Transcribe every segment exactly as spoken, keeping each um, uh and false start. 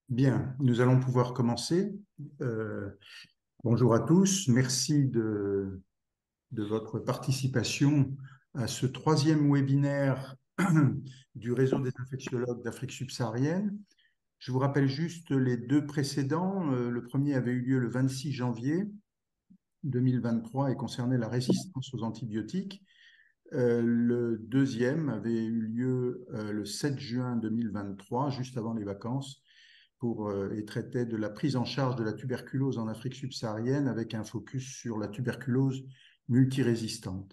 Bien, nous allons pouvoir commencer. Euh, bonjour à tous, merci de, de votre participation à ce troisième webinaire du réseau des infectiologues d'Afrique subsaharienne. Je vous rappelle juste les deux précédents. Euh, Le premier avait eu lieu le vingt-six janvier deux mille vingt-trois et concernait la résistance aux antibiotiques. Euh, le deuxième avait eu lieu euh, le sept juin deux mille vingt-trois, juste avant les vacances, pour, euh, et traitait de la prise en charge de la tuberculose en Afrique subsaharienne avec un focus sur la tuberculose multirésistante.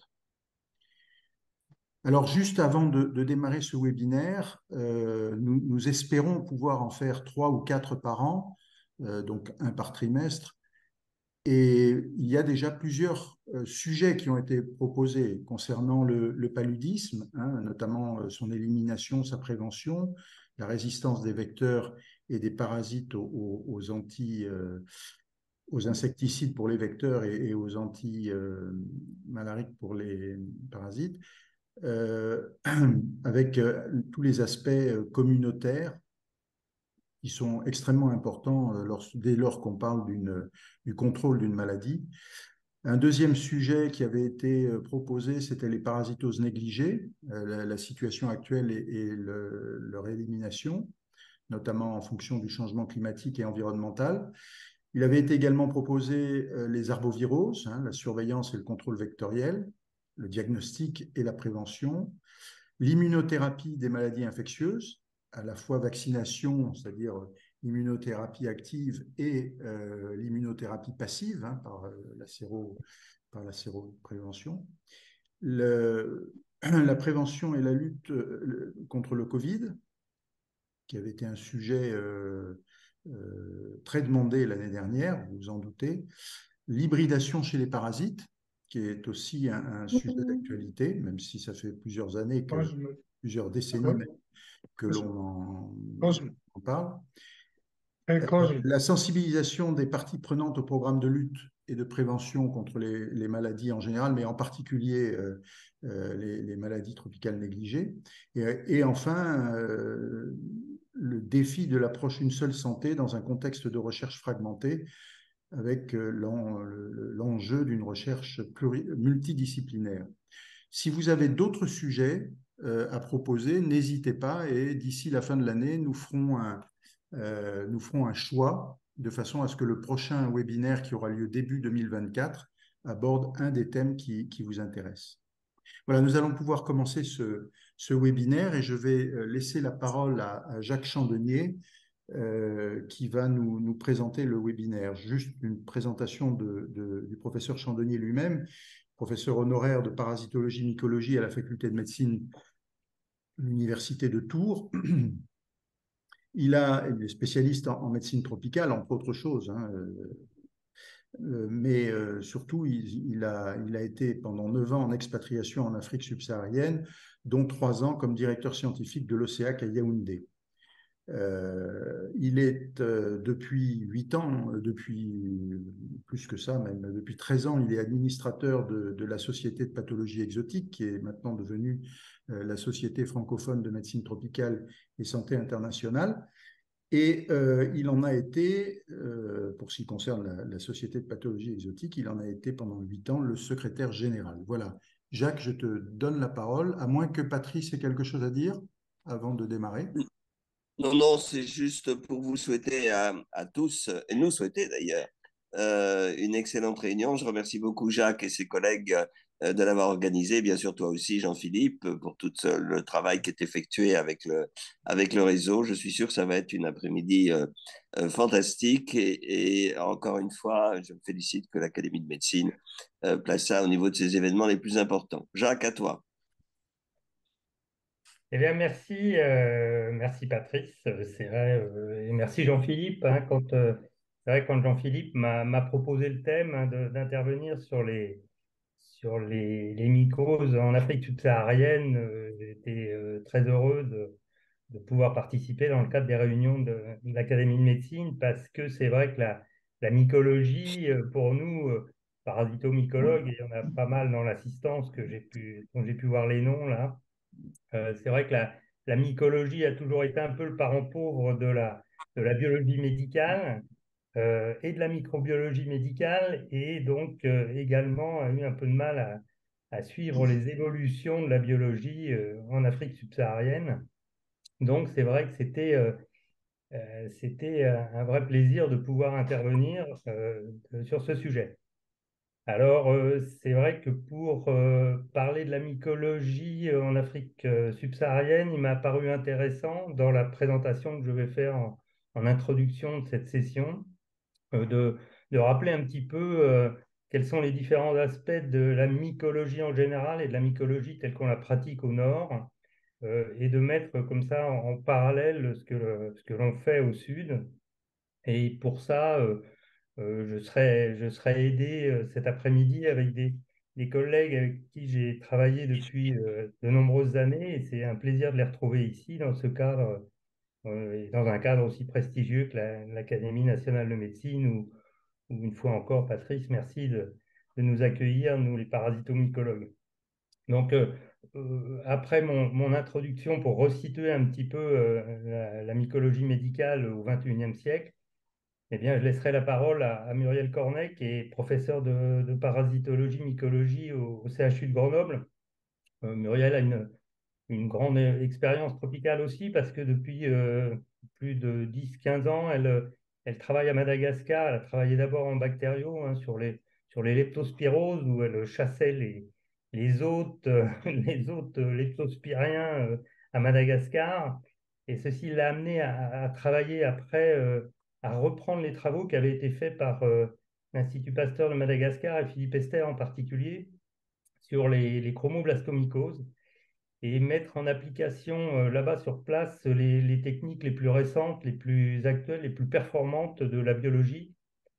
Alors, juste avant de, de démarrer ce webinaire, euh, nous, nous espérons pouvoir en faire trois ou quatre par an, euh, donc un par trimestre. Et il y a déjà plusieurs euh, sujets qui ont été proposés concernant le, le paludisme, hein, notamment euh, son élimination, sa prévention, la résistance des vecteurs et des parasites aux, aux, aux anti, euh, aux insecticides pour les vecteurs et, et aux anti-malariques pour les parasites, euh, avec euh, tous les aspects euh, communautaires qui sont extrêmement importants euh, lors, dès lors qu'on parle d'une, du contrôle d'une maladie. Un deuxième sujet qui avait été euh, proposé, c'était les parasitoses négligées, euh, la, la situation actuelle et, et le, leur élimination, notamment en fonction du changement climatique et environnemental. Il avait été également proposé euh, les arboviroses, hein, la surveillance et le contrôle vectoriel, le diagnostic et la prévention, l'immunothérapie des maladies infectieuses, à la fois vaccination, c'est-à-dire immunothérapie active et euh, l'immunothérapie passive, hein, par, euh, la séro, par la séroprévention. Le, la prévention et la lutte euh, contre le Covid, qui avait été un sujet euh, euh, très demandé l'année dernière, vous vous en doutez. L'hybridation chez les parasites, qui est aussi un, un sujet d'actualité, même si ça fait plusieurs années, que, plusieurs décennies même, que l'on en, en parle. La sensibilisation des parties prenantes au programme de lutte et de prévention contre les, les maladies en général, mais en particulier euh, euh, les, les, maladies tropicales négligées. Et, et enfin, euh, le défi de l'approche une seule santé dans un contexte de recherche fragmentée, avec euh, l'enjeu d'une recherche pluri, multidisciplinaire. Si vous avez d'autres sujets euh, à proposer, n'hésitez pas et d'ici la fin de l'année, nous ferons un, euh, nous ferons un choix de façon à ce que le prochain webinaire qui aura lieu début deux mille vingt-quatre aborde un des thèmes qui, qui vous intéresse. Voilà, nous allons pouvoir commencer ce, ce webinaire et je vais laisser la parole à, à Jacques Chandonnier euh, qui va nous, nous présenter le webinaire. Juste une présentation de, de, du professeur Chandonnier lui-même, professeur honoraire de parasitologie mycologie à la faculté de médecine de l'université de Tours. Il, a, il est spécialiste en, en médecine tropicale, entre autres choses, hein, euh, mais euh, surtout, il, il, a, il a été pendant neuf ans en expatriation en Afrique subsaharienne, dont trois ans comme directeur scientifique de l'O C A C à Yaoundé. Euh, il est euh, depuis huit ans, depuis plus que ça même, depuis treize ans, il est administrateur de, de la Société de pathologie exotique, qui est maintenant devenue euh, la Société francophone de médecine tropicale et santé internationale. Et euh, il en a été, euh, pour ce qui concerne la, la Société de pathologie exotique, il en a été pendant huit ans le secrétaire général. Voilà. Jacques, je te donne la parole, à moins que Patrice ait quelque chose à dire avant de démarrer. Non, non, c'est juste pour vous souhaiter à, à tous, et nous souhaiter d'ailleurs, euh, une excellente réunion. Je remercie beaucoup Jacques et ses collègues euh, de l'avoir organisé. Bien sûr, toi aussi, Jean-Philippe, pour tout euh, le travail qui est effectué avec le, avec le réseau. Je suis sûr que ça va être une après-midi euh, euh, fantastique. Et, et encore une fois, je me félicite que l'Académie de médecine euh, place ça au niveau de ses événements les plus importants. Jacques, à toi. Eh bien, merci, euh, merci Patrice, euh, c'est vrai, euh, et merci Jean-Philippe. Hein, quand, euh, c'est vrai, quand Jean-Philippe m'a m'a proposé le thème hein, de- d'intervenir sur les, sur les, les mycoses en Afrique subsaharienne, euh, j'étais euh, très heureux de, de pouvoir participer dans le cadre des réunions de, de l'Académie de médecine parce que c'est vrai que la, la mycologie, euh, pour nous, euh, parasitomycologues, et il y en a pas mal dans l'assistance que j'ai pu, dont j'ai pu voir les noms là. Euh, c'est vrai que la, la mycologie a toujours été un peu le parent pauvre de la, de la biologie médicale euh, et de la microbiologie médicale, et donc euh, également a eu un peu de mal à, à suivre les évolutions de la biologie euh, en Afrique subsaharienne. Donc c'est vrai que c'était euh, euh, c'était un vrai plaisir de pouvoir intervenir euh, sur ce sujet. Alors, euh, c'est vrai que pour euh, parler de la mycologie euh, en Afrique euh, subsaharienne, il m'a paru intéressant dans la présentation que je vais faire en, en introduction de cette session, euh, de, de rappeler un petit peu euh, quels sont les différents aspects de la mycologie en général et de la mycologie telle qu'on la pratique au nord, euh, et de mettre comme ça en, en parallèle ce que, le- ce que l'on fait au sud. Et pour ça, euh, euh, je serai, je serai aidé euh, cet après-midi avec des, des collègues avec qui j'ai travaillé depuis euh, de nombreuses années, et c'est un plaisir de les retrouver ici dans ce cadre, euh, et dans un cadre aussi prestigieux que la- l'Académie nationale de médecine, où, où une fois encore, Patrice, merci de, de nous accueillir, nous les parasitomycologues. Donc, euh, euh, après mon, mon introduction, pour resituer un petit peu euh, la, la mycologie médicale au vingt et unième siècle, eh bien, je laisserai la parole à, à Muriel Cornet, qui est professeure de, de parasitologie, mycologie au, au C H U de Grenoble. Euh, Muriel a une, une grande expérience tropicale aussi, parce que depuis euh, plus de dix quinze ans, elle, euh, elle travaille à Madagascar. Elle a travaillé d'abord en bactériaux, hein, sur les, sur les leptospiroses, où elle chassait les, les hôtes, euh, les hôtes leptospiriens euh, à Madagascar. Et ceci l'a amené à, à travailler après, euh, à reprendre les travaux qui avaient été faits par euh, l'Institut Pasteur de Madagascar et Philippe Esther en particulier sur les, les chromoblastomycoses, et mettre en application euh, là-bas sur place les, les techniques les plus récentes, les plus actuelles, les plus performantes de la biologie.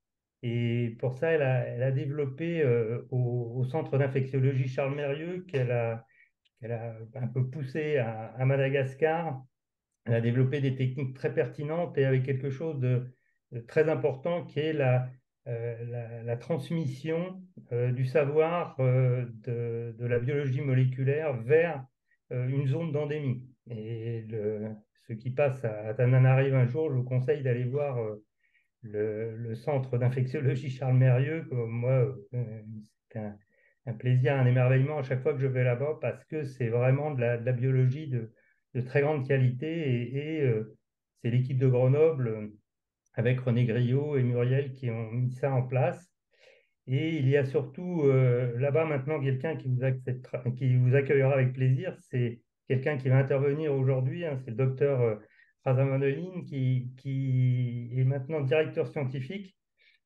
Et pour ça, elle a, elle a développé euh, au, au centre d'infectiologie Charles Mérieux, qu'elle a, qu'elle a un peu poussé à, à Madagascar. Elle a développé des techniques très pertinentes et avec quelque chose de, de très important, qui est la, euh, la, la transmission euh, du savoir euh, de, de la biologie moléculaire vers euh, une zone d'endémie. Et le, ceux qui passent à, à Tananarive un jour, je vous conseille d'aller voir euh, le, le centre d'infectiologie Charles Mérieux. Que moi, euh, c'est un, un plaisir, un émerveillement à chaque fois que je vais là-bas, parce que c'est vraiment de la, de la biologie de, de très grande qualité. Et, et, euh, c'est l'équipe de Grenoble, euh, avec René Griot et Muriel, qui ont mis ça en place. Et il y a surtout euh, là-bas maintenant quelqu'un qui vous acceptera, qui vous accueillera avec plaisir. C'est quelqu'un qui va intervenir aujourd'hui, hein, c'est le docteur euh, Raza Mandoline, qui, qui est maintenant directeur scientifique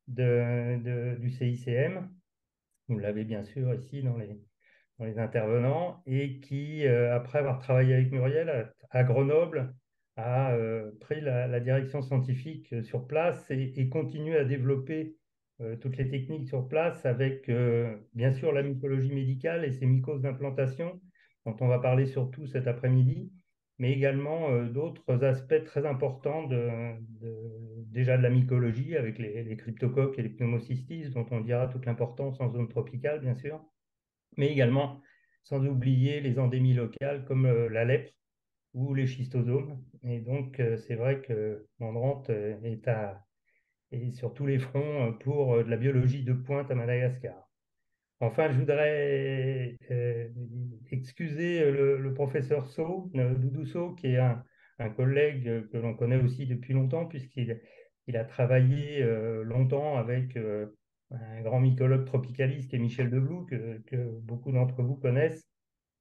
de, de- du C I C M. Vous l'avez bien sûr ici dans les, dans les intervenants, et qui, euh, après avoir travaillé avec Muriel à, à Grenoble, a euh, pris la, la direction scientifique euh, sur place, et, et continue à développer euh, toutes les techniques sur place, avec euh, bien sûr la mycologie médicale et ses mycoses d'implantation, dont on va parler surtout cet après-midi, mais également euh, d'autres aspects très importants de, de- déjà de la mycologie, avec les, les cryptocoques et les pneumocystis, dont on dira toute l'importance en zone tropicale, bien sûr, mais également sans oublier les endémies locales comme euh, la lèpre ou les schistosomes. Et donc, euh, c'est vrai que Mandrante euh, est, à, est sur tous les fronts euh, pour euh, de la biologie de pointe à Madagascar. Enfin, je voudrais euh, excuser euh, le, le professeur So, euh, Doudou So, qui est un, un collègue euh, que l'on connaît aussi depuis longtemps, puisqu'il il a travaillé euh, longtemps avec euh, un grand mycologue tropicaliste qui est Michel Debloux, que, que beaucoup d'entre vous connaissent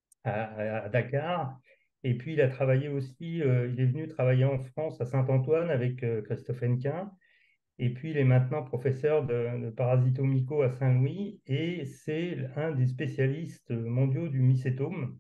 à, à Dakar. Et puis, il a travaillé aussi, euh, il est venu travailler en France à Saint-Antoine avec euh, Christophe Hennequin. Et puis, il est maintenant professeur de, de parasitomyco à Saint-Louis, et c'est un des spécialistes mondiaux du mycétome.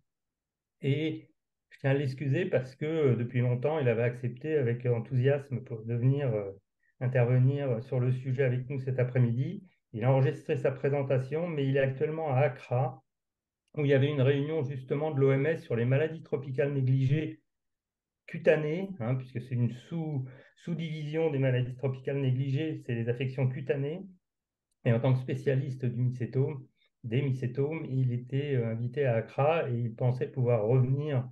Et je tiens à l'excuser parce que euh, depuis longtemps, il avait accepté avec enthousiasme pour devenir euh, intervenir sur le sujet avec nous cet après-midi. Il a enregistré sa présentation, mais il est actuellement à Accra, où il y avait une réunion justement de l'O M S sur les maladies tropicales négligées cutanées, hein, puisque c'est une sous, sous-division des maladies tropicales négligées, c'est les affections cutanées. Et en tant que spécialiste du mycétome, des mycétomes, il était euh, invité à Accra, et il pensait pouvoir revenir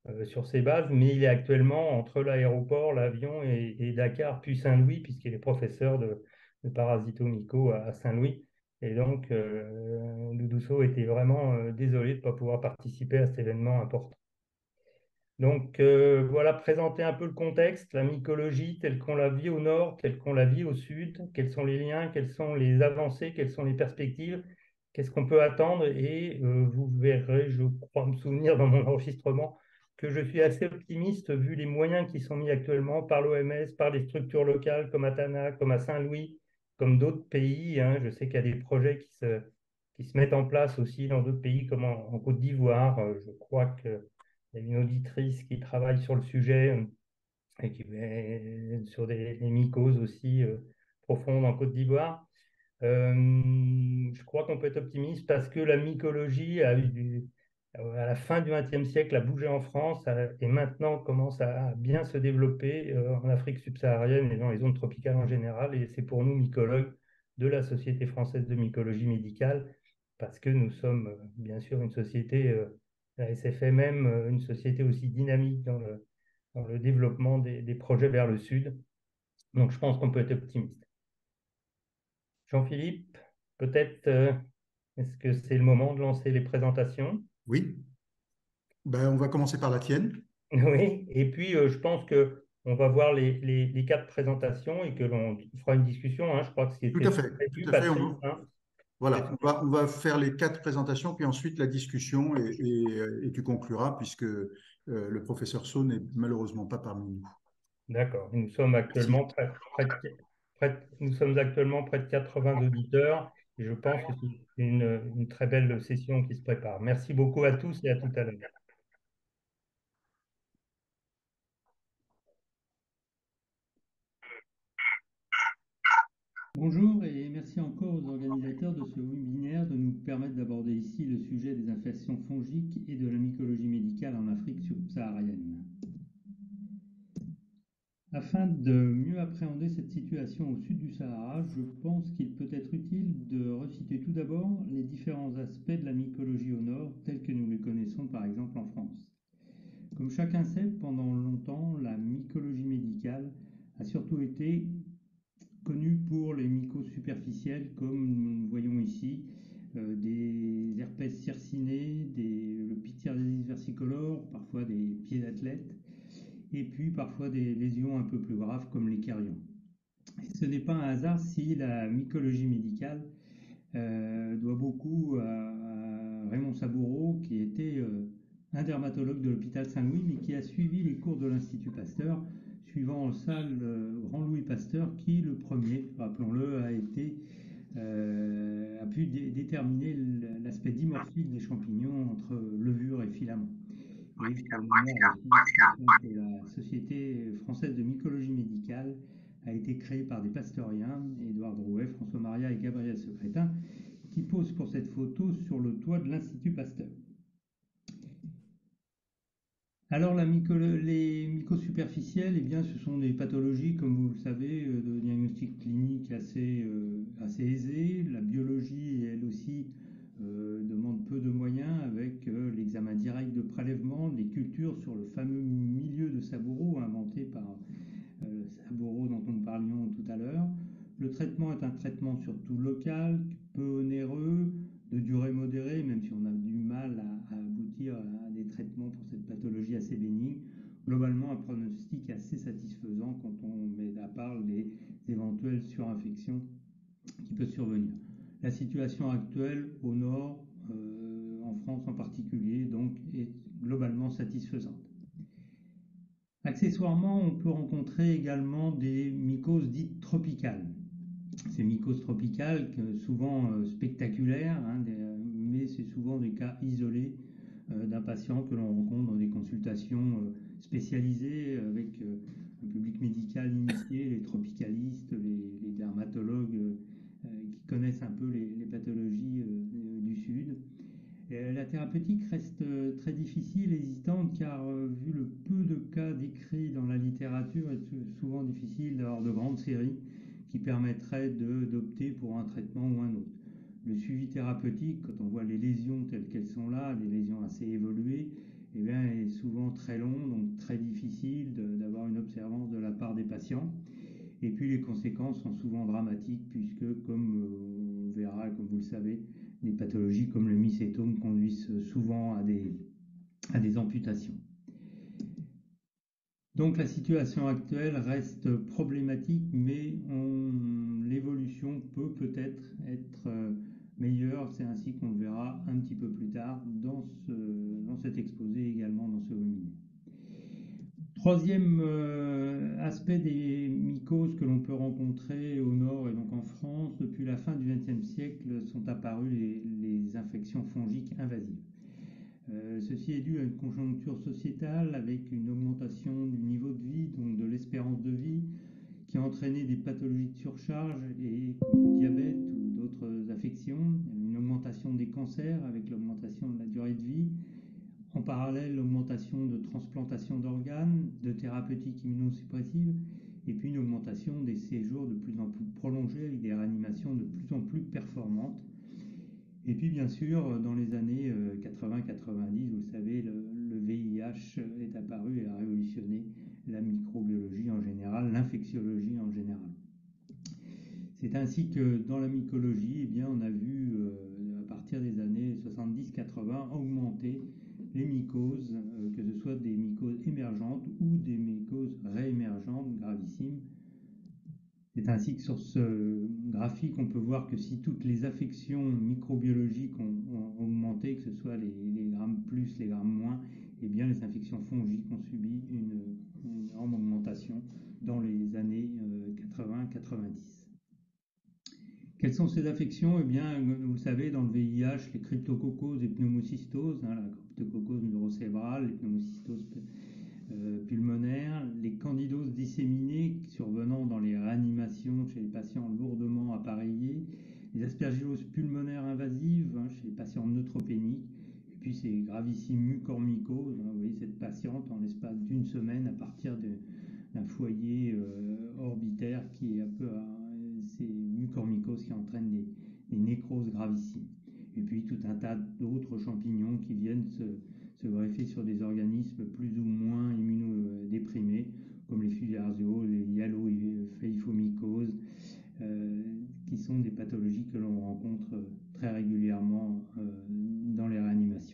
euh, sur ses bases, mais il est actuellement entre l'aéroport, l'avion et, et Dakar, puis Saint-Louis, puisqu'il est professeur de, de parasitomyco à, à Saint-Louis. Et donc, euh, Doudousso était vraiment euh, désolé de ne pas pouvoir participer à cet événement important. Donc euh, voilà, présenter un peu le contexte, la mycologie telle qu'on la vit au nord, telle qu'on la vit au sud, quels sont les liens, quelles sont les avancées, quelles sont les perspectives, qu'est-ce qu'on peut attendre. Et euh, vous verrez, je crois me souvenir dans mon enregistrement, que je suis assez optimiste vu les moyens qui sont mis actuellement par l'O M S, par les structures locales comme à Tana, comme à Saint-Louis, comme d'autres pays, hein. Je sais qu'il y a des projets qui se, qui se mettent en place aussi dans d'autres pays comme en, en Côte d'Ivoire. Euh, Je crois que il y a une auditrice qui travaille sur le sujet euh, et qui met sur des, des mycoses aussi euh, profondes en Côte d'Ivoire. Euh, je crois qu'on peut être optimiste parce que la mycologie a eu du- à la fin du vingtième siècle a bougé en France a- et maintenant commence à bien se développer euh, en Afrique subsaharienne et dans les zones tropicales en général. Et c'est pour nous, mycologues de la Société française de mycologie médicale, parce que nous sommes euh, bien sûr une société, euh, la S F M M, euh, une société aussi dynamique dans le, dans le développement des, des projets vers le sud. Donc je pense qu'on peut être optimiste. Jean-Philippe, peut-être euh, est-ce que c'est le moment de lancer les présentations? Oui, ben, on va commencer par la tienne. Oui, et puis euh, je pense que on va voir les, les- les quatre présentations et que l'on fera une discussion, hein. Je crois que Tout c'était à fait, tout prévu, à fait. Patrice, On, hein. voilà, C'était- on va, on va faire les quatre présentations, puis ensuite la discussion, et, et- et tu concluras, puisque euh, le professeur So n'est malheureusement pas parmi nous. D'accord. Nous sommes Merci. actuellement près, près de, près de- nous sommes actuellement près de quatre-vingts auditeurs et je pense que c'est une, une très belle session qui se prépare. Merci beaucoup à tous et à tout à l'heure. Bonjour et merci encore aux organisateurs de ce webinaire de nous permettre d'aborder ici le sujet des infections fongiques et de la mycologie médicale en Afrique subsaharienne. Afin de mieux appréhender cette situation au sud du Sahara, je pense qu'il peut être utile de resituer tout d'abord les différents aspects de la mycologie au nord tels que nous les connaissons par exemple en France. Comme chacun sait, pendant longtemps, la mycologie médicale a surtout été connue pour les mycoses superficielles, comme nous voyons ici, euh, des herpès circinés, des, le pityriasis versicolore, parfois des pieds d'athlète, et puis parfois des lésions un peu plus graves comme les carions. Et ce n'est pas un hasard si la mycologie médicale euh, doit beaucoup à, à Raymond Saboureau, qui était euh, un dermatologue de l'hôpital Saint-Louis, mais qui a suivi les cours de l'Institut Pasteur, suivant en salle euh, Grand Louis Pasteur, qui, le premier, rappelons-le, a été euh, a pu dé déterminer l'aspect dimorphique des champignons entre levure et filament. Et pour mémoire aussi, que la Société française de mycologie médicale a été créée par des pasteuriens, Édouard Drouet, François Maria et Gabriel Secrétin, qui posent pour cette photo sur le toit de l'Institut Pasteur. Alors la myco les mycoses superficielles, eh bien, ce sont des pathologies, comme vous le savez, euh, de diagnostic clinique assez, euh, assez aisé. La biologie, elle aussi, euh, demande peu de moyens avec euh, l'examen direct de prélèvement, les cultures sur le fameux milieu de Saboureau inventé par euh, Saboureau dont nous parlions tout à l'heure. Le traitement est un traitement surtout local, peu onéreux, de durée modérée, même si on a du mal à, à aboutir à des traitements pour cette pathologie assez bénigne. Globalement, un pronostic assez satisfaisant quand on met à part les éventuelles surinfections qui peuvent survenir. La situation actuelle au nord, euh, en France en particulier, donc, est globalement satisfaisante. Accessoirement, on peut rencontrer également des mycoses dites tropicales. Ces mycoses tropicales, souvent euh, spectaculaires, hein, des, mais c'est souvent des cas isolés euh, d'un patient que l'on rencontre dans des consultations euh, spécialisées avec euh, un public médical initié, les tropicalistes, les, les dermatologues euh, qui connaissent un peu les, les pathologies euh, du Sud. Et la thérapeutique reste euh, très difficile, hésitante, car euh, vu le peu de cas décrits dans la littérature, il est souvent difficile d'avoir de grandes séries qui permettraient d'opter pour un traitement ou un autre. Le suivi thérapeutique, quand on voit les lésions telles qu'elles sont là, des lésions assez évoluées, eh bien, est souvent très long, donc très difficile d'avoir une observance de la part des patients. Et puis les conséquences sont souvent dramatiques puisque, comme euh, on le verra et comme vous le savez, des pathologies comme le mycétome conduisent souvent à des, à des amputations. Donc la situation actuelle reste problématique, mais l'évolution peut peut-être être, être meilleure. C'est ainsi qu'on le verra un petit peu plus tard dans, ce, dans cet exposé, également dans ce webinaire. Troisième euh, aspect des mycoses que l'on peut rencontrer au nord et donc en France, depuis la fin du vingtième siècle sont apparues les, les infections fongiques invasives. Euh, ceci est dû à une conjoncture sociétale avec une augmentation du niveau de vie, donc de l'espérance de vie, qui a entraîné des pathologies de surcharge et comme le diabète ou d'autres affections, une augmentation des cancers avec l'augmentation de la durée de vie. En parallèle, l'augmentation de transplantation d'organes, de thérapeutiques immunosuppressives, et puis une augmentation des séjours de plus en plus prolongés avec des réanimations de plus en plus performantes. Et puis bien sûr, dans les années quatre-vingts quatre-vingt-dix, vous le savez, le, le V I H est apparu et a révolutionné la microbiologie en général, l'infectiologie en général. C'est ainsi que dans la mycologie, eh bien, on a vu euh, à partir des années soixante-dix quatre-vingts augmenter les mycoses, euh, que ce soit des mycoses émergentes ou des mycoses réémergentes gravissimes. C'est ainsi que sur ce graphique, on peut voir que si toutes les affections microbiologiques ont, ont augmenté, que ce soit les, les grammes plus, les grammes moins, eh bien les infections fongiques ont subi une, une énorme augmentation dans les années euh, quatre-vingts quatre-vingt-dix. Quelles sont ces affections? Eh bien, vous le savez, dans le V I H, les cryptococoses et pneumocystoses, hein, la cryptococose neurocérébrale, les pneumocystoses euh, pulmonaires, les candidoses disséminées survenant dans les réanimations chez les patients lourdement appareillés, les aspergilloses pulmonaires invasives hein, chez les patients neutropéniques, et puis ces gravissimes mucormycoses, hein, vous voyez cette patiente en l'espace d'une semaine à partir d'un foyer euh, orbitaire qui est un peu à ces mucormycoses qui entraînent des, des nécroses gravissimes. Et puis tout un tas d'autres champignons qui viennent se, se greffer sur des organismes plus ou moins immunodéprimés, comme les filarioses, les hyalopheiphomycoses, euh, qui sont des pathologies que l'on rencontre très régulièrement euh, dans les réanimations.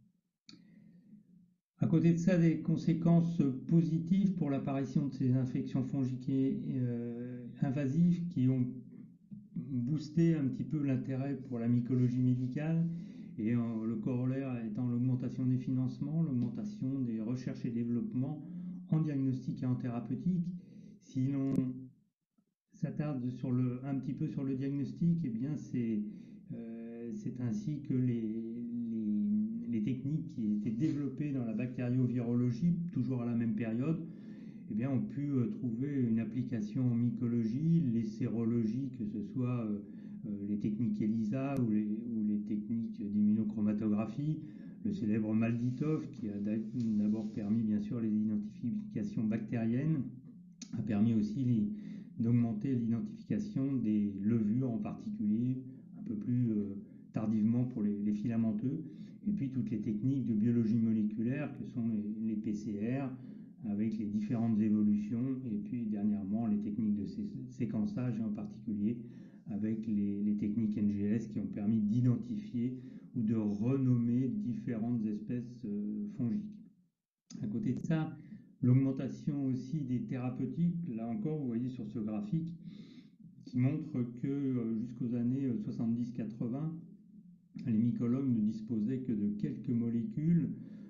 À côté de ça, des conséquences positives pour l'apparition de ces infections fongiques euh, invasives qui ont boosté un petit peu l'intérêt pour la mycologie médicale, et euh, le corollaire étant l'augmentation des financements, l'augmentation des recherches et développements en diagnostic et en thérapeutique. Si l'on s'attarde sur le, un petit peu sur le diagnostic, eh bien c'est euh, c'est ainsi que les, les, les techniques qui étaient développées dans la bactériovirologie, toujours à la même période, eh bien, ont pu euh, trouver une application en mycologie, les sérologies, que ce soit euh, euh, les techniques ELISA ou les, ou les techniques d'immunochromatographie, le célèbre Malditov qui a d'abord permis bien sûr les identifications bactériennes, a permis aussi d'augmenter l'identification des levures en particulier, un peu plus euh, tardivement pour les, les filamenteux, et puis toutes les techniques de biologie moléculaire que sont les, les P C R, avec les différentes évolutions, et puis dernièrement les techniques de sé séquençage, et en particulier avec les, les techniques N G S qui ont permis d'identifier ou de renommer différentes espèces euh, fongiques. À côté de ça, l'augmentation aussi des thérapeutiques, là encore vous voyez sur ce graphique, qui montre que euh, jusqu'aux années soixante-dix quatre-vingts, les mycologues ne disposaient que de quelques molécules,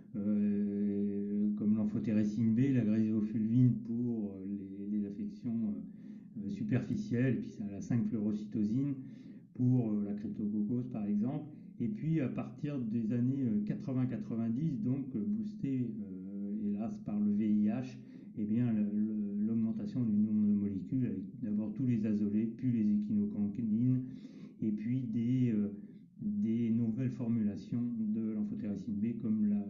Euh, comme l'amphotéricine B, la gréséofulvine pour les, les affections euh, superficielles, et puis la cinq fluorocytosine pour euh, la cryptococose par exemple. Et puis à partir des années quatre-vingts quatre-vingt-dix, donc boosté euh, hélas par le V I H, eh bien l'augmentation du nombre de molécules avec d'abord tous les azolés, puis les échinocancines, et puis des, euh, des nouvelles formulations de l'amphotéricine B comme la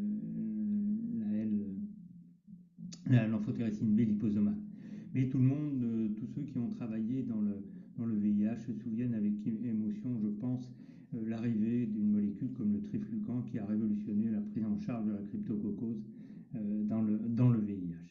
l'amphotéricine B liposomale. Mais tout le monde, euh, tous ceux qui ont travaillé dans le, dans le V I H se souviennent avec émotion, je pense, euh, l'arrivée d'une molécule comme le triflucan qui a révolutionné la prise en charge de la cryptococose euh, dans le, dans le V I H.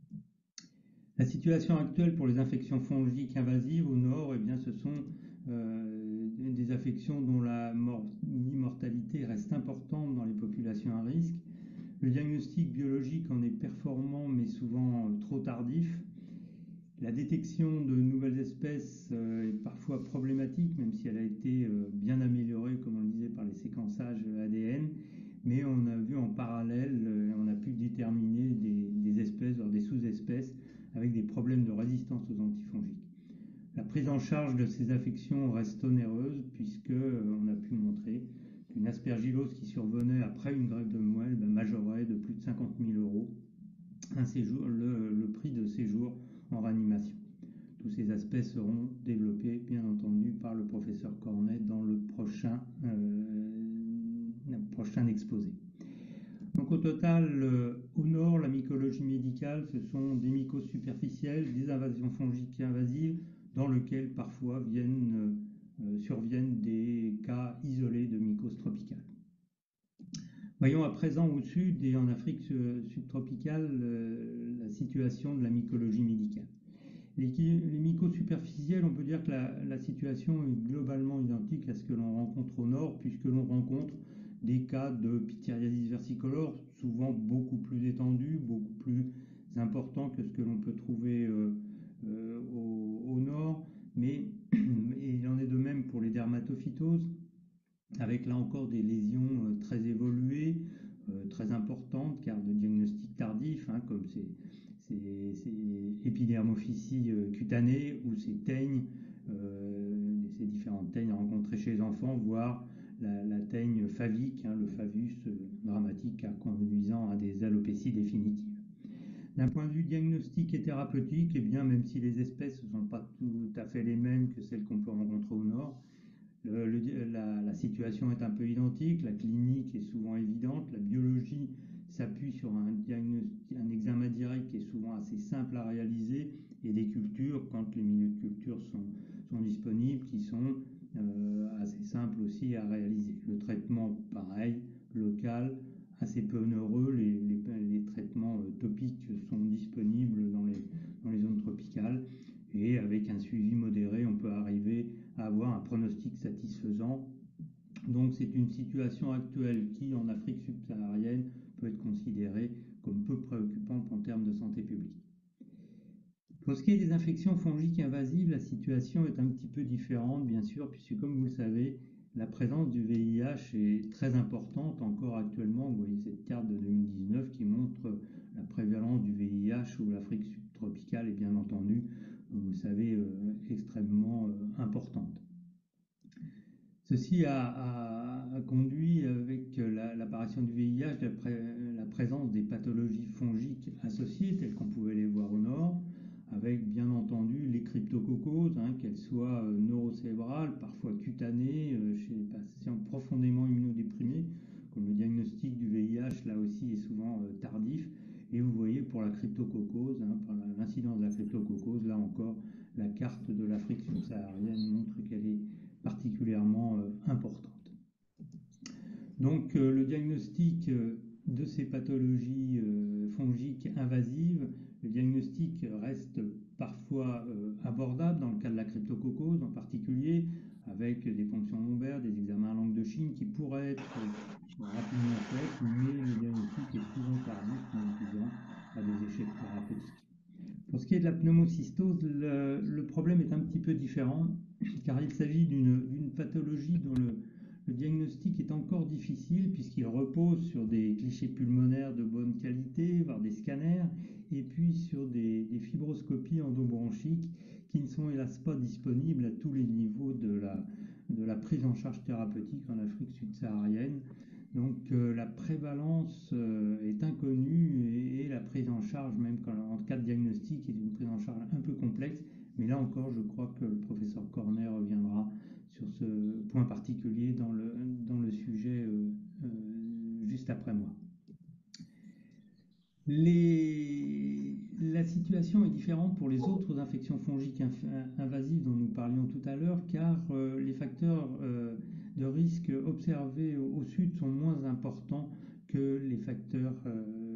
La situation actuelle pour les infections fongiques invasives au nord, eh bien, ce sont euh, des affections dont la mortalité reste importante dans les populations à risque. Le diagnostic biologique en est performant mais souvent euh, trop tardif. La détection de nouvelles espèces euh, est parfois problématique, même si elle a été euh, bien améliorée, comme on le disait, par les séquençages A D N. Mais on a vu en parallèle, euh, on a pu déterminer des, des espèces, voire des sous-espèces, avec des problèmes de résistance aux antifongiques. La prise en charge de ces affections reste onéreuse, puisque euh, on a pu montrer qu'une aspergillose qui survenait après une greffe de moelle ben, majorait de plus de cinquante mille euros un séjour, le, le prix de séjour en réanimation. Tous ces aspects seront développés, bien entendu, par le professeur Cornet dans le prochain, euh, prochain exposé. Donc au total, euh, au nord, la mycologie médicale, ce sont des mycoses superficielles, des invasions fongiques invasives, dans lesquelles parfois viennent, euh, surviennent des cas isolés de mycoses tropicales. Voyons à présent au sud et en Afrique subtropicale euh, la situation de la mycologie médicale. Les, les mycoses superficielles, on peut dire que la, la situation est globalement identique à ce que l'on rencontre au nord, puisque l'on rencontre des cas de pityriasis versicolore, souvent beaucoup plus étendus, beaucoup plus importants que ce que l'on peut trouver euh, euh, au, au nord, mais et il en est de même pour les dermatophytoses, avec là encore des lésions euh, très évoluées, euh, très importantes, car de diagnostic tardif, hein, comme ces, ces, ces épidermophysies euh, cutanées ou ces teignes, euh, ces différentes teignes rencontrées chez les enfants, voire la, la teigne favique, hein, le favus euh, dramatique, hein, conduisant à des alopécies définitives. D'un point de vue diagnostique et thérapeutique, eh bien, même si les espèces ne sont pas tout à fait les mêmes que celles qu'on peut rencontrer au nord, Le, le, la, la situation est un peu identique, la clinique est souvent évidente, la biologie s'appuie sur un, un examen direct qui est souvent assez simple à réaliser et des cultures, quand les milieux de culture sont, sont disponibles, qui sont euh, assez simples aussi à réaliser. Le traitement, pareil, local, assez peu onéreux, les, les, les traitements euh, topiques sont disponibles dans les, dans les zones tropicales et avec un suivi modéré, on peut arriver à avoir un pronostic satisfaisant. Donc c'est une situation actuelle qui, en Afrique subsaharienne, peut être considérée comme peu préoccupante en termes de santé publique. Pour ce qui est des infections fongiques invasives, la situation est un petit peu différente, bien sûr, puisque comme vous le savez, la présence du V I H est très importante encore actuellement. Vous voyez cette carte de deux mille dix-neuf qui montre la prévalence du V I H où l'Afrique subtropicale est bien entendu, vous le savez, euh, extrêmement euh, importante. Ceci a, a, a conduit, avec l'apparition la, du V I H, la, pré, la présence des pathologies fongiques associées, telles qu'on pouvait les voir au nord, avec bien entendu les cryptococoses, hein, qu'elles soient euh, neurocérébrales, parfois cutanées, euh, chez les patients profondément immunodéprimés, comme le diagnostic du V I H, là aussi, est souvent euh, tardif. Et vous voyez pour la cryptococose, hein, par l'incidence de la cryptococose, là encore, la carte de l'Afrique subsaharienne montre qu'elle est particulièrement euh, importante. Donc euh, le diagnostic euh, de ces pathologies euh, fongiques invasives, le diagnostic reste parfois euh, abordable dans le cas de la cryptococose en particulier, avec des ponctions lombaires, des examens à langue de Chine qui pourraient être euh, rapidement faits, mais le diagnostic est souvent tardif, conduisant à des échecs thérapeutiques. Pour ce qui est de la pneumocystose, le, le problème est un petit peu différent, car il s'agit d'une pathologie dont le, le diagnostic est encore difficile, puisqu'il repose sur des clichés pulmonaires de bonne qualité, voire des scanners, et puis sur des, des fibroscopies endobronchiques qui ne sont hélas pas disponibles à tous les niveaux de la, de la prise en charge thérapeutique en Afrique subsaharienne. Donc euh, la prévalence euh, est inconnue et, et la prise en charge, même quand, en cas de diagnostic, est une prise en charge un peu complexe. Mais là encore, je crois que le professeur Cornet reviendra sur ce point particulier dans le, dans le sujet euh, euh, juste après moi. Les... La situation est différente pour les autres infections fongiques inf invasives dont nous parlions tout à l'heure, car euh, les facteurs euh, de risque observés au, au sud sont moins importants que les facteurs euh,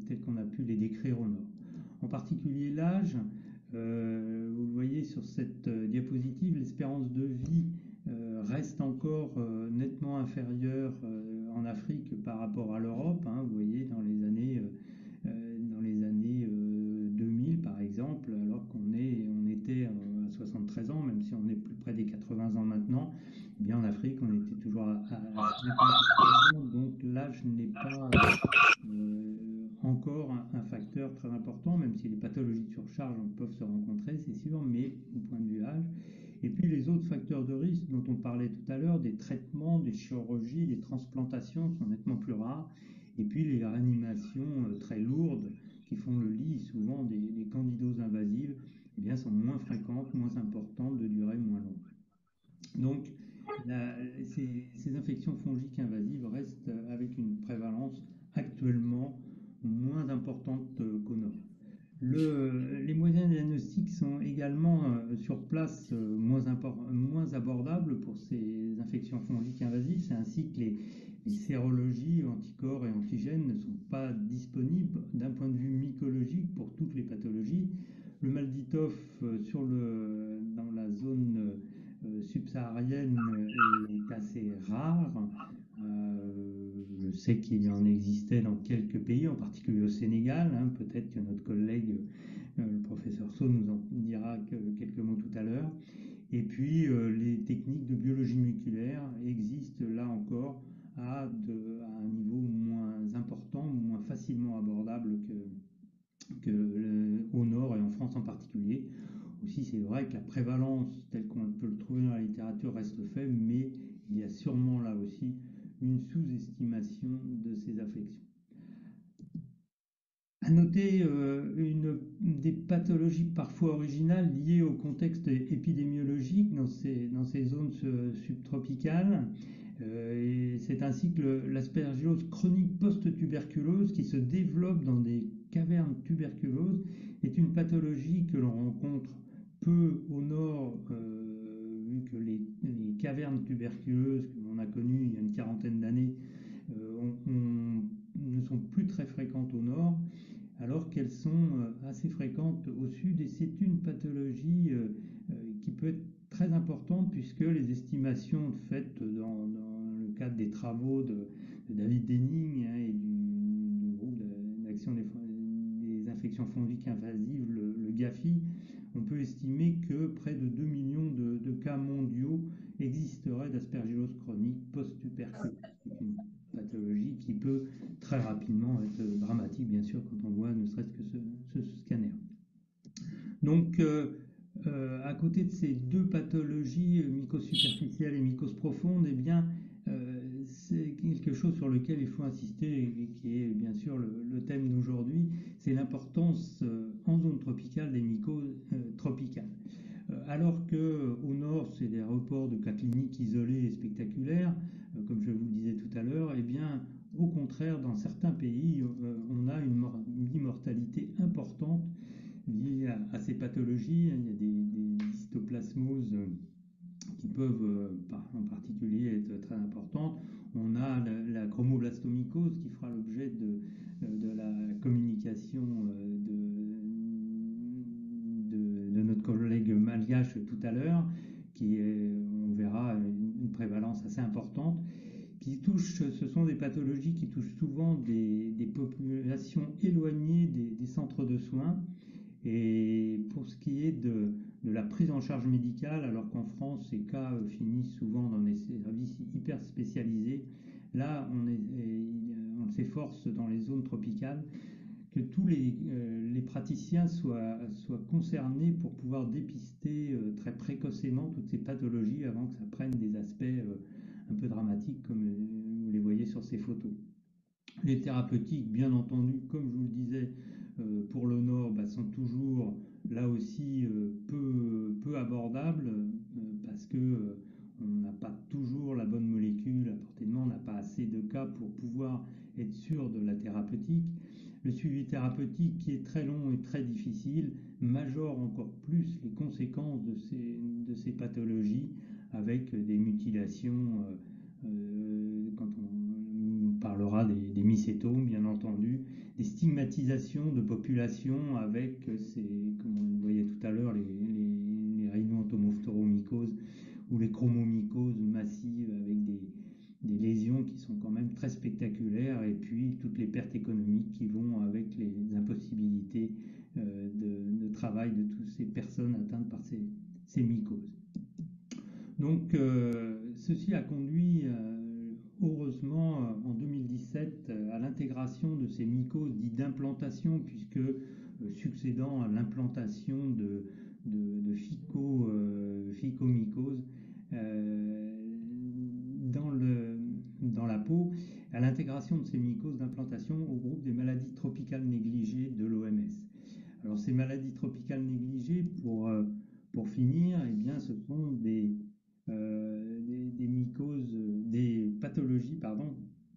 tels qu'on a pu les décrire au nord. En particulier l'âge, euh, vous le voyez sur cette euh, diapositive, l'espérance de vie euh, reste encore euh, nettement inférieure euh, en Afrique par rapport à l'Europe, hein, vous voyez dans les années, euh, dans les années euh, deux mille par exemple, alors qu'on est, on était à soixante-treize ans, même si on est plus près des quatre-vingts ans maintenant, eh bien en Afrique on était toujours à, à cinquante ans, donc l'âge n'est pas euh, encore un, un facteur très important, même si les pathologies de surcharge peuvent se rencontrer, c'est sûr, mais au point de vue âge. Et puis les autres facteurs de risque dont on parlait tout à l'heure, des traitements, des chirurgies, des transplantations sont nettement plus rares. Et puis les réanimations euh, très lourdes qui font le lit souvent des, des candidoses invasives, eh bien, sont moins fréquentes, moins importantes, de durée moins longue. Donc la, ces, ces infections fongiques invasives restent avec une prévalence actuellement moins importante qu'au nord. Le, les moyens diagnostiques sont également euh, sur place euh, moins, moins abordables pour ces infections fongiques invasives. C'est ainsi que les, les sérologies, anticorps et antigènes ne sont pas disponibles d'un point de vue mycologique pour toutes les pathologies. Le mal d'Itoff euh, sur le, dans la zone euh, subsaharienne est assez rare. Euh, je sais qu'il en existait dans quelques pays, en particulier au Sénégal. Hein, peut-être que notre collègue, euh, le professeur Saul, nous en dira que, quelques mots tout à l'heure. Et puis, euh, les techniques de biologie moléculaire existent là encore à, de, à un niveau moins important, moins facilement abordable que, que le, au nord et en France en particulier. Aussi, c'est vrai que la prévalence telle qu'on peut le trouver dans la littérature reste faible, mais il y a sûrement là aussi une sous-estimation de ces affections. À noter euh, une, des pathologies parfois originales liées au contexte épidémiologique dans ces, dans ces zones subtropicales. Euh, c'est ainsi que l'aspergillose chronique post-tuberculose qui se développe dans des cavernes tuberculeuses est une pathologie que l'on rencontre peu au nord, euh, vu que les, les cavernes tuberculeuses que l'on a connues il y a une quarantaine d'années euh, on, on, ne sont plus très fréquentes au nord, alors qu'elles sont assez fréquentes au sud, et c'est une pathologie euh, qui peut être très importante puisque les estimations faites dans, dans le cadre des travaux de, de David Denning hein, et du, du groupe d'action des, des infections fongiques invasives, le, le GAFI, on peut estimer que près de deux millions de, de cas mondiaux existeraient d'aspergillose chronique post-tuberculose. C'est une pathologie qui peut très rapidement être dramatique, bien sûr, quand on voit ne serait-ce que ce, ce scanner. Donc, euh, euh, à côté de ces deux pathologies, mycose superficielle et mycose profonde, eh bien, euh, c'est quelque chose sur lequel il faut insister et qui est bien sûr le, le thème d'aujourd'hui, c'est l'importance euh, en zone tropicale des mycoses euh, tropicales. Euh, alors qu'au nord, c'est des reports de cas cliniques isolés et spectaculaires, euh, comme je vous le disais tout à l'heure, eh bien, au contraire, dans certains pays, euh, on a une immortalité importante liée à, à ces pathologies. Il y a des, des histoplasmoses qui peuvent euh, en particulier être très importantes. On a la, la chromoblastomycose qui fera l'objet de, de la communication de, de, de notre collègue malgache tout à l'heure, qui est, on verra, une prévalence assez importante. Qui touchent, ce sont des pathologies qui touchent souvent des, des populations éloignées des, des centres de soins. Et pour ce qui est de, de la prise en charge médicale, alors qu'en France, ces cas finissent souvent dans des services hyper spécialisés, là, on, est, on s'efforce dans les zones tropicales que tous les, euh, les praticiens soient, soient concernés pour pouvoir dépister euh, très précocement toutes ces pathologies avant que ça prenne des aspects euh, un peu dramatiques comme euh, vous les voyez sur ces photos. Les thérapeutiques, bien entendu, comme je vous le disais, euh, pour le nord, bah, sont toujours là aussi euh, peu, peu abordables euh, parce que euh, on n'a pas toujours la bonne molécule à portée de main, on n'a pas assez de cas pour pouvoir être sûr de la thérapeutique. Le suivi thérapeutique qui est très long et très difficile majore encore plus les conséquences de ces, de ces pathologies avec des mutilations euh, euh, quand on parlera des, des mycétomes, bien entendu, des stigmatisations de populations avec ces, comme on le voyait tout à l'heure, les, les, les rhino-entomophtéromycoses ou les chromomycoses massives avec des, des lésions qui sont quand même très spectaculaires, et puis toutes les pertes économiques qui vont avec les impossibilités euh, de, de travail de toutes ces personnes atteintes par ces, ces mycoses. Donc euh, ceci a conduit euh, heureusement en deux mille dix-sept à l'intégration de ces mycoses dites d'implantation, puisque euh, succédant à l'implantation de, de, de phyco, euh, phycomycoses euh, dans, le, dans la peau, à l'intégration de ces mycoses d'implantation au groupe des maladies tropicales négligées de l'O M S. Alors ces maladies tropicales négligées, pour, euh, pour finir, eh bien, ce sont des, euh, des, des mycoses, des pathologies, pardon,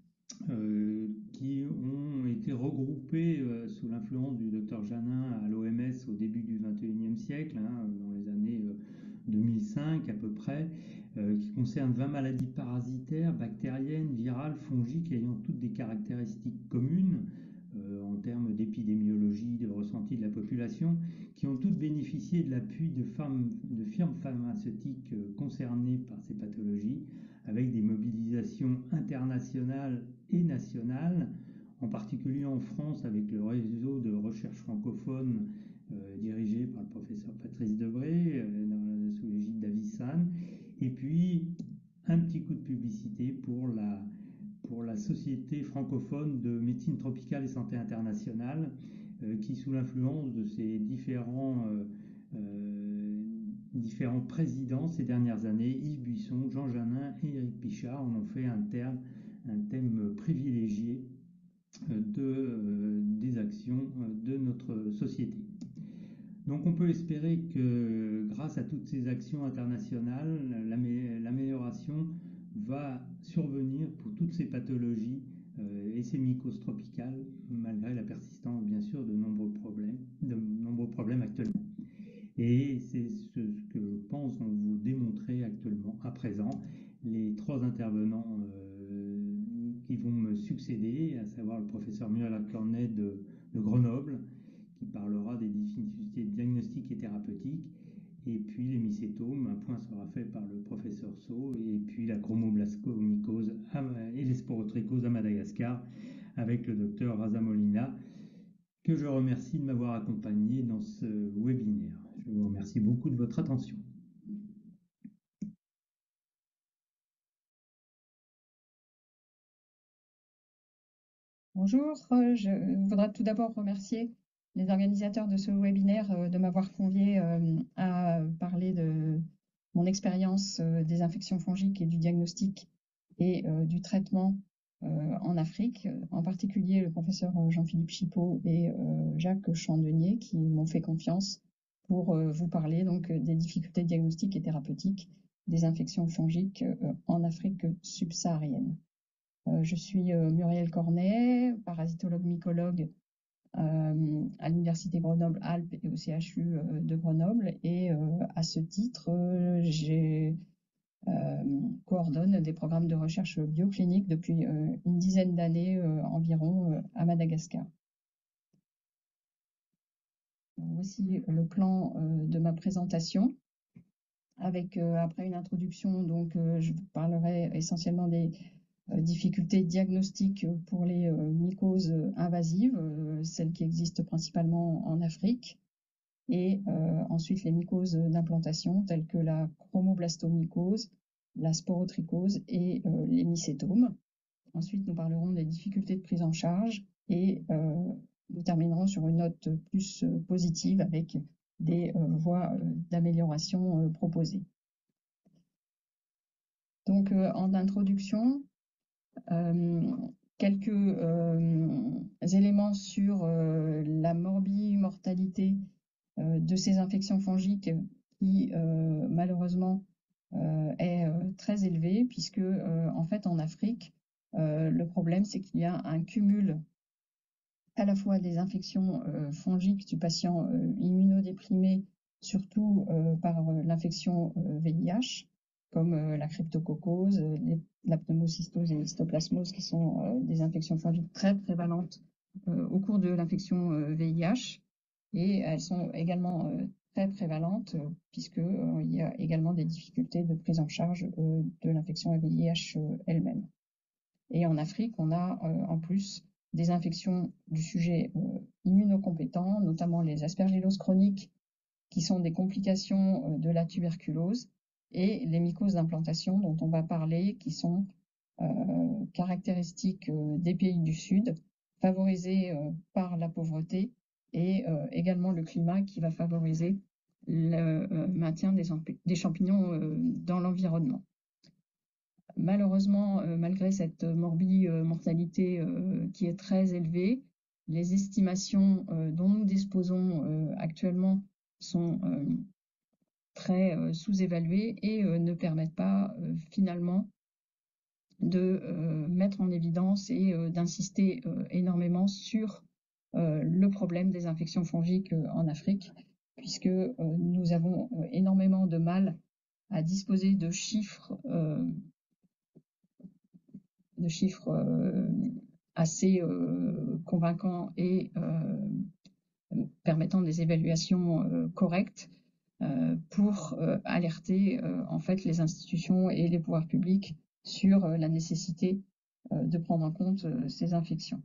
euh, qui ont été regroupées euh, sous l'influence du docteur Janin à l'O M S au début du vingt et unième siècle, hein, dans les années euh, deux mille cinq à peu près, euh, qui concernent vingt maladies parasitaires, bactériennes, virales, fongiques, ayant toutes des caractéristiques communes euh, en termes d'épidémiologie, de ressenti de la population, qui ont toutes bénéficié de l'appui de, de firmes pharmaceutiques euh, concernées par ces pathologies, avec des mobilisations internationales et nationales, en particulier en France avec le réseau de recherche francophone euh, dirigé par le professeur Patrice Debré, euh, dans, sous l'égide d'Avisan, et puis un petit coup de publicité pour la, pour la Société francophone de médecine tropicale et santé internationale, euh, qui, sous l'influence de ces différents euh, euh, différents présidents ces dernières années, Yves Buisson, Jean Janin et Éric Pichard, en ont fait un, terme, un thème privilégié de, euh, des actions de notre société. Donc on peut espérer que grâce à toutes ces actions internationales, l'amélioration va survenir pour toutes ces pathologies euh, et ces mycoses tropicales, malgré la persistance bien sûr de nombreux problèmes, de nombreux problèmes actuellement. Et c'est ce que je pense on vous démontrer actuellement, à présent, les trois intervenants euh, qui vont me succéder, à savoir le professeur Muriel Cornet de, de Grenoble, qui parlera des difficultés diagnostiques et thérapeutiques, et puis les mycétomes, un point sera fait par le professeur Sau, et puis la chromoblastomycose et les sporotrichoses à Madagascar, avec le docteur Raza Molina, que je remercie de m'avoir accompagné dans ce webinaire. Je vous remercie beaucoup de votre attention. Bonjour, je voudrais tout d'abord remercier les organisateurs de ce webinaire de m'avoir convié à parler de mon expérience des infections fongiques et du diagnostic et du traitement en Afrique, en particulier le professeur Jean-Philippe Chipot et Jacques Chandenier qui m'ont fait confiance pour vous parler donc des difficultés diagnostiques et thérapeutiques des infections fongiques en Afrique subsaharienne. Je suis Muriel Cornet, parasitologue mycologue euh, à l'Université Grenoble-Alpes et au C H U de Grenoble, et euh, à ce titre, euh, j'ai euh, coordonne des programmes de recherche bioclinique depuis euh, une dizaine d'années euh, environ euh, à Madagascar. Donc, voici le plan euh, de ma présentation. Avec euh, après une introduction, donc euh, je vous parlerai essentiellement des euh, difficultés diagnostiques pour les euh, mycoses invasives, euh, celles qui existent principalement en Afrique, et euh, ensuite les mycoses d'implantation telles que la chromoblastomycose, la sporotrichose et euh, les mycétomes. Ensuite, nous parlerons des difficultés de prise en charge et euh, nous terminerons sur une note plus euh, positive avec des euh, voies euh, d'amélioration euh, proposées. Donc, euh, en introduction, euh, quelques euh, éléments sur euh, la morbimortalité euh, de ces infections fongiques qui, euh, malheureusement, euh, est euh, très élevée, puisque, euh, en fait, en Afrique, euh, le problème, c'est qu'il y a un cumul à la fois des infections euh, fongiques du patient euh, immunodéprimé, surtout euh, par euh, l'infection euh, V I H, comme euh, la cryptococcose, les, la pneumocystose et l'histoplasmose, qui sont euh, des infections fongiques très prévalentes euh, au cours de l'infection euh, V I H, et elles sont également euh, très prévalentes euh, puisque euh, il y a également des difficultés de prise en charge euh, de l'infection V I H euh, elle-même. Et en Afrique, on a euh, en plus des infections du sujet euh, immunocompétent, notamment les aspergilloses chroniques, qui sont des complications euh, de la tuberculose, et les mycoses d'implantation dont on va parler, qui sont euh, caractéristiques euh, des pays du Sud, favorisées euh, par la pauvreté, et euh, également le climat qui va favoriser le euh, maintien des, des champignons euh, dans l'environnement. Malheureusement, euh, malgré cette morbi euh, mortalité euh, qui est très élevée, les estimations euh, dont nous disposons euh, actuellement sont euh, très euh, sous-évaluées et euh, ne permettent pas euh, finalement de euh, mettre en évidence et euh, d'insister euh, énormément sur euh, le problème des infections fongiques euh, en Afrique, puisque euh, nous avons euh, énormément de mal à disposer de chiffres, euh, de chiffres euh, assez euh, convaincants et euh, permettant des évaluations euh, correctes euh, pour euh, alerter euh, en fait les institutions et les pouvoirs publics sur euh, la nécessité euh, de prendre en compte euh, ces infections.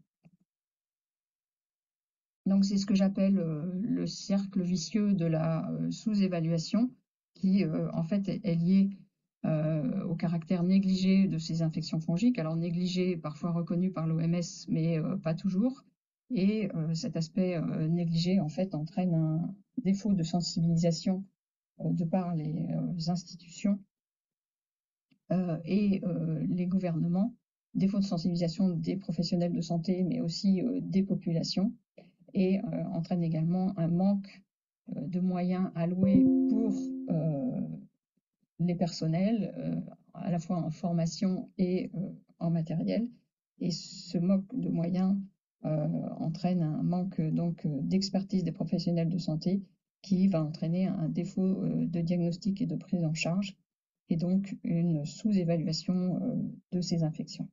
Donc c'est ce que j'appelle euh, le cercle vicieux de la euh, sous-évaluation qui euh, en fait est, est lié euh, au caractère négligé de ces infections fongiques. Alors négligé, parfois reconnu par l'O M S, mais euh, pas toujours. Et euh, cet aspect euh, négligé en fait entraîne un défaut de sensibilisation euh, de par les euh, institutions euh, et euh, les gouvernements, défaut de sensibilisation des professionnels de santé, mais aussi euh, des populations, et euh, entraîne également un manque euh, de moyens alloués pour euh, les personnels, euh, à la fois en formation et euh, en matériel. Et ce manque de moyens euh, entraîne un manque donc d'expertise des professionnels de santé qui va entraîner un défaut euh, de diagnostic et de prise en charge, et donc une sous-évaluation euh, de ces infections.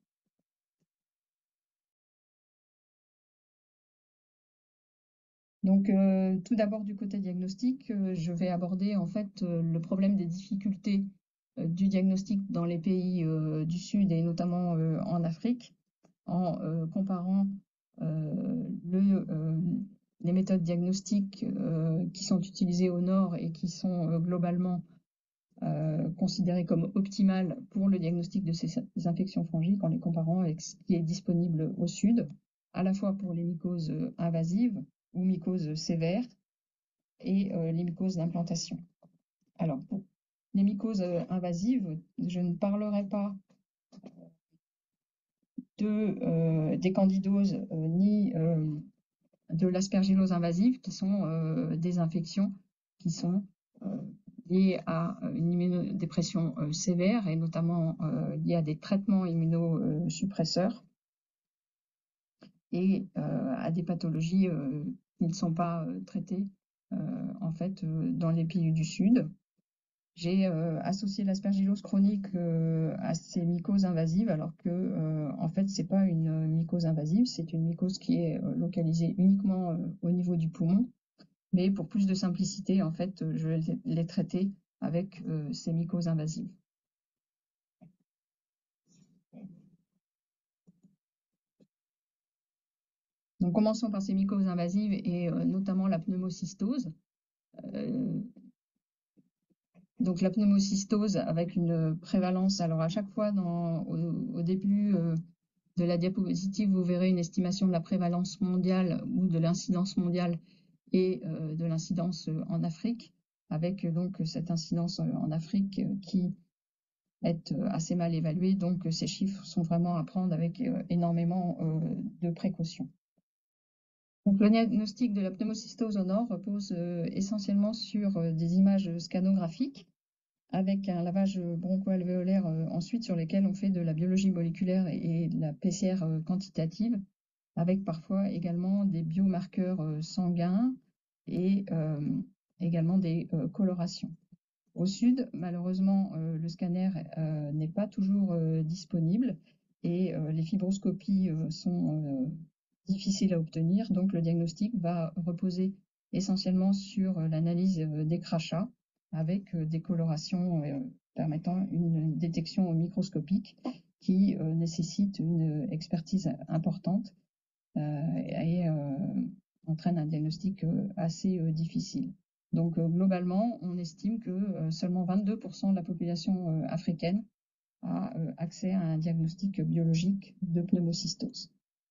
Donc, euh, tout d'abord du côté diagnostic, euh, je vais aborder en fait euh, le problème des difficultés euh, du diagnostic dans les pays euh, du Sud et notamment euh, en Afrique, en euh, comparant euh, le, euh, les méthodes diagnostiques euh, qui sont utilisées au Nord et qui sont euh, globalement euh, considérées comme optimales pour le diagnostic de ces, ces infections fongiques, en les comparant avec ce qui est disponible au Sud, à la fois pour les mycoses invasives ou mycoses sévères et euh, les mycoses d'implantation. Alors, pour les mycoses euh, invasives, je ne parlerai pas de, euh, des candidoses euh, ni euh, de l'aspergillose invasive, qui sont euh, des infections qui sont euh, liées à une immunodépression euh, sévère et notamment euh, liées à des traitements immunosuppresseurs et euh, à des pathologies euh, qui ne sont pas euh, traitées euh, en fait euh, dans les pays du Sud. J'ai euh, associé l'aspergillose chronique euh, à ces mycoses invasives, alors que euh, en fait c'est pas une mycose invasive, c'est une mycose qui est euh, localisée uniquement euh, au niveau du poumon. Mais pour plus de simplicité, en fait, je vais les traiter avec euh, ces mycoses invasives. Donc commençons par ces mycoses invasives et euh, notamment la pneumocystose. Euh, Donc la pneumocystose avec une prévalence, alors à chaque fois dans, au, au début euh, de la diapositive, vous verrez une estimation de la prévalence mondiale ou de l'incidence mondiale et euh, de l'incidence en Afrique, avec donc cette incidence en Afrique qui est assez mal évaluée. Donc ces chiffres sont vraiment à prendre avec euh, énormément euh, de précautions. Donc, le diagnostic de la pneumocystose au nord repose euh, essentiellement sur euh, des images scanographiques, avec un lavage broncho-alvéolaire euh, ensuite sur lesquels on fait de la biologie moléculaire et de la P C R euh, quantitative, avec parfois également des biomarqueurs euh, sanguins et euh, également des euh, colorations. Au sud, malheureusement, euh, le scanner euh, n'est pas toujours euh, disponible et euh, les fibroscopies euh, sont euh, difficile à obtenir. Donc le diagnostic va reposer essentiellement sur l'analyse des crachats avec des colorations permettant une détection microscopique qui nécessite une expertise importante et entraîne un diagnostic assez difficile. Donc globalement, on estime que seulement vingt-deux pour cent de la population africaine a accès à un diagnostic biologique de pneumocystose.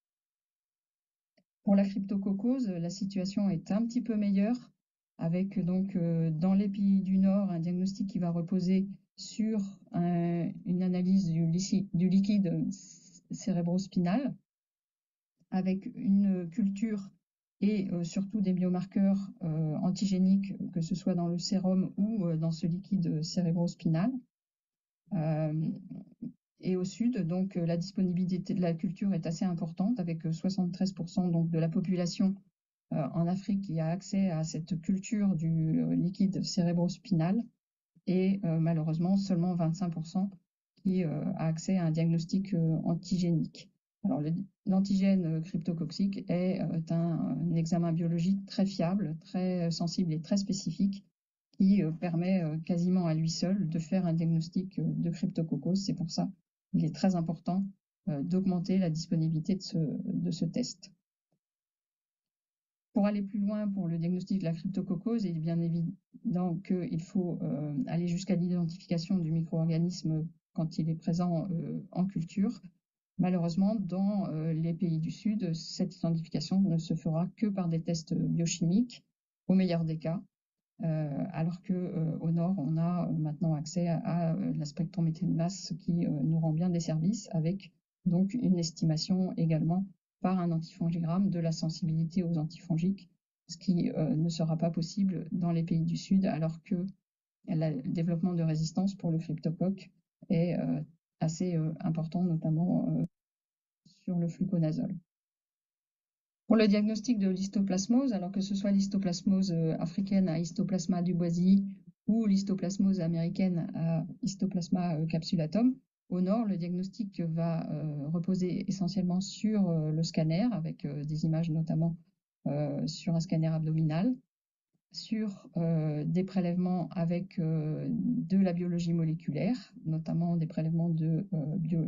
Pour la cryptococose, la situation est un petit peu meilleure, avec donc dans les pays du Nord un diagnostic qui va reposer sur un, une analyse du, du liquide cérébrospinal, avec une culture et euh, surtout des biomarqueurs euh, antigéniques, que ce soit dans le sérum ou euh, dans ce liquide cérébrospinal. Euh, et au sud, donc la disponibilité de la culture est assez importante, avec soixante-treize pour cent donc, de la population euh, en Afrique qui a accès à cette culture du euh, liquide cérébrospinal, et euh, malheureusement seulement vingt-cinq pour cent qui euh, a accès à un diagnostic euh, antigénique. Alors, l'antigène cryptococcique est euh, un, un examen biologique très fiable, très sensible et très spécifique, qui euh, permet euh, quasiment à lui seul de faire un diagnostic euh, de cryptococose. C'est pour ça qu'il est très important euh, d'augmenter la disponibilité de ce, de ce test. Pour aller plus loin pour le diagnostic de la cryptococose, il est bien évident qu'il faut euh, aller jusqu'à l'identification du micro-organisme quand il est présent euh, en culture. Malheureusement, dans euh, les pays du Sud, cette identification ne se fera que par des tests biochimiques, au meilleur des cas, euh, alors que euh, au Nord, on a maintenant accès à, à la spectrométrie de masse, ce qui euh, nous rend bien des services, avec donc une estimation également par un antifongigramme de la sensibilité aux antifongiques, ce qui euh, ne sera pas possible dans les pays du Sud, alors que le développement de résistance pour le cryptocoque est euh, assez euh, important, notamment euh, sur le fluconazole. Pour le diagnostic de l'histoplasmose, alors que ce soit l'histoplasmose euh, africaine à Histoplasma duboisii ou l'histoplasmose américaine à Histoplasma euh, capsulatum, au nord, le diagnostic va euh, reposer essentiellement sur euh, le scanner, avec euh, des images notamment euh, sur un scanner abdominal, sur euh, des prélèvements avec euh, de la biologie moléculaire, notamment des prélèvements de, euh, bio,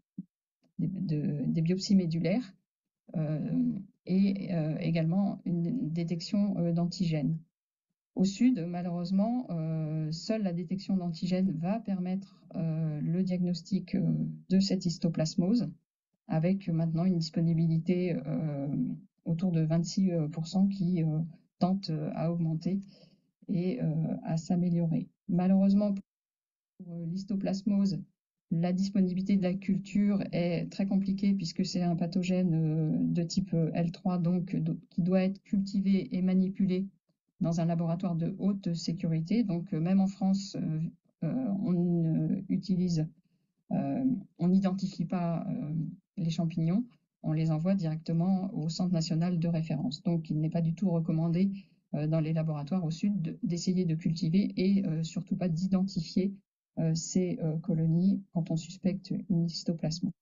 de, de, des biopsies médulaires, euh, et euh, également une détection euh, d'antigènes. Au sud, malheureusement, euh, seule la détection d'antigènes va permettre euh, le diagnostic euh, de cette histoplasmose, avec maintenant une disponibilité euh, autour de vingt-six pour cent qui euh, tente à augmenter et euh, à s'améliorer. Malheureusement, pour l'histoplasmose, la disponibilité de la culture est très compliquée puisque c'est un pathogène de type L trois, donc qui doit être cultivé et manipulé dans un laboratoire de haute sécurité. Donc même en France, euh, on utilise, euh, on n'identifie pas euh, les champignons, on les envoie directement au Centre national de référence. Donc il n'est pas du tout recommandé euh, dans les laboratoires au sud d'essayer de, de cultiver et euh, surtout pas d'identifier euh, ces euh, colonies quand on suspecte une histoplasmose.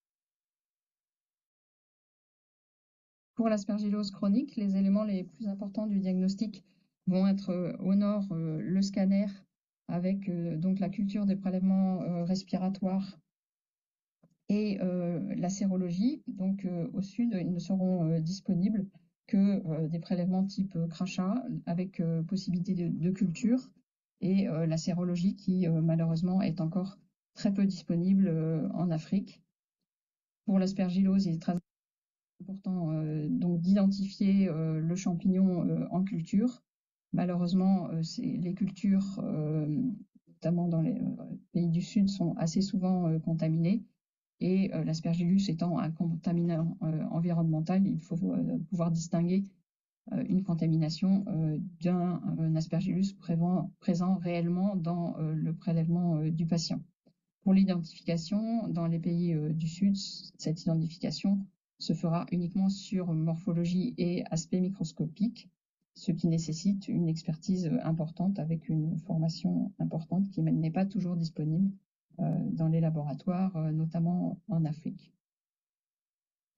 Pour l'aspergillose chronique, les éléments les plus importants du diagnostic vont être euh, au nord euh, le scanner avec euh, donc la culture des prélèvements euh, respiratoires et euh, la sérologie. Donc euh, au sud, ils ne seront euh, disponibles que euh, des prélèvements type euh, crachat avec euh, possibilité de, de culture, et euh, la sérologie qui euh, malheureusement est encore très peu disponible euh, en Afrique. Pour l'aspergillose, il est très important euh, donc d'identifier euh, le champignon euh, en culture. Malheureusement, euh, les cultures, euh, notamment dans les euh, pays du Sud, sont assez souvent euh, contaminées. Et euh, l'aspergillus étant un contaminant euh, environnemental, il faut euh, pouvoir distinguer euh, une contamination euh, d'un aspergillus présent, présent réellement dans euh, le prélèvement euh, du patient. Pour l'identification, dans les pays euh, du Sud, cette identification se fera uniquement sur morphologie et aspect microscopique, ce qui nécessite une expertise importante avec une formation importante qui n'est pas toujours disponible euh, dans les laboratoires, euh, notamment en Afrique.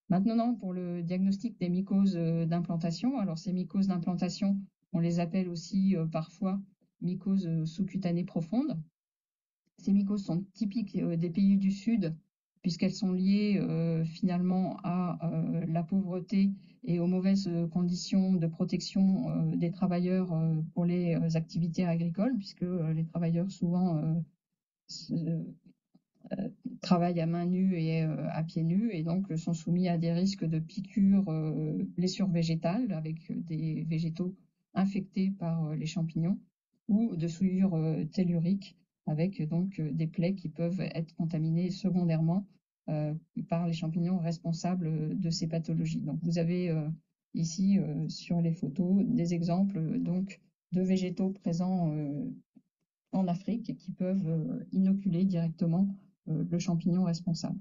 Maintenant, pour le diagnostic des mycoses d'implantation, alors ces mycoses d'implantation, on les appelle aussi euh, parfois mycoses sous-cutanées profondes. Ces mycoses sont typiques euh, des pays du Sud, puisqu'elles sont liées euh, finalement à euh, la pauvreté et aux mauvaises conditions de protection euh, des travailleurs euh, pour les euh, activités agricoles, puisque euh, les travailleurs souvent euh, se, euh, travaillent à main nue et euh, à pieds nus, et donc sont soumis à des risques de piqûres, euh, blessures végétales avec des végétaux infectés par euh, les champignons, ou de souillures euh, telluriques avec donc euh, des plaies qui peuvent être contaminées secondairement euh, par les champignons responsables de ces pathologies. Donc vous avez euh, ici euh, sur les photos des exemples donc de végétaux présents euh, en Afrique et qui peuvent euh, inoculer directement euh, le champignon responsable.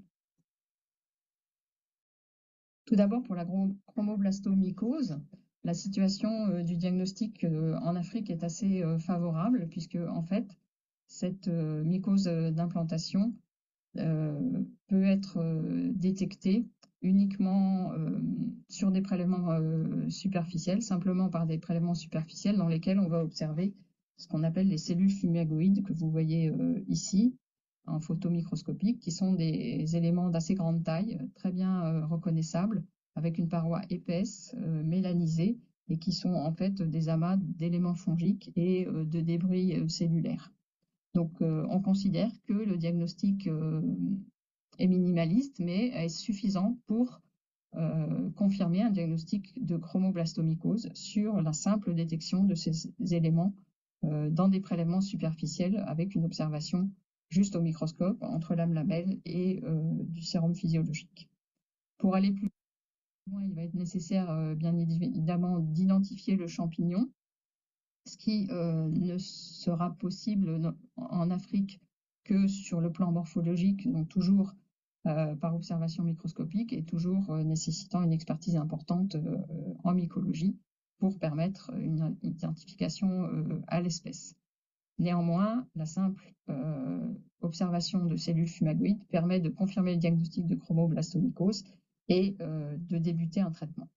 Tout d'abord, pour la chromoblastomycose, la situation euh, du diagnostic euh, en Afrique est assez euh, favorable puisque, en fait, cette euh, mycose d'implantation euh, peut être euh, détectée uniquement euh, sur des prélèvements euh, superficiels, simplement par des prélèvements superficiels dans lesquels on va observer ce qu'on appelle les cellules fumagoïdes que vous voyez euh, ici en photo microscopique, qui sont des éléments d'assez grande taille, très bien euh, reconnaissables, avec une paroi épaisse, euh, mélanisée, et qui sont en fait des amas d'éléments fongiques et euh, de débris euh, cellulaires. Donc, euh, on considère que le diagnostic euh, est minimaliste, mais est suffisant pour euh, confirmer un diagnostic de chromoblastomycose sur la simple détection de ces éléments euh, dans des prélèvements superficiels avec une observation juste au microscope entre l'âme lamelle et euh, du sérum physiologique. Pour aller plus loin, il va être nécessaire, euh, bien évidemment, d'identifier le champignon, ce qui euh, ne sera possible en Afrique que sur le plan morphologique, donc toujours euh, par observation microscopique et toujours euh, nécessitant une expertise importante euh, en mycologie pour permettre une identification euh, à l'espèce. Néanmoins, la simple euh, observation de cellules fumagoïdes permet de confirmer le diagnostic de chromoblastomycose et euh, de débuter un traitement.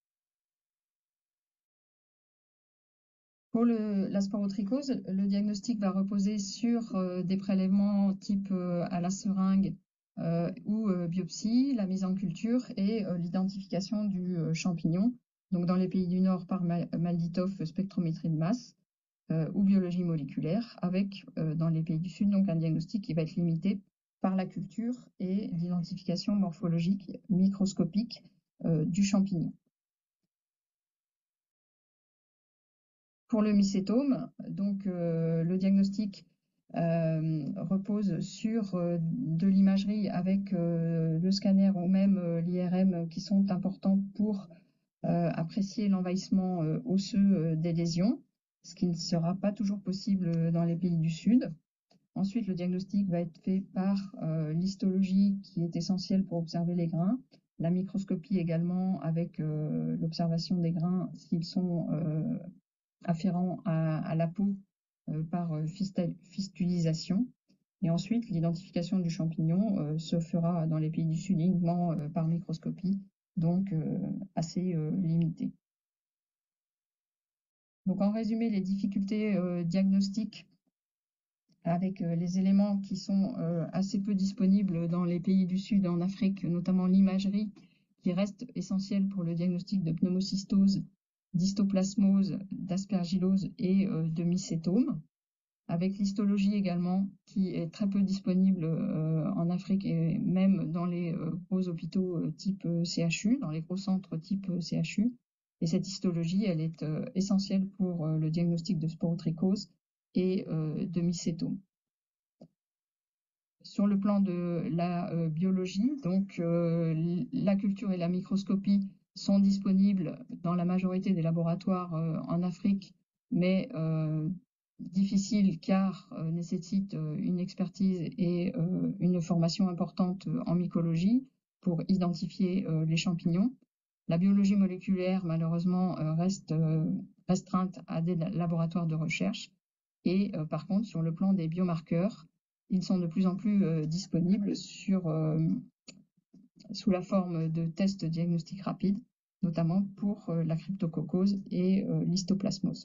Pour le, la sporotrichose, le diagnostic va reposer sur euh, des prélèvements type euh, à la seringue euh, ou euh, biopsie, la mise en culture et euh, l'identification du euh, champignon. Donc dans les pays du Nord par Malditoff, spectrométrie de masse euh, ou biologie moléculaire, avec euh, dans les pays du Sud donc un diagnostic qui va être limité par la culture et l'identification morphologique microscopique euh, du champignon. Pour le mycétome, donc euh, le diagnostic euh, repose sur euh, de l'imagerie avec euh, le scanner ou même euh, l'I R M qui sont importants pour euh, apprécier l'envahissement euh, osseux euh, des lésions, ce qui ne sera pas toujours possible dans les pays du Sud. Ensuite, le diagnostic va être fait par euh, l'histologie qui est essentielle pour observer les grains, la microscopie également avec euh, l'observation des grains s'ils sont euh, afférents à, à la peau euh, par fistulisation. Et ensuite, l'identification du champignon euh, se fera dans les pays du Sud uniquement euh, par microscopie, donc euh, assez euh, limitée. Donc en résumé, les difficultés euh, diagnostiques avec euh, les éléments qui sont euh, assez peu disponibles dans les pays du Sud et en Afrique, notamment l'imagerie, qui reste essentielle pour le diagnostic de pneumocystose, d'histoplasmose, d'aspergillose et euh, de mycétome, avec l'histologie également, qui est très peu disponible euh, en Afrique et même dans les euh, gros hôpitaux euh, type euh, C H U, dans les gros centres type euh, C H U. Et cette histologie, elle est euh, essentielle pour euh, le diagnostic de sporotrichose et euh, de mycétome. Sur le plan de la euh, biologie, donc euh, la culture et la microscopie sont disponibles dans la majorité des laboratoires euh, en Afrique, mais euh, difficiles car euh, nécessitent euh, une expertise et euh, une formation importante en mycologie pour identifier euh, les champignons. La biologie moléculaire, malheureusement, euh, reste euh, restreinte à des laboratoires de recherche. Et euh, par contre, sur le plan des biomarqueurs, ils sont de plus en plus euh, disponibles sur, euh, sous la forme de tests diagnostiques rapides, notamment pour euh, la cryptococose et euh, l'histoplasmose.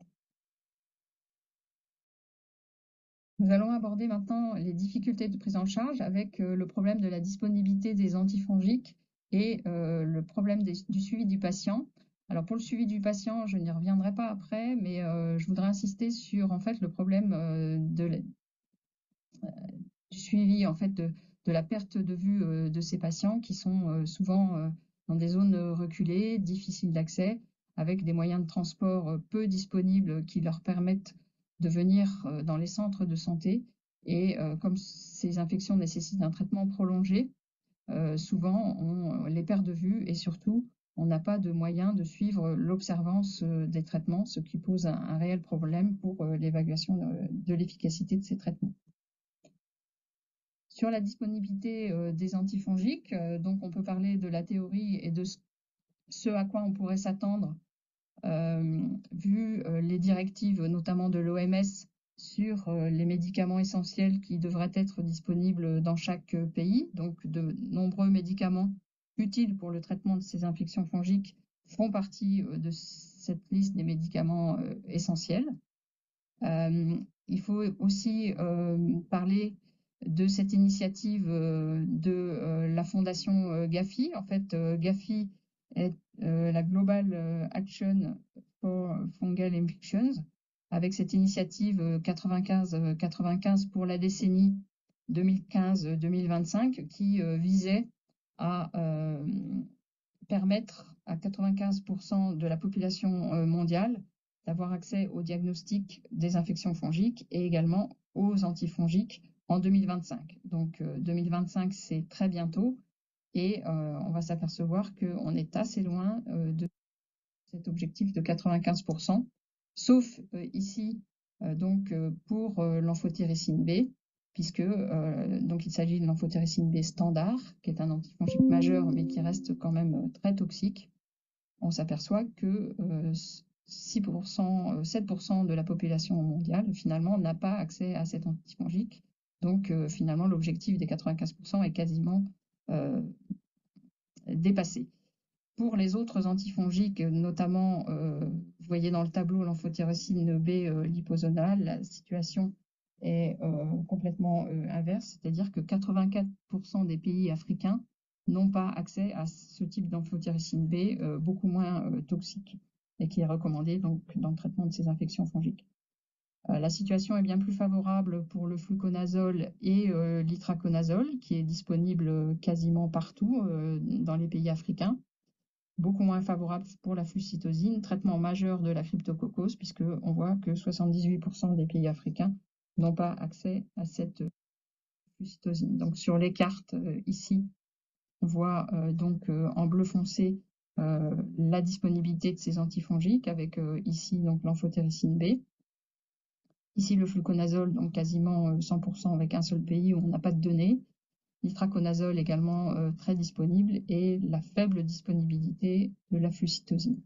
Nous allons aborder maintenant les difficultés de prise en charge avec euh, le problème de la disponibilité des antifongiques et euh, le problème des, du suivi du patient. Alors pour le suivi du patient, je n'y reviendrai pas après, mais euh, je voudrais insister sur en fait le problème euh, de la, euh, du suivi en fait de, de la perte de vue euh, de ces patients qui sont euh, souvent euh, dans des zones reculées, difficiles d'accès, avec des moyens de transport euh, peu disponibles qui leur permettent de venir euh, dans les centres de santé. Et euh, comme ces infections nécessitent un traitement prolongé, euh, souvent on les perd de vue et surtout on n'a pas de moyen de suivre l'observance euh, des traitements, ce qui pose un, un réel problème pour euh, l'évaluation de, de l'efficacité de ces traitements. Sur la disponibilité euh, des antifongiques, euh, donc on peut parler de la théorie et de ce à quoi on pourrait s'attendre euh, vu euh, les directives notamment de l'O M S sur euh, les médicaments essentiels qui devraient être disponibles dans chaque euh, pays. Donc de nombreux médicaments utiles pour le traitement de ces infections fongiques font partie euh, de cette liste des médicaments euh, essentiels. Euh, il faut aussi euh, parler de cette initiative euh, de euh, la fondation euh, Gafi. En fait, euh, Gafi est euh, la Global Action for Fungal Infections, avec cette initiative quatre-vingt-quinze quatre-vingt-quinze pour la décennie deux mille quinze deux mille vingt-cinq qui euh, visait à euh, permettre à quatre-vingt-quinze pour cent de la population euh, mondiale d'avoir accès au diagnostic des infections fongiques et également aux antifongiques en deux mille vingt-cinq. Donc euh, deux mille vingt-cinq, c'est très bientôt et euh, on va s'apercevoir qu'on est assez loin euh, de cet objectif de quatre-vingt-quinze pour cent, sauf euh, ici euh, donc euh, pour euh, l'amphotericine B, puisque euh, donc il s'agit de l'amphotericine B standard, qui est un antifongique majeur mais qui reste quand même euh, très toxique. On s'aperçoit que euh, six pour cent, sept pour cent de la population mondiale finalement n'a pas accès à cet antifongique. Donc euh, finalement l'objectif des quatre-vingt-quinze pour cent est quasiment euh, dépassé. Pour les autres antifongiques, notamment, euh, vous voyez dans le tableau l'amphotericine B euh, liposonale, la situation est euh, complètement euh, inverse, c'est-à-dire que quatre-vingt-quatre pour cent des pays africains n'ont pas accès à ce type d'amphotericine B euh, beaucoup moins euh, toxique et qui est recommandé donc dans le traitement de ces infections fongiques. Euh, la situation est bien plus favorable pour le fluconazole et euh, l'itraconazole, qui est disponible quasiment partout euh, dans les pays africains. Beaucoup moins favorable pour la flucytosine, traitement majeur de la cryptococose, puisqu'on voit que soixante-dix-huit pour cent des pays africains n'ont pas accès à cette flucytosine. Donc sur les cartes euh, ici, on voit euh, donc euh, en bleu foncé euh, la disponibilité de ces antifongiques avec euh, ici donc l'amphotericine B. Ici le fluconazole, donc quasiment cent pour cent avec un seul pays où on n'a pas de données. L'itraconazole également euh, très disponible et la faible disponibilité de la flucytosine.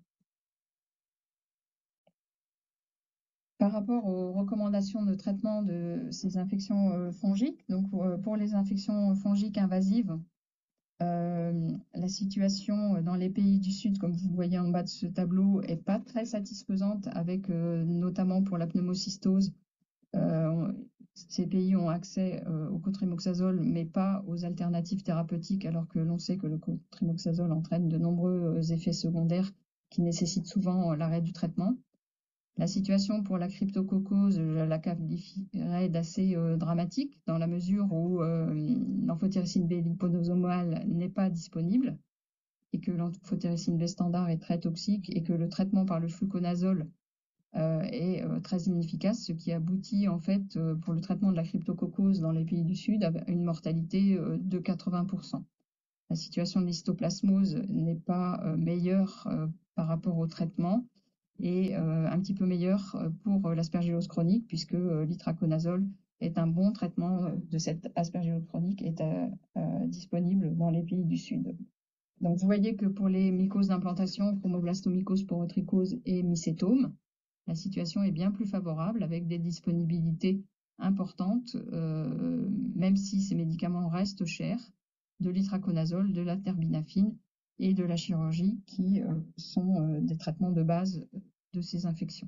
Par rapport aux recommandations de traitement de ces infections euh, fongiques, donc euh, pour les infections fongiques invasives, euh, la situation dans les pays du Sud, comme vous voyez en bas de ce tableau, est pas très satisfaisante, avec euh, notamment pour la pneumocystose. Euh, ces pays ont accès euh, au cotrimoxazole, mais pas aux alternatives thérapeutiques, alors que l'on sait que le cotrimoxazole entraîne de nombreux effets secondaires qui nécessitent souvent l'arrêt du traitement. La situation pour la cryptococose, je la qualifierais d'assez euh, dramatique, dans la mesure où euh, l'amphotericine B liposomale n'est pas disponible et que l'amphotericine B standard est très toxique et que le traitement par le fluconazole euh, est euh, très inefficace, ce qui aboutit en fait euh, pour le traitement de la cryptococose dans les pays du Sud à une mortalité euh, de quatre-vingts pour cent. La situation de l'histoplasmose n'est pas euh, meilleure euh, par rapport au traitement et euh, un petit peu meilleure pour euh, l'aspergillose chronique, puisque euh, l'itraconazole est un bon traitement de cette aspergillose chronique et est euh, euh, disponible dans les pays du Sud. Donc vous voyez que pour les mycoses d'implantation, chromoblastomycose, porotrichose et mycétome, la situation est bien plus favorable avec des disponibilités importantes, euh, même si ces médicaments restent chers. de l'itraconazole, de la terbinafine et de la chirurgie, qui euh, sont euh, des traitements de base de ces infections.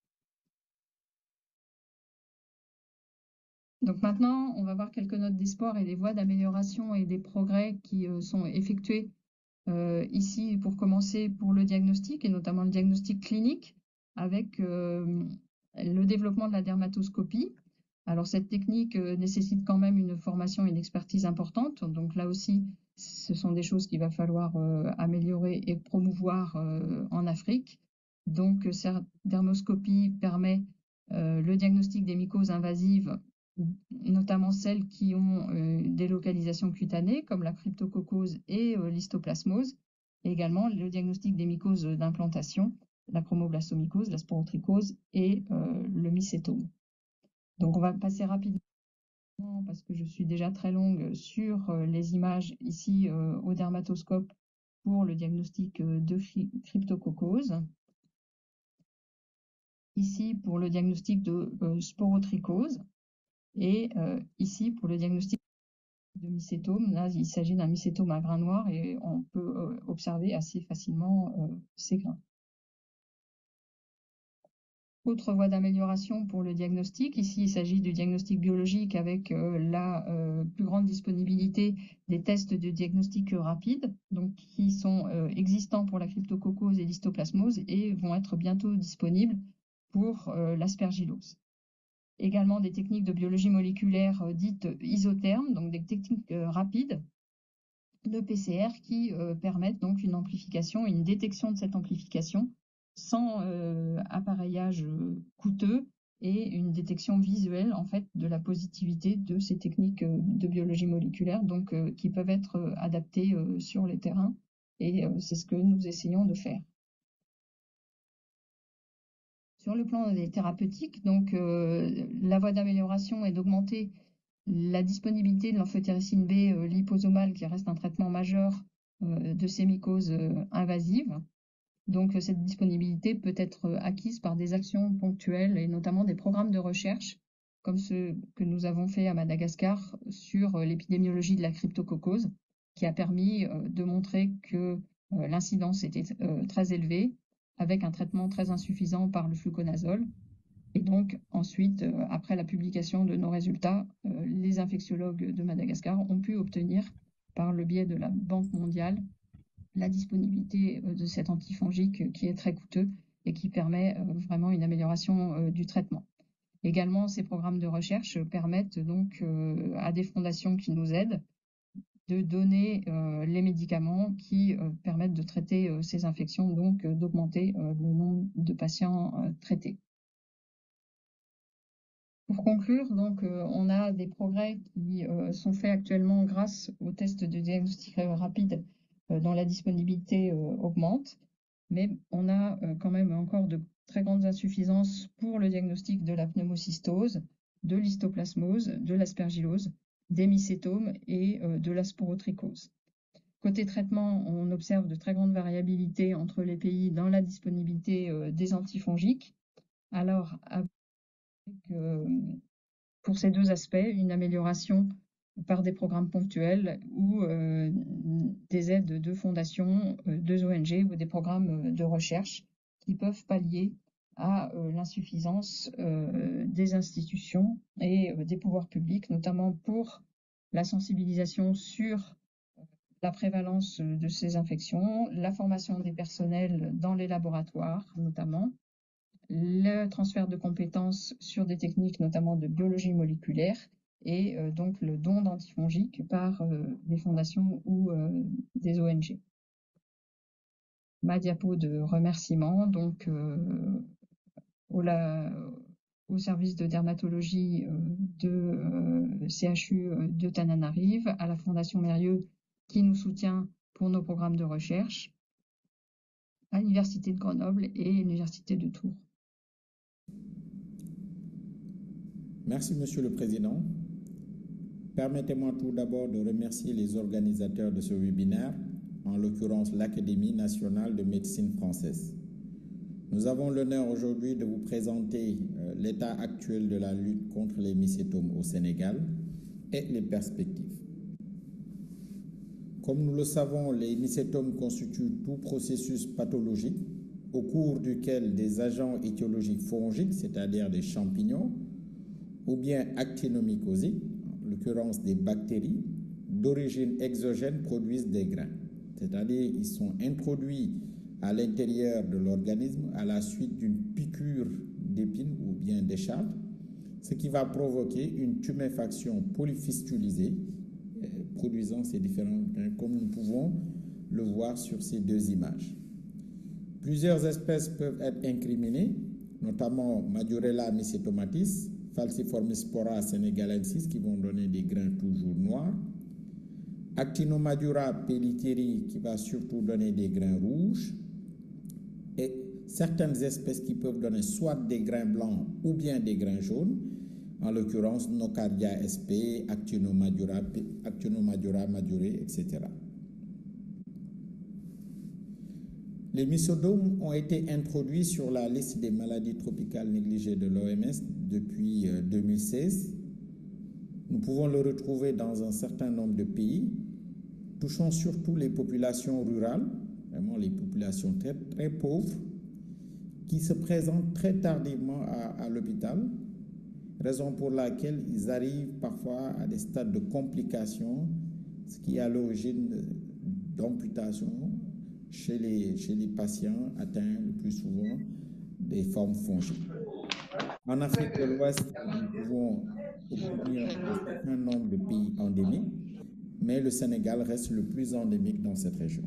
Donc maintenant, on va voir quelques notes d'espoir et des voies d'amélioration et des progrès qui euh, sont effectués euh, ici pour commencer pour le diagnostic et notamment le diagnostic clinique avec euh, le développement de la dermatoscopie. Alors cette technique euh, nécessite quand même une formation et une expertise importante. Donc là aussi, ce sont des choses qu'il va falloir euh, améliorer et promouvoir euh, en Afrique. Donc cette dermoscopie permet euh, le diagnostic des mycoses invasives, notamment celles qui ont euh, des localisations cutanées, comme la cryptococose et euh, l'histoplasmose, et également le diagnostic des mycoses d'implantation, la chromoblastomycose, la sporotrichose et euh, le mycétome. Donc on va passer rapidement, parce que je suis déjà très longue, sur euh, les images ici euh, au dermatoscope pour le diagnostic euh, de cryptococose. Ici pour le diagnostic de euh, sporotrichose. Et euh, ici, pour le diagnostic de mycétome, là, il s'agit d'un mycétome à grains noirs et on peut euh, observer assez facilement euh, ces grains. Autre voie d'amélioration pour le diagnostic, ici il s'agit du diagnostic biologique avec euh, la euh, plus grande disponibilité des tests de diagnostic rapide, donc qui sont euh, existants pour la cryptococose et l'histoplasmose et vont être bientôt disponibles pour euh, l'aspergillose. Également des techniques de biologie moléculaire euh, dites isothermes, donc des techniques euh, rapides de P C R qui euh, permettent donc une amplification, une détection de cette amplification sans euh, appareillage euh, coûteux et une détection visuelle en fait de la positivité de ces techniques euh, de biologie moléculaire, donc euh, qui peuvent être euh, adaptées euh, sur les terrains, et euh, c'est ce que nous essayons de faire. Sur le plan des thérapeutiques, donc euh, la voie d'amélioration est d'augmenter la disponibilité de l'amphotéricine B euh, liposomale, qui reste un traitement majeur euh, de ces mycoses euh, invasives. Donc euh, cette disponibilité peut être euh, acquise par des actions ponctuelles et notamment des programmes de recherche, comme ceux que nous avons fait à Madagascar sur euh, l'épidémiologie de la cryptococose, qui a permis euh, de montrer que euh, l'incidence était euh, très élevée, avec un traitement très insuffisant par le fluconazole. Et donc, ensuite, euh, après la publication de nos résultats, euh, les infectiologues de Madagascar ont pu obtenir, par le biais de la Banque mondiale, la disponibilité euh, de cet antifongique euh, qui est très coûteux et qui permet euh, vraiment une amélioration euh, du traitement. Également, ces programmes de recherche permettent donc euh, à des fondations qui nous aident de donner euh, les médicaments qui euh, permettent de traiter euh, ces infections, donc euh, d'augmenter euh, le nombre de patients euh, traités. Pour conclure, donc, euh, on a des progrès qui euh, sont faits actuellement grâce aux tests de diagnostic rapide euh, dont la disponibilité euh, augmente, mais on a euh, quand même encore de très grandes insuffisances pour le diagnostic de la pneumocystose, de l'histoplasmose, de l'aspergillose, des mycétomes et euh, de la sporotrichose. Côté traitement, on observe de très grandes variabilités entre les pays dans la disponibilité euh, des antifongiques. Alors, avec euh, pour ces deux aspects, une amélioration par des programmes ponctuels ou euh, des aides de fondations, euh, de O N G ou des programmes de recherche qui peuvent pallier à euh, l'insuffisance euh, des institutions et euh, des pouvoirs publics, notamment pour la sensibilisation sur la prévalence de ces infections, la formation des personnels dans les laboratoires notamment, le transfert de compétences sur des techniques notamment de biologie moléculaire et euh, donc le don d'antifongiques par euh, des fondations ou euh, des O N G. Ma diapo de remerciement, donc euh, au, la, au service de dermatologie euh, de euh, C H U de Tananarive, à la Fondation Mérieux qui nous soutient pour nos programmes de recherche, à l'Université de Grenoble et l'Université de Tours. Merci, Monsieur le Président. Permettez-moi tout d'abord de remercier les organisateurs de ce webinaire, en l'occurrence l'Académie nationale de médecine française. Nous avons l'honneur aujourd'hui de vous présenter euh, l'état actuel de la lutte contre les mycétomes au Sénégal et les perspectives. Comme nous le savons, les mycétomes constituent tout processus pathologique au cours duquel des agents étiologiques fongiques, c'est-à-dire des champignons, ou bien actinomycosiques, en l'occurrence des bactéries, d'origine exogène produisent des grains. C'est-à-dire ils sont introduits à l'intérieur de l'organisme à la suite d'une piqûre d'épines ou bien d'écharpe, ce qui va provoquer une tuméfaction polyfistulisée, euh, produisant ces différents grains, comme nous pouvons le voir sur ces deux images. Plusieurs espèces peuvent être incriminées, notamment Majorella mycetomatis, Falciformis spora senegalensis, qui vont donner des grains toujours noirs, Actinomyadura pelletieri, qui va surtout donner des grains rouges, et certaines espèces qui peuvent donner soit des grains blancs ou bien des grains jaunes, en l'occurrence Nocardia sp, Actinomyadura, Actinomyadura majore, et cetera. Les myxodomes ont été introduits sur la liste des maladies tropicales négligées de l'O M S depuis deux mille seize. Nous pouvons le retrouver dans un certain nombre de pays, touchant surtout les populations rurales, vraiment les populations très, très pauvres, qui se présentent très tardivement à, à l'hôpital, raison pour laquelle ils arrivent parfois à des stades de complications, ce qui est à l'origine d'amputations chez les, chez les patients atteints le plus souvent des formes fongiques. En Afrique de l'Ouest, nous pouvons obtenir un certain nombre de pays endémiques, mais le Sénégal reste le plus endémique dans cette région.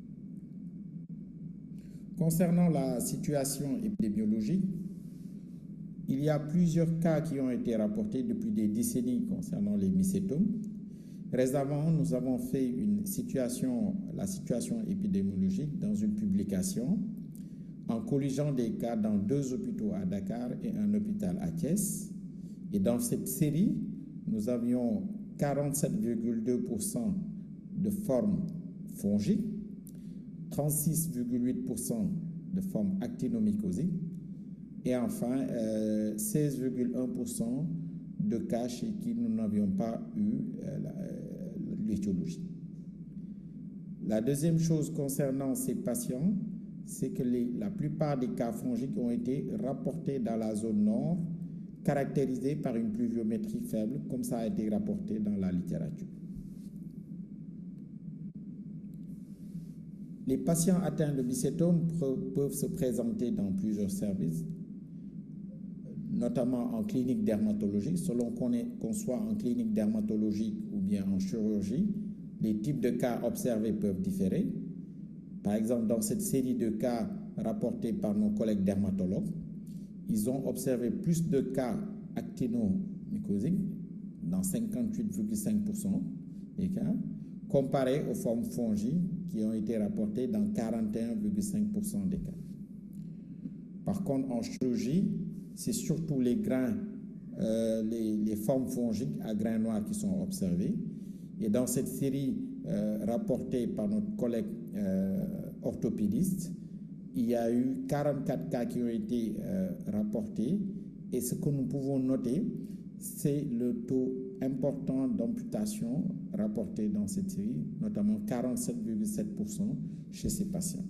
Concernant la situation épidémiologique, il y a plusieurs cas qui ont été rapportés depuis des décennies concernant les mycétomes. Récemment, nous avons fait une situation, la situation épidémiologique dans une publication en colligeant des cas dans deux hôpitaux à Dakar et un hôpital à Thiès. Et dans cette série, nous avions quarante-sept virgule deux pour cent de formes fongiques, trente-six virgule huit pour cent de formes actinomycosiques et enfin euh, seize virgule un pour cent de cas chez qui nous n'avions pas eu euh, l'étiologie. La deuxième chose concernant ces patients, c'est que les, la plupart des cas fongiques ont été rapportés dans la zone nord, caractérisée par une pluviométrie faible, comme ça a été rapporté dans la littérature. Les patients atteints de mycétomes peuvent se présenter dans plusieurs services, notamment en clinique dermatologique. Selon qu'on qu'on soit en clinique dermatologique ou bien en chirurgie, les types de cas observés peuvent différer. Par exemple, dans cette série de cas rapportés par nos collègues dermatologues, ils ont observé plus de cas actinomycosiques dans cinquante-huit virgule cinq pour cent des cas, comparé aux formes fongiques qui ont été rapportées dans quarante et un virgule cinq pour cent des cas. Par contre, en chirurgie, c'est surtout les grains, euh, les, les formes fongiques à grains noirs qui sont observées. Et dans cette série euh, rapportée par notre collègue euh, orthopédiste, il y a eu quarante-quatre cas qui ont été euh, rapportés. Et ce que nous pouvons noter, c'est le taux important d'amputation rapporté dans cette série, notamment quarante-sept virgule sept pour cent chez ces patients.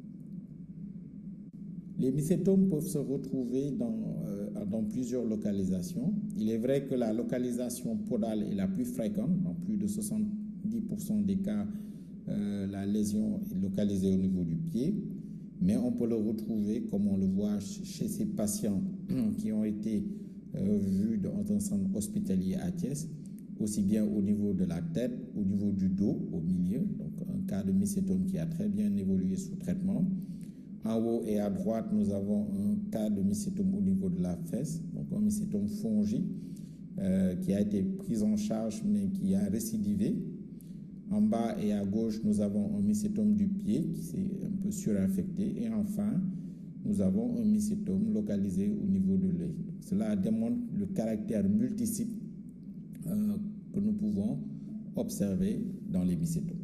Les mycétomes peuvent se retrouver dans, euh, dans plusieurs localisations. Il est vrai que la localisation podale est la plus fréquente. Dans plus de soixante-dix pour cent des cas, euh, la lésion est localisée au niveau du pied. Mais on peut le retrouver, comme on le voit chez ces patients qui ont été euh, vus dans un centre hospitalier à Thiès, aussi bien au niveau de la tête, au niveau du dos, au milieu. Donc un cas de mycétome qui a très bien évolué sous traitement. En haut et à droite, nous avons un cas de mycétome au niveau de la fesse, donc un mycétome fongique euh, qui a été pris en charge mais qui a récidivé. En bas et à gauche, nous avons un mycétome du pied qui s'est un peu surinfecté. Et enfin, nous avons un mycétome localisé au niveau de l'œil. Cela démontre le caractère multisite euh, que nous pouvons observer dans les mycétomes.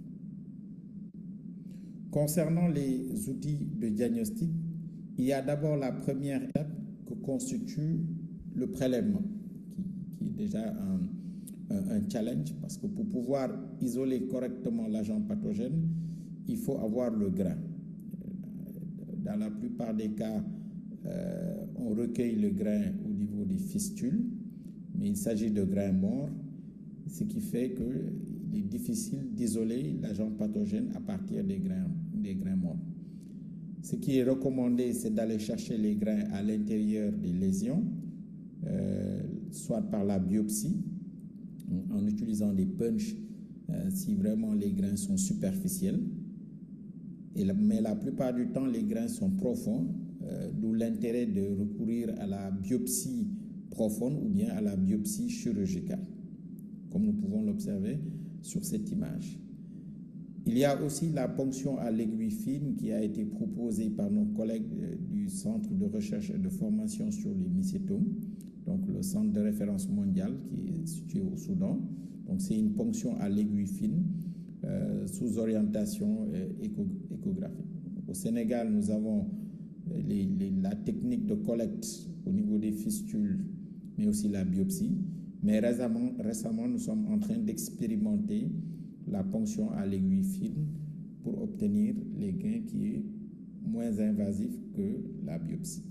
Concernant les outils de diagnostic, il y a d'abord la première étape que constitue le prélèvement, qui, qui est déjà un, un, un challenge, parce que pour pouvoir isoler correctement l'agent pathogène, il faut avoir le grain. Dans la plupart des cas, euh, on recueille le grain au niveau des fistules, mais il s'agit de grains morts, ce qui fait qu'il est difficile d'isoler l'agent pathogène à partir des grains, des grains morts. Ce qui est recommandé, c'est d'aller chercher les grains à l'intérieur des lésions, euh, soit par la biopsie, en utilisant des punches euh, si vraiment les grains sont superficiels. Et la, mais la plupart du temps, les grains sont profonds, euh, d'où l'intérêt de recourir à la biopsie profonde ou bien à la biopsie chirurgicale, comme nous pouvons l'observer sur cette image. Il y a aussi la ponction à l'aiguille fine qui a été proposée par nos collègues du Centre de recherche et de formation sur les mycétomes, donc le centre de référence mondial qui est situé au Soudan. Donc c'est une ponction à l'aiguille fine euh, sous orientation euh, écho, échographique. Au Sénégal, nous avons les, les, la technique de collecte au niveau des fistules, mais aussi la biopsie. Mais récemment, récemment nous sommes en train d'expérimenter la ponction à l'aiguille fine pour obtenir les gains qui est moins invasif que la biopsie.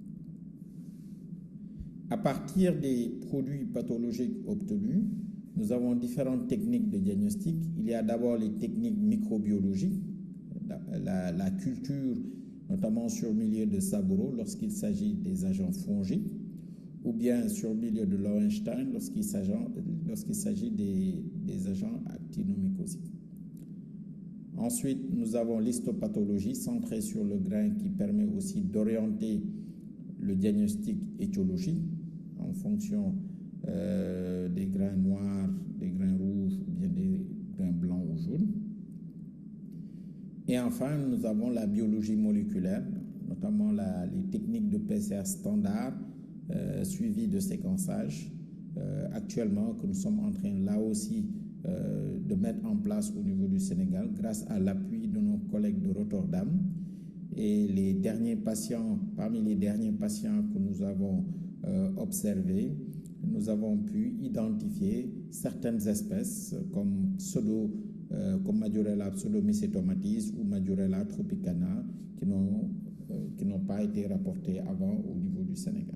À partir des produits pathologiques obtenus, nous avons différentes techniques de diagnostic. Il y a d'abord les techniques microbiologiques, la, la, la culture, notamment sur milieu de Saburo lorsqu'il s'agit des agents fongiques, ou bien sur milieu de Lowenstein lorsqu'il s'agit, lorsqu'il s'agit des, des agents actinomycosiques. Ensuite, nous avons l'histopathologie centrée sur le grain qui permet aussi d'orienter le diagnostic étiologique en fonction euh, des grains noirs, des grains rouges ou bien des grains blancs ou jaunes. Et enfin, nous avons la biologie moléculaire, notamment la, les techniques de P C R standard euh, suivies de séquençage euh, actuellement que nous sommes en train là aussi euh, de mettre en place au niveau du Sénégal grâce à l'appui de nos collègues de Rotterdam. Et les derniers patients, parmi les derniers patients que nous avons euh, observés, nous avons pu identifier certaines espèces comme pseudo, euh, comme Majorella pseudomycetomatis ou Majorella tropicana qui n'ont euh, qui n'ont pas été rapportées avant au niveau du Sénégal.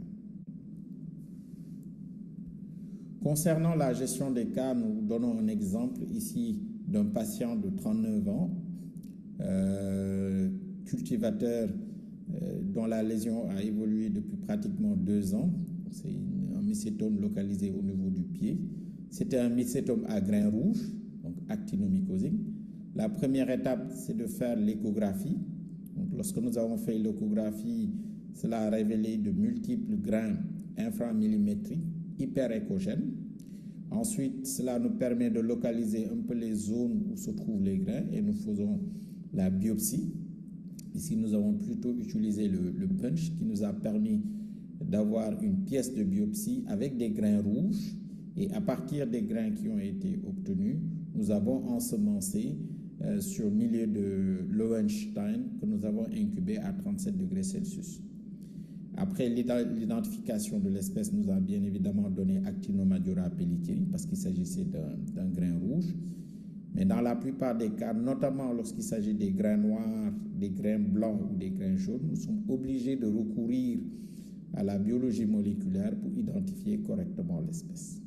Concernant la gestion des cas, nous donnons un exemple ici d'un patient de trente-neuf ans, euh, cultivateur euh, dont la lésion a évolué depuis pratiquement deux ans. C'est un mycétome localisé au niveau du pied. C'était un mycétome à grains rouges, donc actinomycosique. La première étape, c'est de faire l'échographie. Donc, lorsque nous avons fait l'échographie, cela a révélé de multiples grains inframillimétriques hyperéchogènes. Ensuite, cela nous permet de localiser un peu les zones où se trouvent les grains et nous faisons la biopsie. Ici, nous avons plutôt utilisé le, le punch qui nous a permis d'avoir une pièce de biopsie avec des grains rouges et à partir des grains qui ont été obtenus, nous avons ensemencé euh, sur milieu de Lowenstein que nous avons incubé à trente-sept degrés Celsius. Après, l'identification de l'espèce nous a bien évidemment donné Actinomajora pelletieri parce qu'il s'agissait d'un grain rouge. Mais dans la plupart des cas, notamment lorsqu'il s'agit des grains noirs, des grains blancs ou des grains jaunes, nous sommes obligés de recourir à la biologie moléculaire pour identifier correctement l'espèce.